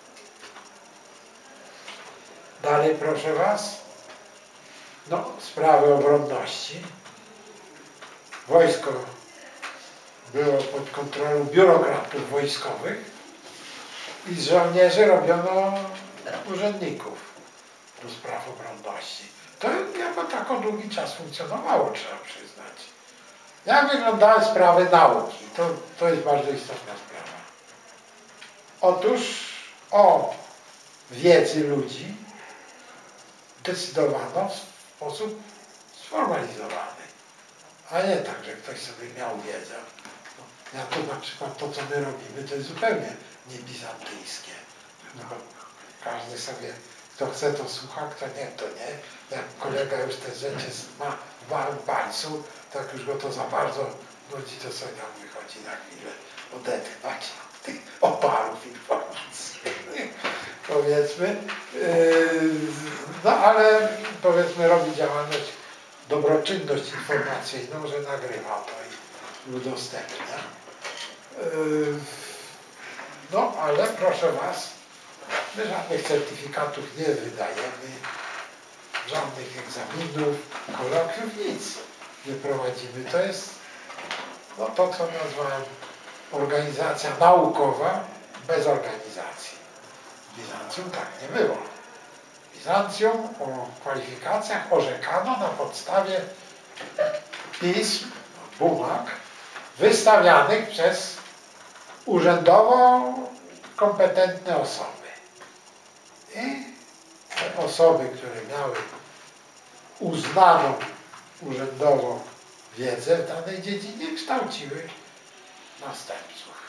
Dalej proszę was, no, sprawy obronności. Wojsko było pod kontrolą biurokratów wojskowych i z żołnierzy robiono urzędników do spraw obronności. To jako tako długi czas funkcjonowało, trzeba przyznać. Jak wyglądały sprawy nauki? To, to jest bardzo istotna sprawa. Otóż o wiedzy ludzi decydowano w sposób sformalizowany, a nie tak, że ktoś sobie miał wiedzę. Ja to na przykład to, co my robimy, to jest zupełnie nie bizantyjskie. No, każdy sobie, kto chce, to słucha, kto nie, to nie. Jak kolega już te rzeczy ma w małym palcu, tak już go to za bardzo nudzi, to sobie tam wychodzi na chwilę odetchnąć tych oparów informacji. Powiedzmy. Yy, no ale powiedzmy robi działalność, dobroczynność informacyjną, że nagrywa to i udostępnia. Yy, no ale proszę was, my żadnych certyfikatów nie wydajemy, żadnych egzaminów, kolokwiów, nic nie prowadzimy. To jest no, to, co nazwałem organizacja naukowa bez organizacji. W Bizancjum tak nie było. W Bizancjum o kwalifikacjach orzekano na podstawie pism, bumag wystawianych przez urzędowo kompetentne osoby. I te osoby, które miały uznaną urzędowo wiedzę w danej dziedzinie, kształciły następców.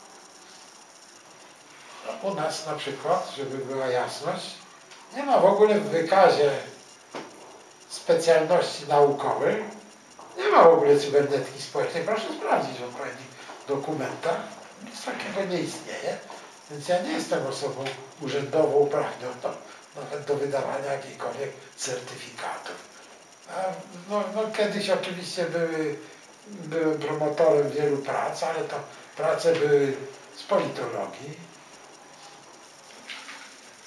No, u nas na przykład, żeby była jasność, nie ma w ogóle w wykazie specjalności naukowej, nie ma w ogóle cybernetyki społecznej. Proszę sprawdzić w odpowiednich dokumentach. Nic takiego nie istnieje. Więc ja nie jestem osobą urzędowo uprawnioną nawet do wydawania jakichkolwiek certyfikatów. A no, no, kiedyś oczywiście były, byłem promotorem wielu prac, ale to prace były z politologii,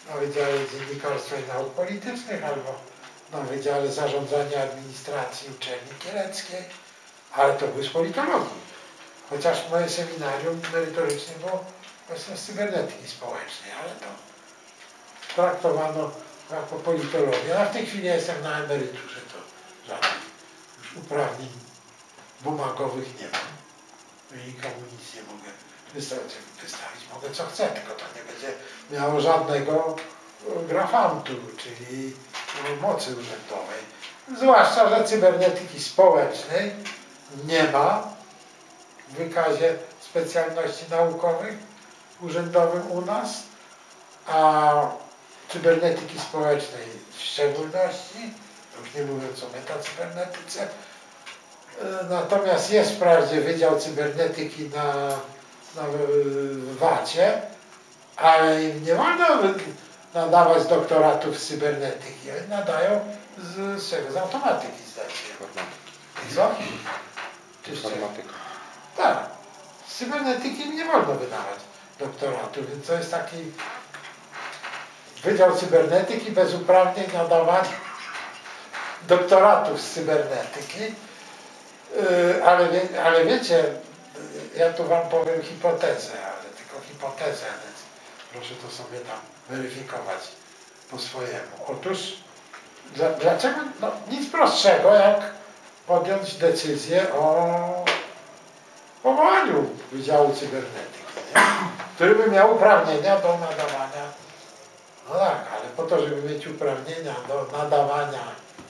na Wydziale Dziennikarstwa i Nauk Politycznych albo na Wydziale Zarządzania Administracji Uczelni Kieleckiej, ale to był z politologii. Chociaż moje seminarium merytorycznie było właśnie z cybernetyki społecznej, ale to traktowano jako politologię. A w tej chwili jestem na emeryturze, to żadnych już uprawnień bumagowych nie mam. I nikomu nic nie mogę wystawić, wystawić. Mogę co chcę, tylko to nie będzie miało żadnego grafantu, czyli mocy urzędowej. Zwłaszcza, że cybernetyki społecznej nie ma w wykazie specjalności naukowych urzędowym u nas, a cybernetyki społecznej w szczególności, już nie mówiąc o metacybernetyce. Natomiast jest wprawdzie Wydział Cybernetyki na, na wacie, ale im nie wolno nadawać doktoratów z cybernetyki. Oni nadają z, z czego? Z automatyki, zdaje się. Co? Czy z czego? Tak. Z cybernetyki im nie wolno wydawać doktoratu, więc to jest taki Wydział Cybernetyki bez uprawnień nadawania doktoratów z cybernetyki. Yy, ale, wie, ale wiecie, ja tu wam powiem hipotezę, ale tylko hipotezę, więc proszę to sobie tam weryfikować po swojemu. Otóż dla, dlaczego? No, nic prostszego jak podjąć decyzję o powołaniu Wydziału Cybernetyki, nie? Który by miał uprawnienia do nadawania, no tak, ale po to, żeby mieć uprawnienia do nadawania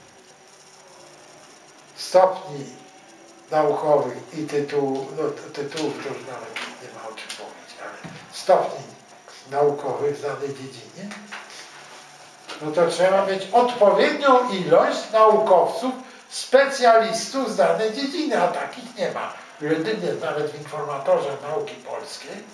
stopni naukowych i tytułów, no, tytułów to już nawet nie ma o czym mówić, ale stopni naukowych w danej dziedzinie, no to trzeba mieć odpowiednią ilość naukowców, specjalistów z danej dziedziny, a takich nie ma. Jedynie nawet w informatorze nauki polskiej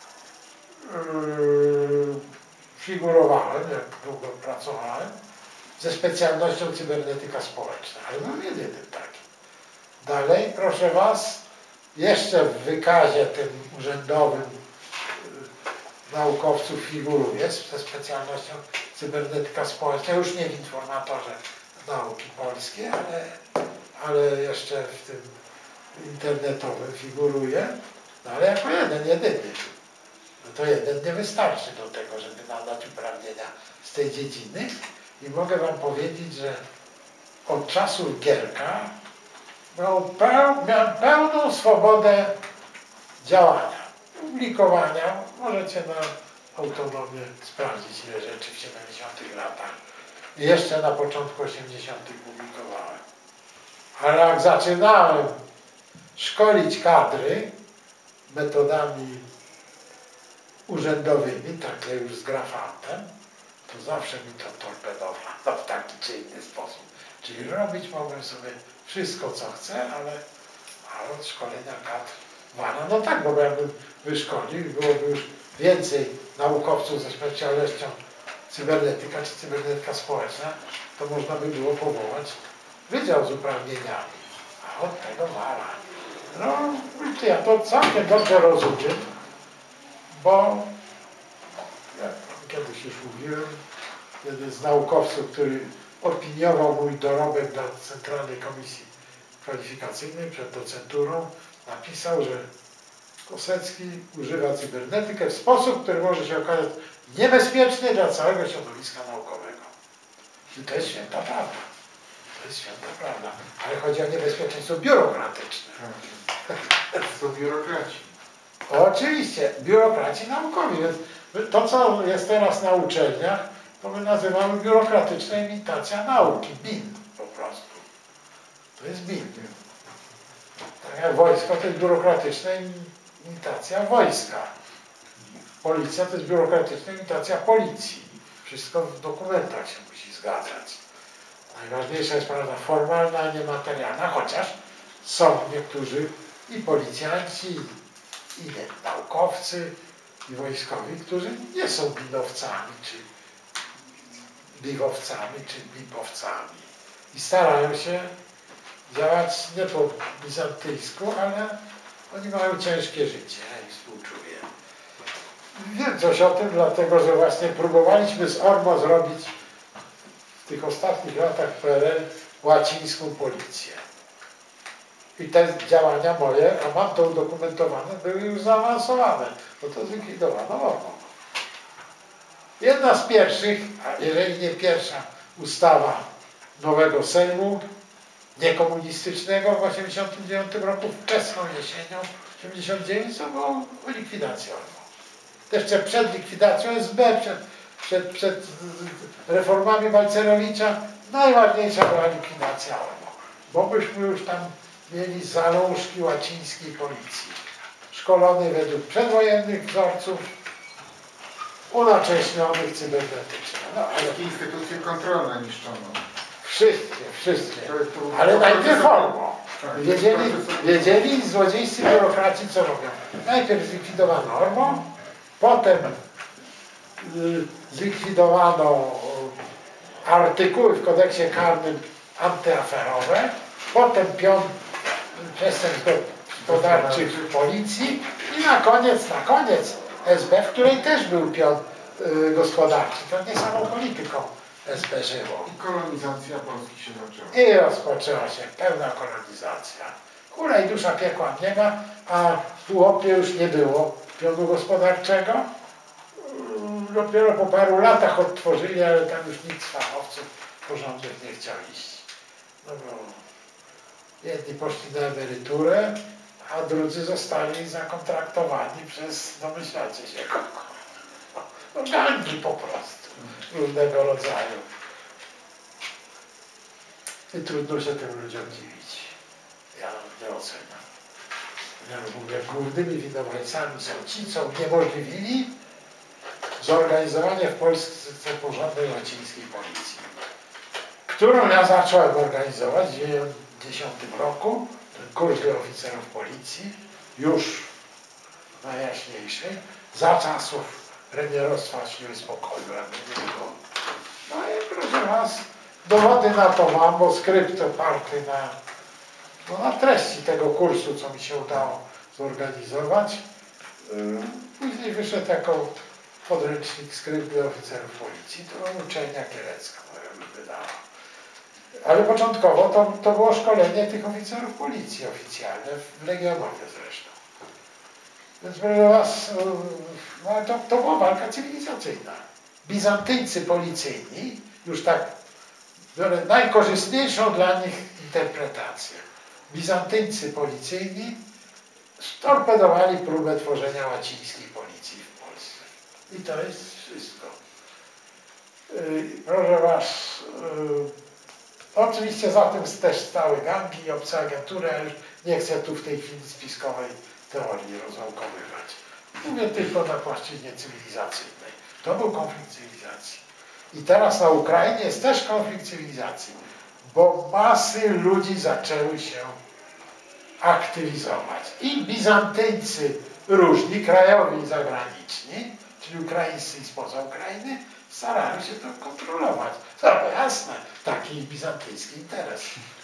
yy, figurowałem, jak długo pracowałem, ze specjalnością cybernetyka społeczna, ale mam jedynym takim. Dalej, proszę was, jeszcze w wykazie tym urzędowym yy, naukowców figuruje ze specjalnością cybernetyka społeczna, już nie w informatorze nauki polskiej, ale, ale jeszcze w tym internetowym figuruje, no ale jako jeden, jedyny. No to jeden nie wystarczy do tego, żeby nadać uprawnienia z tej dziedziny i mogę wam powiedzieć, że od czasów Gierka miał peł, miałem pełną swobodę działania, publikowania. Możecie na autonomię sprawdzić, ile rzeczy w siedemdziesiątych latach i jeszcze na początku osiemdziesiątych publikowałem. Ale jak zaczynałem szkolić kadry metodami urzędowymi, tak już z grafantem, to zawsze mi to torpedowano w taki czy inny sposób. Czyli robić mogłem sobie wszystko, co chcę, ale, ale od szkolenia kadr wana. No tak, bo jakbym wyszkolił, byłoby już więcej naukowców ze specjalnością cybernetyka czy cybernetyka społeczna, to można by było powołać wydział z uprawnieniami. A od tego wala. No, ja to całkiem dobrze rozumiem, bo ja kiedyś już mówiłem, jeden z naukowców, który opiniował mój dorobek dla Centralnej Komisji Kwalifikacyjnej przed docenturą, napisał, że Kosecki używa cybernetykę w sposób, który może się okazać niebezpieczny dla całego środowiska naukowego. I to jest święta prawda. To jest święta prawda. Ale chodzi o niebezpieczeństwo biurokratyczne. To biurokraci. Oczywiście, biurokraci naukowi. Więc to, co jest teraz na uczelniach, to my nazywamy biurokratyczna imitacja nauki. B I N po prostu. To jest B I N. Tak jak wojsko to jest biurokratyczna imitacja wojska. Policja to jest biurokratyczna imitacja policji. Wszystko w dokumentach się musi zgadzać. Najważniejsza jest prawda formalna, a nie materialna, chociaż są niektórzy i policjanci, i nie, naukowcy, i wojskowi, którzy nie są binowcami, czy biwowcami, czy bibowcami. I starają się działać nie po bizantyjsku, ale oni mają ciężkie życie i współczuję. Wiem, Powiem coś o tym, dlatego że właśnie próbowaliśmy z ORMO zrobić w tych ostatnich latach P R L łacińską policję. I te działania moje, a mam to udokumentowane, były już zaawansowane, bo to zlikwidowano ORMO. Jedna z pierwszych, a jeżeli nie pierwsza ustawa nowego Sejmu, niekomunistycznego w osiemdziesiątym dziewiątym roku, wczesną jesienią osiemdziesiąt dziewięć, to było likwidacja ORMO. Jeszcze przed likwidacją S B, przed, przed, przed reformami Balcerowicza, najważniejsza była likwidacja ORMO. Bo byśmy już tam mieli zalążki łacińskiej policji, szkolonej według przedwojennych wzorców, unacześnionych cybernetycznie. No, ale Wszystkie instytucje kontrolne niszczono. wszystkie, wszystkie. To jest tu- Ale najpierw ORMO. Tak, Wiedzieli, proszę sobie- wiedzieli złodziejscy biurokraci, co robią. Najpierw zlikwidowano ORMO, potem y, zlikwidowano y, artykuły w kodeksie karnym antyaferowe, potem pion przestępstw gospodarczych w policji i na koniec, na koniec S B, w której też był pion y, gospodarczy. To nie samą polityką S B żyło. I kolonizacja Polski się zaczęła. I rozpoczęła się pełna kolonizacja. Kula i dusza piekła nie ma, a w Półopie już nie było pionu gospodarczego. Dopiero po paru latach odtworzyli, ale tam już nikt z fachowców porządnych nie chciał iść. No bo jedni poszli na emeryturę, a drudzy zostali zakontraktowani przez, domyślacie się, kogo? No, gangi po prostu, różnego rodzaju. I trudno się tym ludziom dziwić. Ja nie oceniam. Ja mówię, głównymi winowajcami są ci, co uniemożliwili zorganizowanie w Polsce porządnej łacińskiej policji, którą ja zacząłem organizować w tysiąc dziewięćset dziewiątym roku, ten kurs dla oficerów policji, już najjaśniejszy, za czasów premierostwa Siły Spokoju. No i proszę was, dowody na to mam, bo skrypt oparty na, no, na treści tego kursu, co mi się udało zorganizować. Później wyszedł jako podręcznik skrypt dla oficerów policji, to uczelnia kielecka wydała. Ale początkowo to, to było szkolenie tych oficerów policji oficjalne, w Legionowie zresztą. Więc proszę was, no, to, to była walka cywilizacyjna. Bizantyjcy policyjni, już tak biorę najkorzystniejszą dla nich interpretację. Bizantyjcy policyjni storpedowali próbę tworzenia łacińskiej policji w Polsce. I to jest wszystko. Yy, proszę was, yy, oczywiście za tym też stały gangi i obce agentury, ale już nie chcę tu w tej chwili spiskowej teorii rozwałkowywać. Mówię tylko na płaszczyźnie cywilizacyjnej. To był konflikt cywilizacji. I teraz na Ukrainie jest też konflikt cywilizacji, bo masy ludzi zaczęły się aktywizować. I bizantyjcy różni, krajowi i zagraniczni, czyli ukraińscy i spoza Ukrainy, starali się to kontrolować. To jasne, taki bizantyjski interes.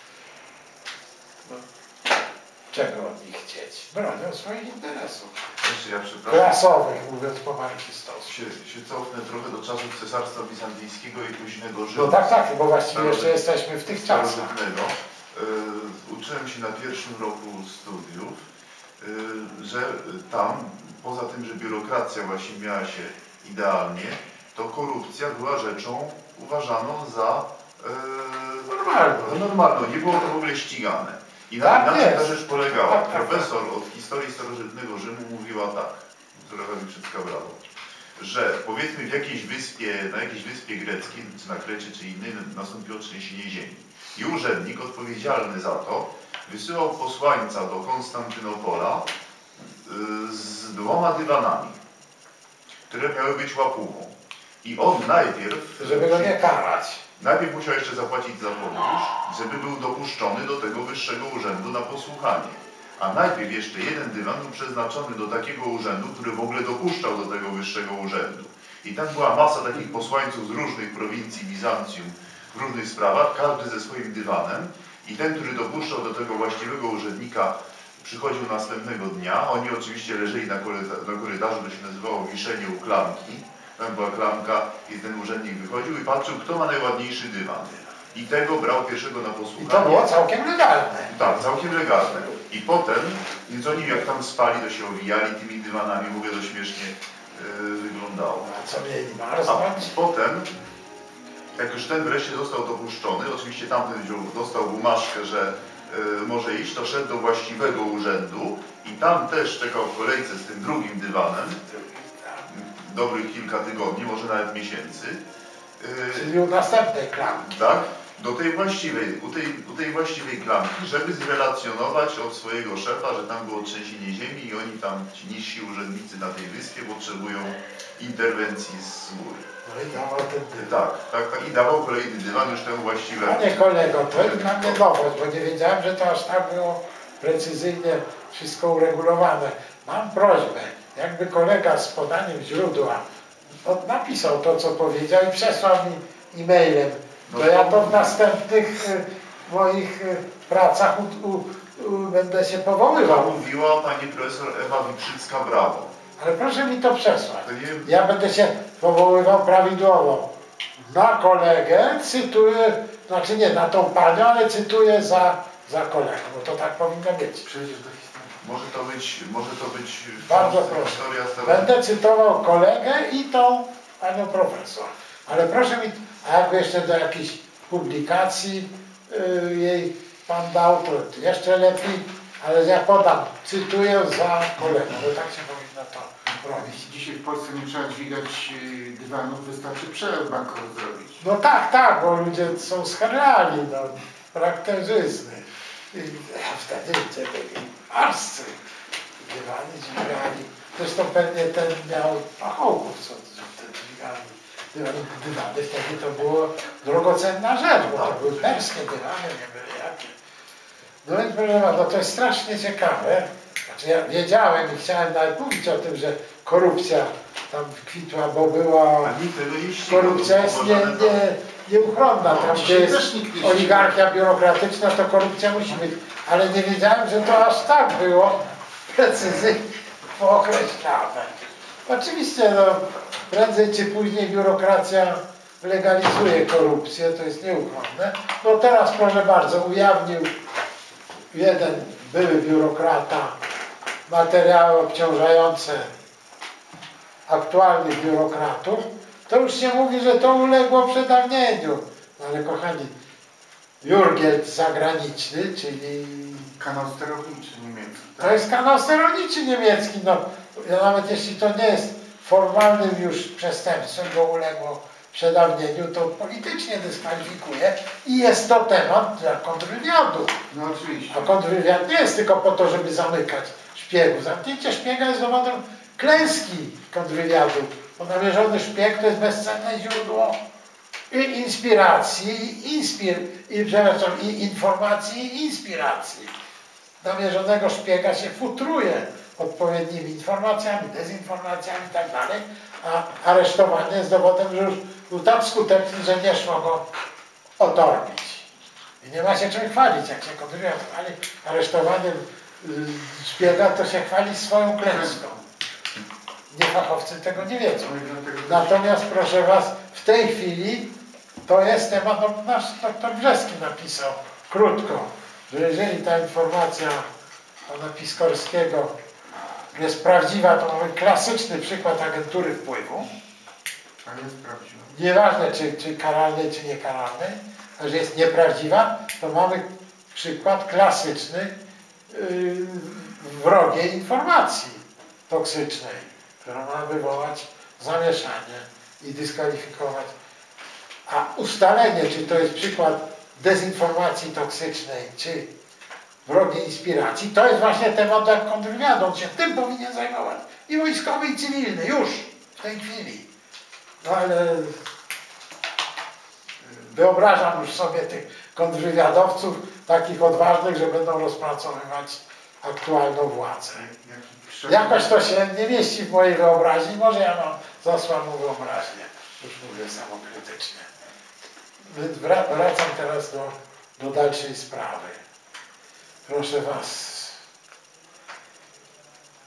No, czego od nich chcieć? Bronią swoich interesów. Jeszcze ja przepraszam, Klasowych, mówiąc po marksistowsku. się, się cofnę trochę do czasów Cesarstwa Bizantyjskiego i późnego Rzymu. No tak, tak, bo właściwie jeszcze jesteśmy w tych czasach. Starożytnego. Y, uczyłem się na pierwszym roku studiów, y, że tam, poza tym, że biurokracja właśnie miała się idealnie, to korupcja była rzeczą uważaną za y, Normalną. no, normalną. Nie było to w ogóle ścigane. I na, Tak na czym jest. ta rzecz polegała? Tak, tak, Profesor od historii starożytnego Rzymu mówiła tak, która mi wszystko brało, że powiedzmy w jakiejś wyspie, na jakiejś wyspie greckiej, czy na Krecie, czy innej, nastąpiło trzęsienie ziemi. I urzędnik odpowiedzialny za to wysyłał posłańca do Konstantynopola y, z dwoma dywanami, które miały być łapówą. I on najpierw... Żeby go nie karać. Najpierw musiał jeszcze zapłacić za podróż, żeby był dopuszczony do tego wyższego urzędu na posłuchanie. A najpierw jeszcze jeden dywan był przeznaczony do takiego urzędu, który w ogóle dopuszczał do tego wyższego urzędu. I tam była masa takich posłańców z różnych prowincji Bizancjum w różnych sprawach, każdy ze swoim dywanem. I ten, który dopuszczał do tego właściwego urzędnika przychodził następnego dnia, oni oczywiście leżeli na korytarzu, na korytarzu, to się nazywało wiszenie u klamki. Tam była klamka i ten urzędnik wychodził i patrzył, kto ma najładniejszy dywan. I tego brał pierwszego na posłuchanie. I to było całkiem legalne. Tak, całkiem legalne. I potem, więc oni jak tam spali, to się owijali tymi dywanami, mówię, to śmiesznie yy, wyglądało. A co mieli A marznąć? potem, jak już ten wreszcie został dopuszczony, oczywiście tamten wziął, dostał bumaszkę, że yy, może iść, to szedł do właściwego urzędu i tam też czekał w kolejce z tym drugim dywanem, dobrych kilka tygodni, może nawet miesięcy. Yy, Czyli u następnej klamki. tak, do tej właściwej, u tej, u tej właściwej klamki, żeby zrelacjonować od swojego szefa, że tam było trzęsienie ziemi i oni tam, ci niżsi urzędnicy na tej wyspie potrzebują interwencji z góry. No i dawał ten dywan. Tak, tak, tak. I dawał kolejny dywan już temu właściwemu. Panie kolego, to jest dla mnie nowość, bo nie wiedziałem, że to aż tak było precyzyjnie wszystko uregulowane. Mam prośbę, jakby kolega z podaniem źródła od- napisał to, co powiedział i przesłał mi e-mailem, to ja to w następnych y, moich y, pracach u, u, u, będę się To powoływał. mówiła pani profesor Ewa Wiprzycka-Brawo. Ale proszę mi to przesłać. To nie, Ja będę się powoływał prawidłowo na kolegę, cytuję, znaczy nie na tą panią, ale cytuję za, za kolegę, bo to tak powinno być. Przejdziesz do historii. może to być, może to być Bardzo proszę. historia stara. Będę cytował kolegę i tą panią profesor. Ale proszę mi, a jakby jeszcze do jakiejś publikacji yy, jej pan dał, to jeszcze lepiej, ale ja podam, cytuję za kolegę, bo tak się powinno to robić. Dzisiaj w Polsce nie trzeba dźwigać y, dywanów, wystarczy przelew bankowy zrobić. No tak, tak, bo ludzie są schrali, no, prakterzyzny. I a wtedy ludzie byli arscy. Dywany dźwigali. Zresztą pewnie ten miał pachołków, co że te dźwigali. Dywany, dywany wtedy to było drogocenna rzecz, bo to były perskie dywany, nie były jakie. No więc proszę pana, no to jest strasznie ciekawe. Znaczy ja wiedziałem i chciałem nawet mówić o tym, że korupcja tam kwitła, bo była... A nikt tego nie ścigał. Korupcja jest nie, Uważane za- nie, nieuchronna. Tam, gdzie Dzisiaj jest też nikt nie oligarchia biurokratyczna, to korupcja musi być. Ale nie wiedziałem, że to aż tak było precyzyjnie pookreślane. Oczywiście, no, prędzej czy później biurokracja legalizuje korupcję, to jest nieuchronne. No teraz, proszę bardzo, ujawnił jeden były biurokrata materiały obciążające aktualnych biurokratów, to już się mówi, że to uległo przedawnieniu. No ale kochani, Jurgiel zagraniczny, czyli Kanał sterowniczy niemiecki. tak? to jest kanał sterowniczy niemiecki. No, nawet jeśli to nie jest formalnym już przestępstwem, bo uległo przedawnieniu, to politycznie dyskwalifikuje i jest to temat dla kontrwywiadu. No oczywiście. A kontrwywiad nie jest tylko po to, żeby zamykać szpiegów. Zamknięcie szpiega jest dowodem klęski kontrwywiadu, bo namierzony szpieg to jest bezcenne źródło i inspiracji, i, inspir, i, przepraszam, i informacji, i inspiracji. Namierzonego szpiega się futruje odpowiednimi informacjami, dezinformacjami i tak dalej, a aresztowanie jest dowodem, że już był tak skuteczny, że nie szło go otorbić. I nie ma się czym chwalić, jak się kontrwywiad chwali aresztowaniem y, szpiega, to się chwali swoją klęską. Niefachowcy tego nie wiedzą. No i dlatego też- Natomiast proszę Was, w tej chwili to jest temat, no, nasz doktor Brzeski napisał krótko, że jeżeli ta informacja pana Piskorskiego jest prawdziwa, to mamy klasyczny przykład agentury wpływu, Ale jest prawdziwe. nieważne czy, czy karalnej, czy niekaralnej, a że jest nieprawdziwa, to mamy przykład klasyczny yy, wrogiej informacji toksycznej, która ma wywołać zamieszanie i dyskwalifikować. A ustalenie, czy to jest przykład dezinformacji toksycznej, czy wrogiej inspiracji, to jest właśnie temat jak kontrwywiadu. On się tym powinien zajmować. I wojskowy, i cywilny, już w tej chwili. No ale wyobrażam już sobie tych kontrwywiadowców, takich odważnych, że będą rozpracowywać aktualną władzę. Jaki krzep- Jakoś to się nie mieści w mojej wyobraźni, może ja mam zasłaną wyobraźnię, już mówię samokrytycznie. Więc wra- wracam teraz do, do dalszej sprawy. Proszę Was,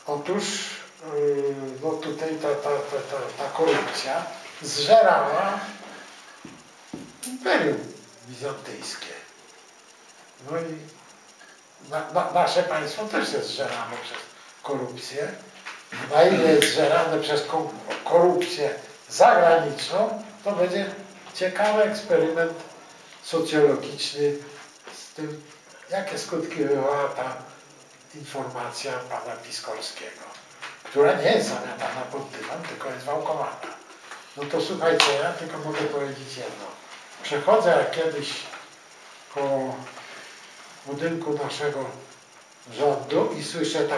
Otóż yy, no tutaj ta, ta, ta, ta, ta korupcja zżerała Imperium Bizantyjskie. No i na, na, nasze państwo też jest zżerane przez korupcję. Na ile jest zżerane przez korupcję zagraniczną, to będzie ciekawy eksperyment socjologiczny z tym, jakie skutki wywołała ta informacja pana Piskorskiego, która nie jest zamiatana pod dywan, tylko jest wałkowana. No to słuchajcie, ja tylko mogę powiedzieć jedno. Przechodzę jak kiedyś koło budynku naszego rządu i słyszę tak,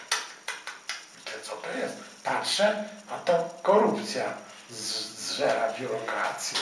co to jest? Patrzę, a to korupcja zżera biurokrację.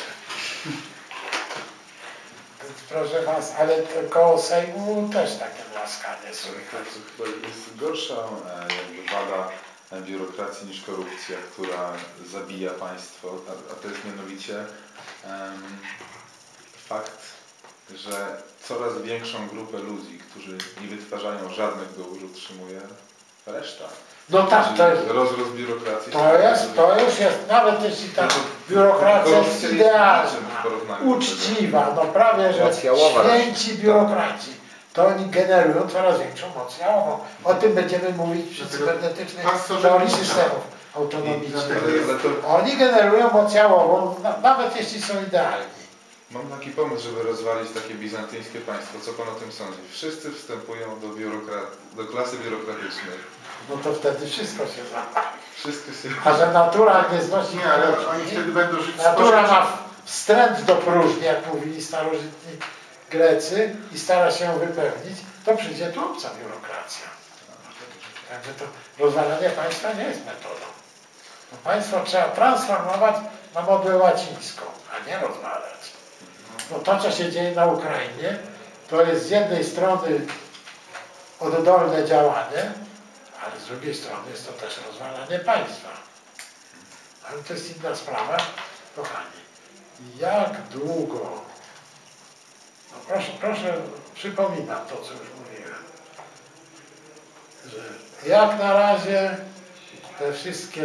Proszę was, ale koło Sejmu też takie łaskanie słychać. To chyba jest gorsza jakby wada biurokracji niż korupcja, która zabija państwo, a, a to jest mianowicie um, fakt, że coraz większą grupę ludzi, którzy nie wytwarzają żadnych dóbr, utrzymuje reszta. No tak, to jest, rozrost biurokracji. To jest, to już jest, nawet jeśli ta biurokracja jest idealna, uczciwa, no prawie, że święci biurokraci, to oni generują coraz większą moc jałową. O tym będziemy mówić przy cybernetycznej teorii systemów autonomicznych. Oni generują moc jałową, nawet jeśli są idealni. Mam taki pomysł, żeby rozwalić takie bizantyjskie państwo. Co pan o tym sądzi? Wszyscy wstępują do, biurokra... do klasy biurokratycznej. No to wtedy wszystko się zawali. Wszystko się... A że natura nie znosi... Nie, ale oni wtedy będą żyć natura ma wstręt do próżni, jak mówili starożytni Grecy, i stara się ją wypełnić, to przyjdzie tu obca biurokracja. Także to rozwalanie państwa nie jest metodą. No państwo trzeba transformować na modłę łacińską, a nie rozwalać. No to, co się dzieje na Ukrainie, to jest z jednej strony oddolne działanie, ale z drugiej strony jest to też rozwalanie państwa. Ale to jest inna sprawa, kochani. Jak długo, no proszę, proszę, przypominam to, co już mówiłem, że jak na razie te wszystkie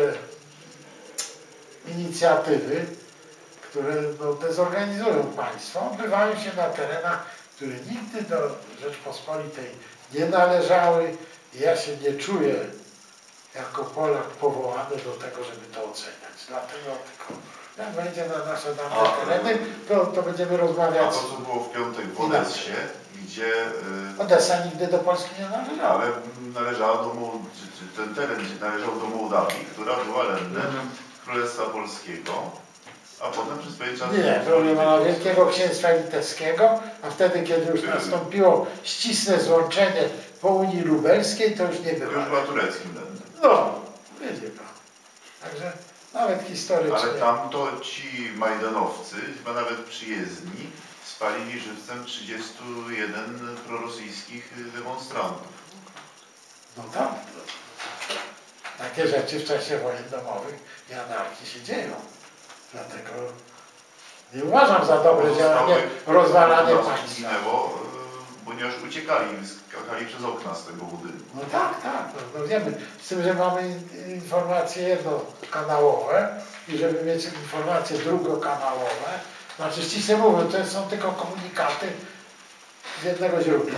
inicjatywy, które no, dezorganizują państwo, odbywają się na terenach, które nigdy do Rzeczpospolitej nie należały i ja się nie czuję jako Polak powołany do tego, żeby to oceniać. Dlatego tylko jak wejdzie na nasze dawne tereny, to, to będziemy rozmawiać. A to, co było w piątek w Odessie, gdzie... Yy, Odessa nigdy do Polski nie należała. Ale należała do, ten teren należał do Mołdawii, która była lendem Królestwa Polskiego. A potem przez pewien czas... Nie, problema Wielkiego Księstwa Litewskiego, a wtedy, kiedy już nastąpiło ścisłe złączenie po Unii Lubelskiej, to już nie było. To już była tureckim lędem. No, wiedzie pan. Także nawet historycznie... Ale tam to ci majdanowcy, chyba nawet przyjezdni, spalili żywcem trzydziestu jeden prorosyjskich demonstrantów. No tak. Takie rzeczy w czasie wojen domowych i anarchii się dzieją. Dlatego nie uważam za dobre działanie, rozwalanie państwa. Zginęło, ponieważ uciekali, skakali przez okna z tego budynku. No tak, tak, no, no wiemy. Z tym, że mamy informacje jednokanałowe i żeby mieć informacje drugokanałowe, znaczy ściśle mówiąc, to są tylko komunikaty z jednego źródła.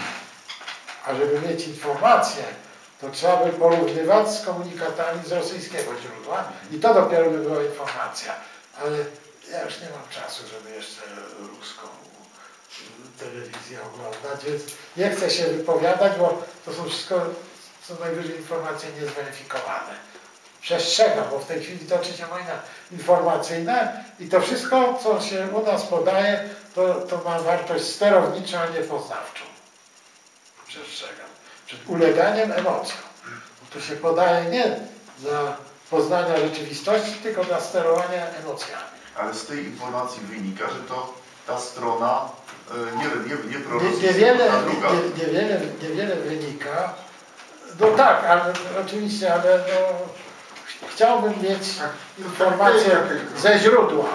A żeby mieć informacje, to trzeba by porównywać z komunikatami z rosyjskiego źródła i to dopiero by była informacja. Ale ja już nie mam czasu, żeby jeszcze ruską telewizję oglądać, więc nie chcę się wypowiadać, bo to są wszystko co najwyżej informacje niezweryfikowane. Przestrzegam, bo w tej chwili toczy się wojna informacyjna i to wszystko, co się u nas podaje, to, to ma wartość sterowniczą, a nie poznawczą. Przestrzegam. Przed uleganiem emocjom. To się podaje nie dla poznania rzeczywistości, tylko dla sterowania emocjami. Ale z tej informacji wynika, że to ta strona nie, nie, nie prorosyjska, niewiele, ta druga. Nie, niewiele, niewiele wynika. No tak, ale oczywiście, ale no, chciałbym mieć informacje ze źródła.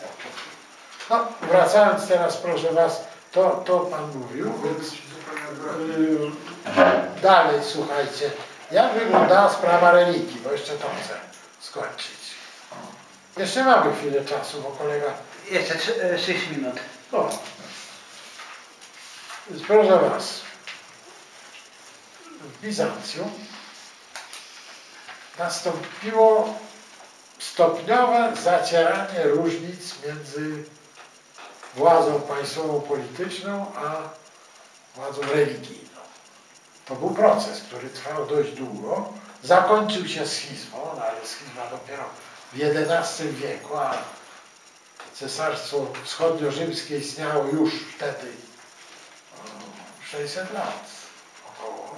No, wracając teraz, proszę was, to, to pan mówił, więc yy, dalej słuchajcie. jak wyglądała sprawa religii, bo jeszcze to chcę skończyć. Jeszcze mamy chwilę czasu, bo kolega... Jeszcze sześć minut. No. Więc proszę Was, w Bizancjum nastąpiło stopniowe zacieranie różnic między władzą państwową polityczną a władzą religijną. To był proces, który trwał dość długo. Zakończył się schizmą, no ale schizma dopiero w jedenastym wieku, a Cesarstwo Wschodnio-Rzymskie istniało już wtedy sześćset lat około.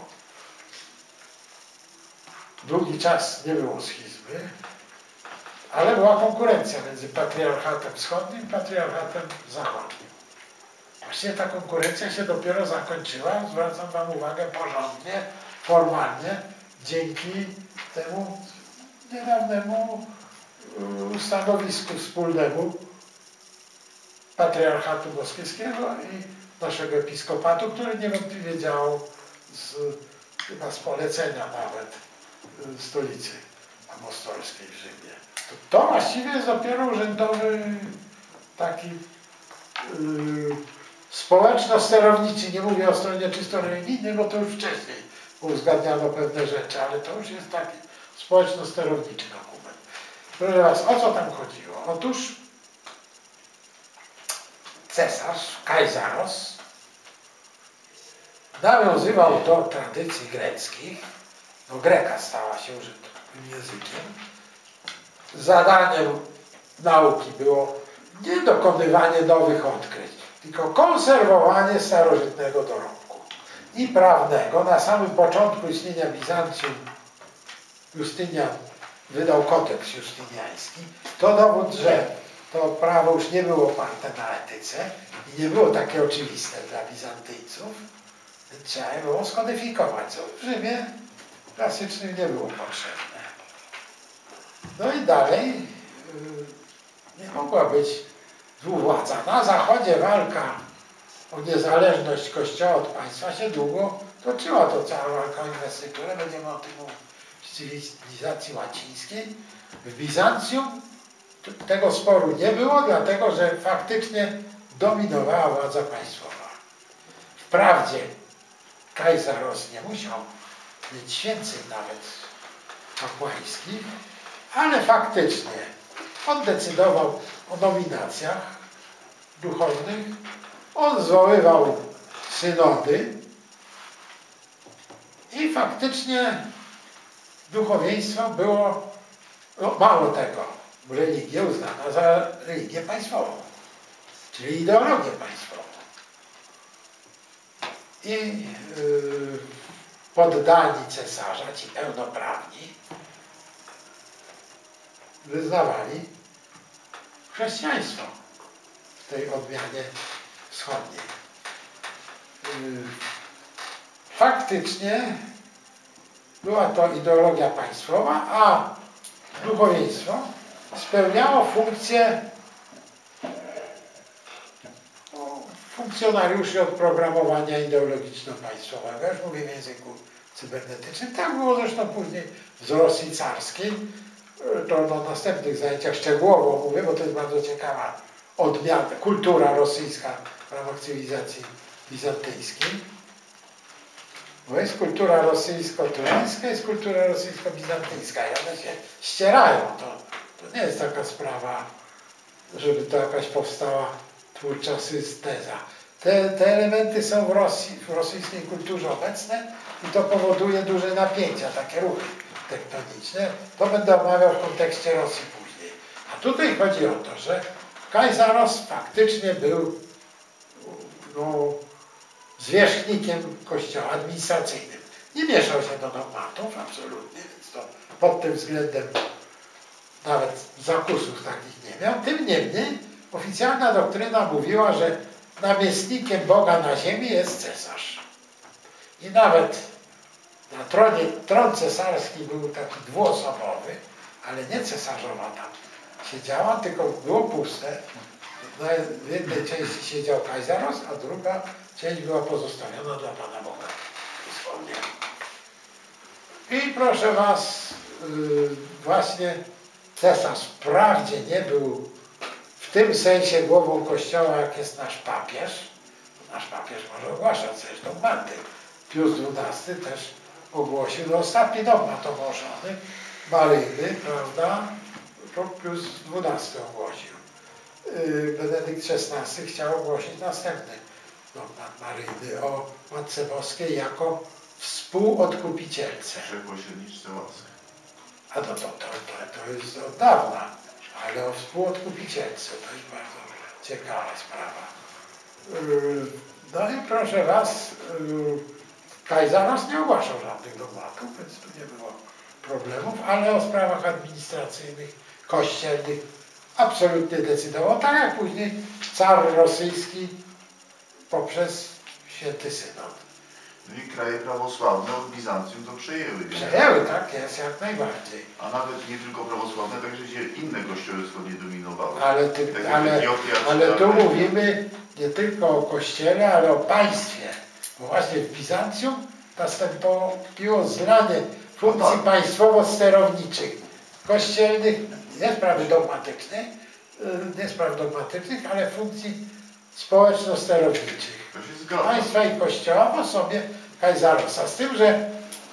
Długi czas nie było schizmy, ale była konkurencja między patriarchatem wschodnim i patriarchatem zachodnim. Właściwie ta konkurencja się dopiero zakończyła, zwracam Wam uwagę, porządnie, formalnie, dzięki temu niedawnemu stanowisku wspólnemu patriarchatu moskiewskiego i naszego episkopatu, który niewątpliwie działał z, chyba z polecenia nawet stolicy apostolskiej w Rzymie. To, to właściwie jest dopiero urzędowy taki yy, społeczno-sterowniczy, nie mówię o stronie czysto religijnej, bo to już wcześniej uzgadniano pewne rzeczy, ale to już jest taki społeczno-sterowniczy dokument. Proszę Was, o co tam chodziło? Otóż cesarz, Kajzaros, nawiązywał do tradycji greckich, no Greka stała się użytkowym językiem. Zadaniem nauki było nie dokonywanie nowych odkryć, tylko konserwowanie starożytnego dorobku i prawnego. Na samym początku istnienia Bizancjum Justynian wydał kodeks justyniański. To dowód, że to prawo już nie było oparte na etyce i nie było takie oczywiste dla Bizantyjców. Trzeba je było skodyfikować, co w Rzymie klasycznym nie było potrzebne. No i dalej yy, nie mogła być dwuwładza. Na Zachodzie walka o niezależność Kościoła od państwa się długo toczyła. To cała walka o inwestyturę, będziemy o tym mówić w cywilizacji łacińskiej. W Bizancjum tego sporu nie było, dlatego że faktycznie dominowała władza państwowa. Wprawdzie Kajzaros nie musiał mieć święceń nawet kapłańskich, ale faktycznie on decydował o nominacjach duchownych, on zwoływał synody i faktycznie duchowieństwo było, no mało tego, religię uznano za religię państwową, czyli ideologię państwową. I yy, poddani cesarza, ci pełnoprawni, wyznawali chrześcijaństwo w tej odmianie wschodniej. Yy, faktycznie była to ideologia państwowa, a duchowieństwo spełniało funkcję funkcjonariuszy oprogramowania ideologiczno-państwowego, już mówię w języku cybernetycznym. Tak było zresztą później w Rosji carskiej. To na następnych zajęciach szczegółowo mówię, bo to jest bardzo ciekawa odmiana, kultura rosyjska w ramach cywilizacji bizantyjskiej. Bo jest kultura rosyjsko-tureńska, jest kultura rosyjsko-bizantyjska i one się ścierają. To, to nie jest taka sprawa, żeby to jakaś powstała twórcza synteza. Te, te elementy są w Rosji, w rosyjskiej kulturze obecne i to powoduje duże napięcia, takie ruchy tektoniczne. To będę omawiał w kontekście Rosji później. A tutaj chodzi o to, że Kajzaros faktycznie był no, zwierzchnikiem kościoła administracyjnym. Nie mieszał się do dogmatów, absolutnie, więc to pod tym względem nawet zakusów takich nie miał. Tym niemniej oficjalna doktryna mówiła, że namiestnikiem Boga na ziemi jest cesarz. I nawet na tronie, tron cesarski był taki dwuosobowy, ale nie cesarzowa tam siedziała, tylko było puste. W jednej części siedział Kajzaros, a druga część była pozostawiona dla Pana Boga. I proszę Was, yy, właśnie cesarz wprawdzie nie był w tym sensie głową Kościoła, jak jest nasz papież. Nasz papież może ogłaszać zresztą manty. Pius dwunasty też ogłosił, no ostatni dogmat ogłoszony, Maryjny, prawda? To Pius dwunasty ogłosił. Yy, Benedykt szesnasty chciał ogłosić następny dogmat Maryjny o Matce Boskiej jako współodkupicielce. Przepośredniczce łaski. A to, to, to, to, to jest od dawna, ale o współodkupicielce to jest bardzo ciekawa sprawa. Yy, no i proszę Was, yy, Kajzaros nie ogłaszał żadnych dogmatów, więc tu nie było problemów, ale o sprawach administracyjnych, kościelnych absolutnie decydował, tak jak później car rosyjski poprzez Święty Synod. No i kraje prawosławne od Bizancjum to przejęły. Przejęły, tak jest, jak najbardziej. A nawet nie tylko prawosławne, także się inne kościoły wschodnie dominowały. Ale, ty, tak ale, Etiopia, ale tu ale... mówimy nie tylko o kościele, ale o państwie. Bo właśnie w Bizancjum nastąpiło zranie funkcji No tak. państwowo-sterowniczych, kościelnych, nie sprawy dogmatycznej, nie spraw dogmatycznych, ale funkcji społeczno-sterowniczych. To się zgadza. Państwa i Kościoła w osobie Kajzarosa. Z tym, że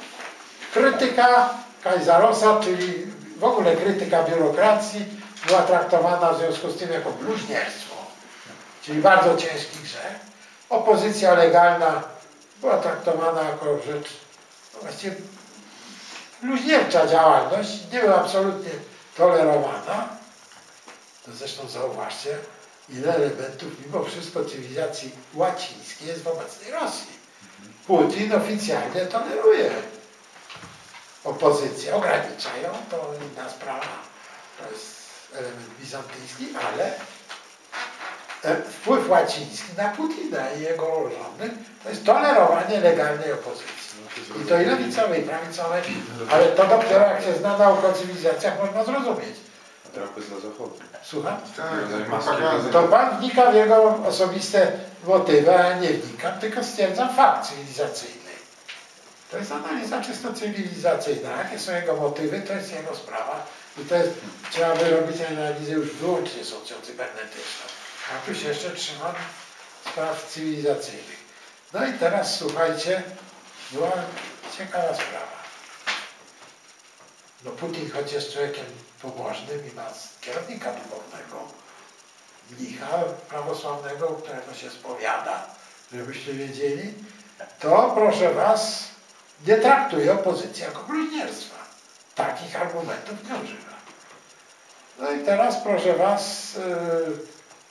krytyka Kajzarosa, czyli w ogóle krytyka biurokracji, była traktowana w związku z tym jako bluźnierstwo, czyli bardzo ciężki grzech. Opozycja legalna była traktowana jako rzecz no właściwie bluźniercza działalność, nie była absolutnie tolerowana. To zresztą zauważcie, ile elementów mimo wszystko cywilizacji łacińskiej jest w obecnej Rosji. Putin oficjalnie toleruje opozycję, ogranicza ją, to inna sprawa, to jest element bizantyjski, ale wpływ łaciński na Putina i jego rządy to jest tolerowanie legalnej opozycji. I to i lewicowej, i prawicowej, ale to dopiero jak się zna naukę o cywilizacjach można zrozumieć. Trapy za zachodu. Słucham? Tak, To pan wnika w jego osobiste motywy, a nie wnikam, tylko stwierdzam fakt cywilizacyjny. To jest analiza czysto cywilizacyjna. Jakie są jego motywy, to jest jego sprawa. I to jest, trzeba by robić analizę już wyłącznie socjocybernetyczną. A tu się jeszcze trzymam spraw cywilizacyjnych. No i teraz słuchajcie, była ciekawa sprawa. No Putin, choć jest człowiekiem pobożnym i ma kierownika duchownego, mnicha prawosławnego, którego się spowiada, żebyście wiedzieli, to proszę Was, nie traktuje opozycji jako bluźnierstwa. Takich argumentów nie używa. No i teraz proszę Was, yy,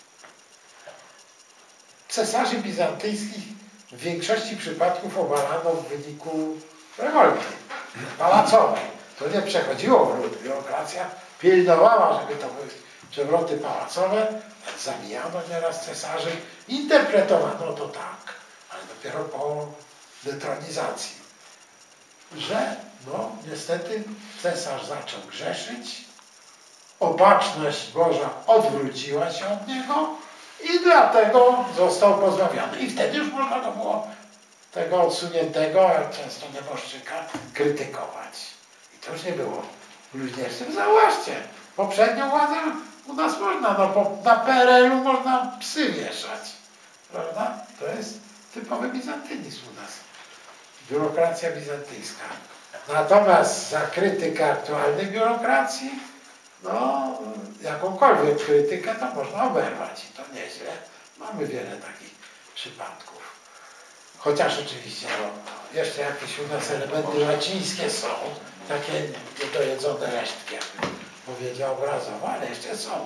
cesarzy bizantyjskich w większości przypadków obalano w wyniku rewolty pałacowej. To nie przechodziło w lud. Biurokracja pilnowała, żeby to były przewroty pałacowe, zabijano nieraz cesarzy, interpretowano to tak, ale dopiero po detronizacji, że no niestety cesarz zaczął grzeszyć, opatrzność Boża odwróciła się od niego i dlatego został pozbawiony. I wtedy już można to było tego odsuniętego, jak często nieboszczyka, krytykować. To już nie było bluźnierstwem. Zauważcie, poprzednią władzę u nas można, no po, na P R L u można psy wieszać. Prawda? To jest typowy bizantynizm u nas. Biurokracja bizantyjska. Natomiast za krytykę aktualnej biurokracji, no jakąkolwiek krytykę to można oberwać i to nieźle. Mamy wiele takich przypadków. Chociaż oczywiście no, jeszcze jakieś u nas elementy łacińskie są, takie niedojedzone resztki, jak powiedział obrazowo, ale jeszcze są.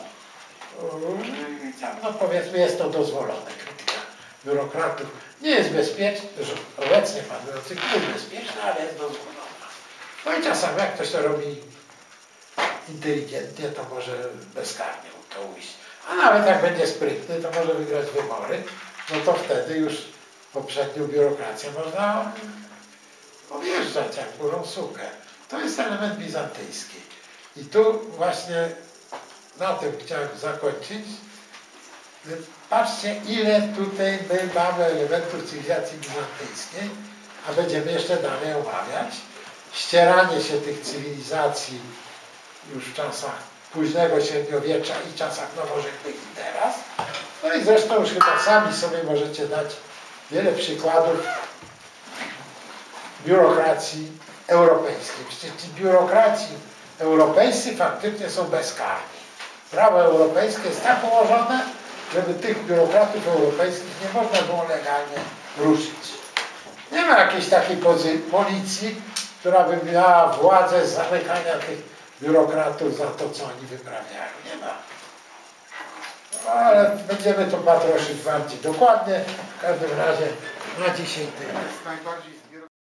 No powiedzmy, jest to dozwolone, krytyka biurokratów. Nie jest bezpieczna, obecnie panujących nie jest bezpieczna, ale jest dozwolona. No i czasami jak ktoś to robi inteligentnie, to może bezkarnie to ujść. A nawet jak będzie sprytny, to może wygrać wybory, no to wtedy już poprzednią biurokrację można objeżdżać jak górą sukę. To jest element bizantyjski. I tu właśnie na tym chciałem zakończyć. Patrzcie, ile tutaj my mamy elementów cywilizacji bizantyjskiej, a będziemy jeszcze dalej omawiać. ścieranie się tych cywilizacji już w czasach późnego średniowiecza i czasach nowożytnych i teraz. No i zresztą już chyba sami sobie możecie dać wiele przykładów biurokracji europejskiej. Przecież ci biurokraci europejscy faktycznie są bezkarni. Prawo europejskie jest tak ułożone, żeby tych biurokratów europejskich nie można było legalnie ruszyć. Nie ma jakiejś takiej policji, która by miała władzę zamykania tych biurokratów za to, co oni wyprawiają. Nie ma. No, ale będziemy to patroszyć bardziej dokładnie. W każdym razie na dzisiaj tyle. Najbardziej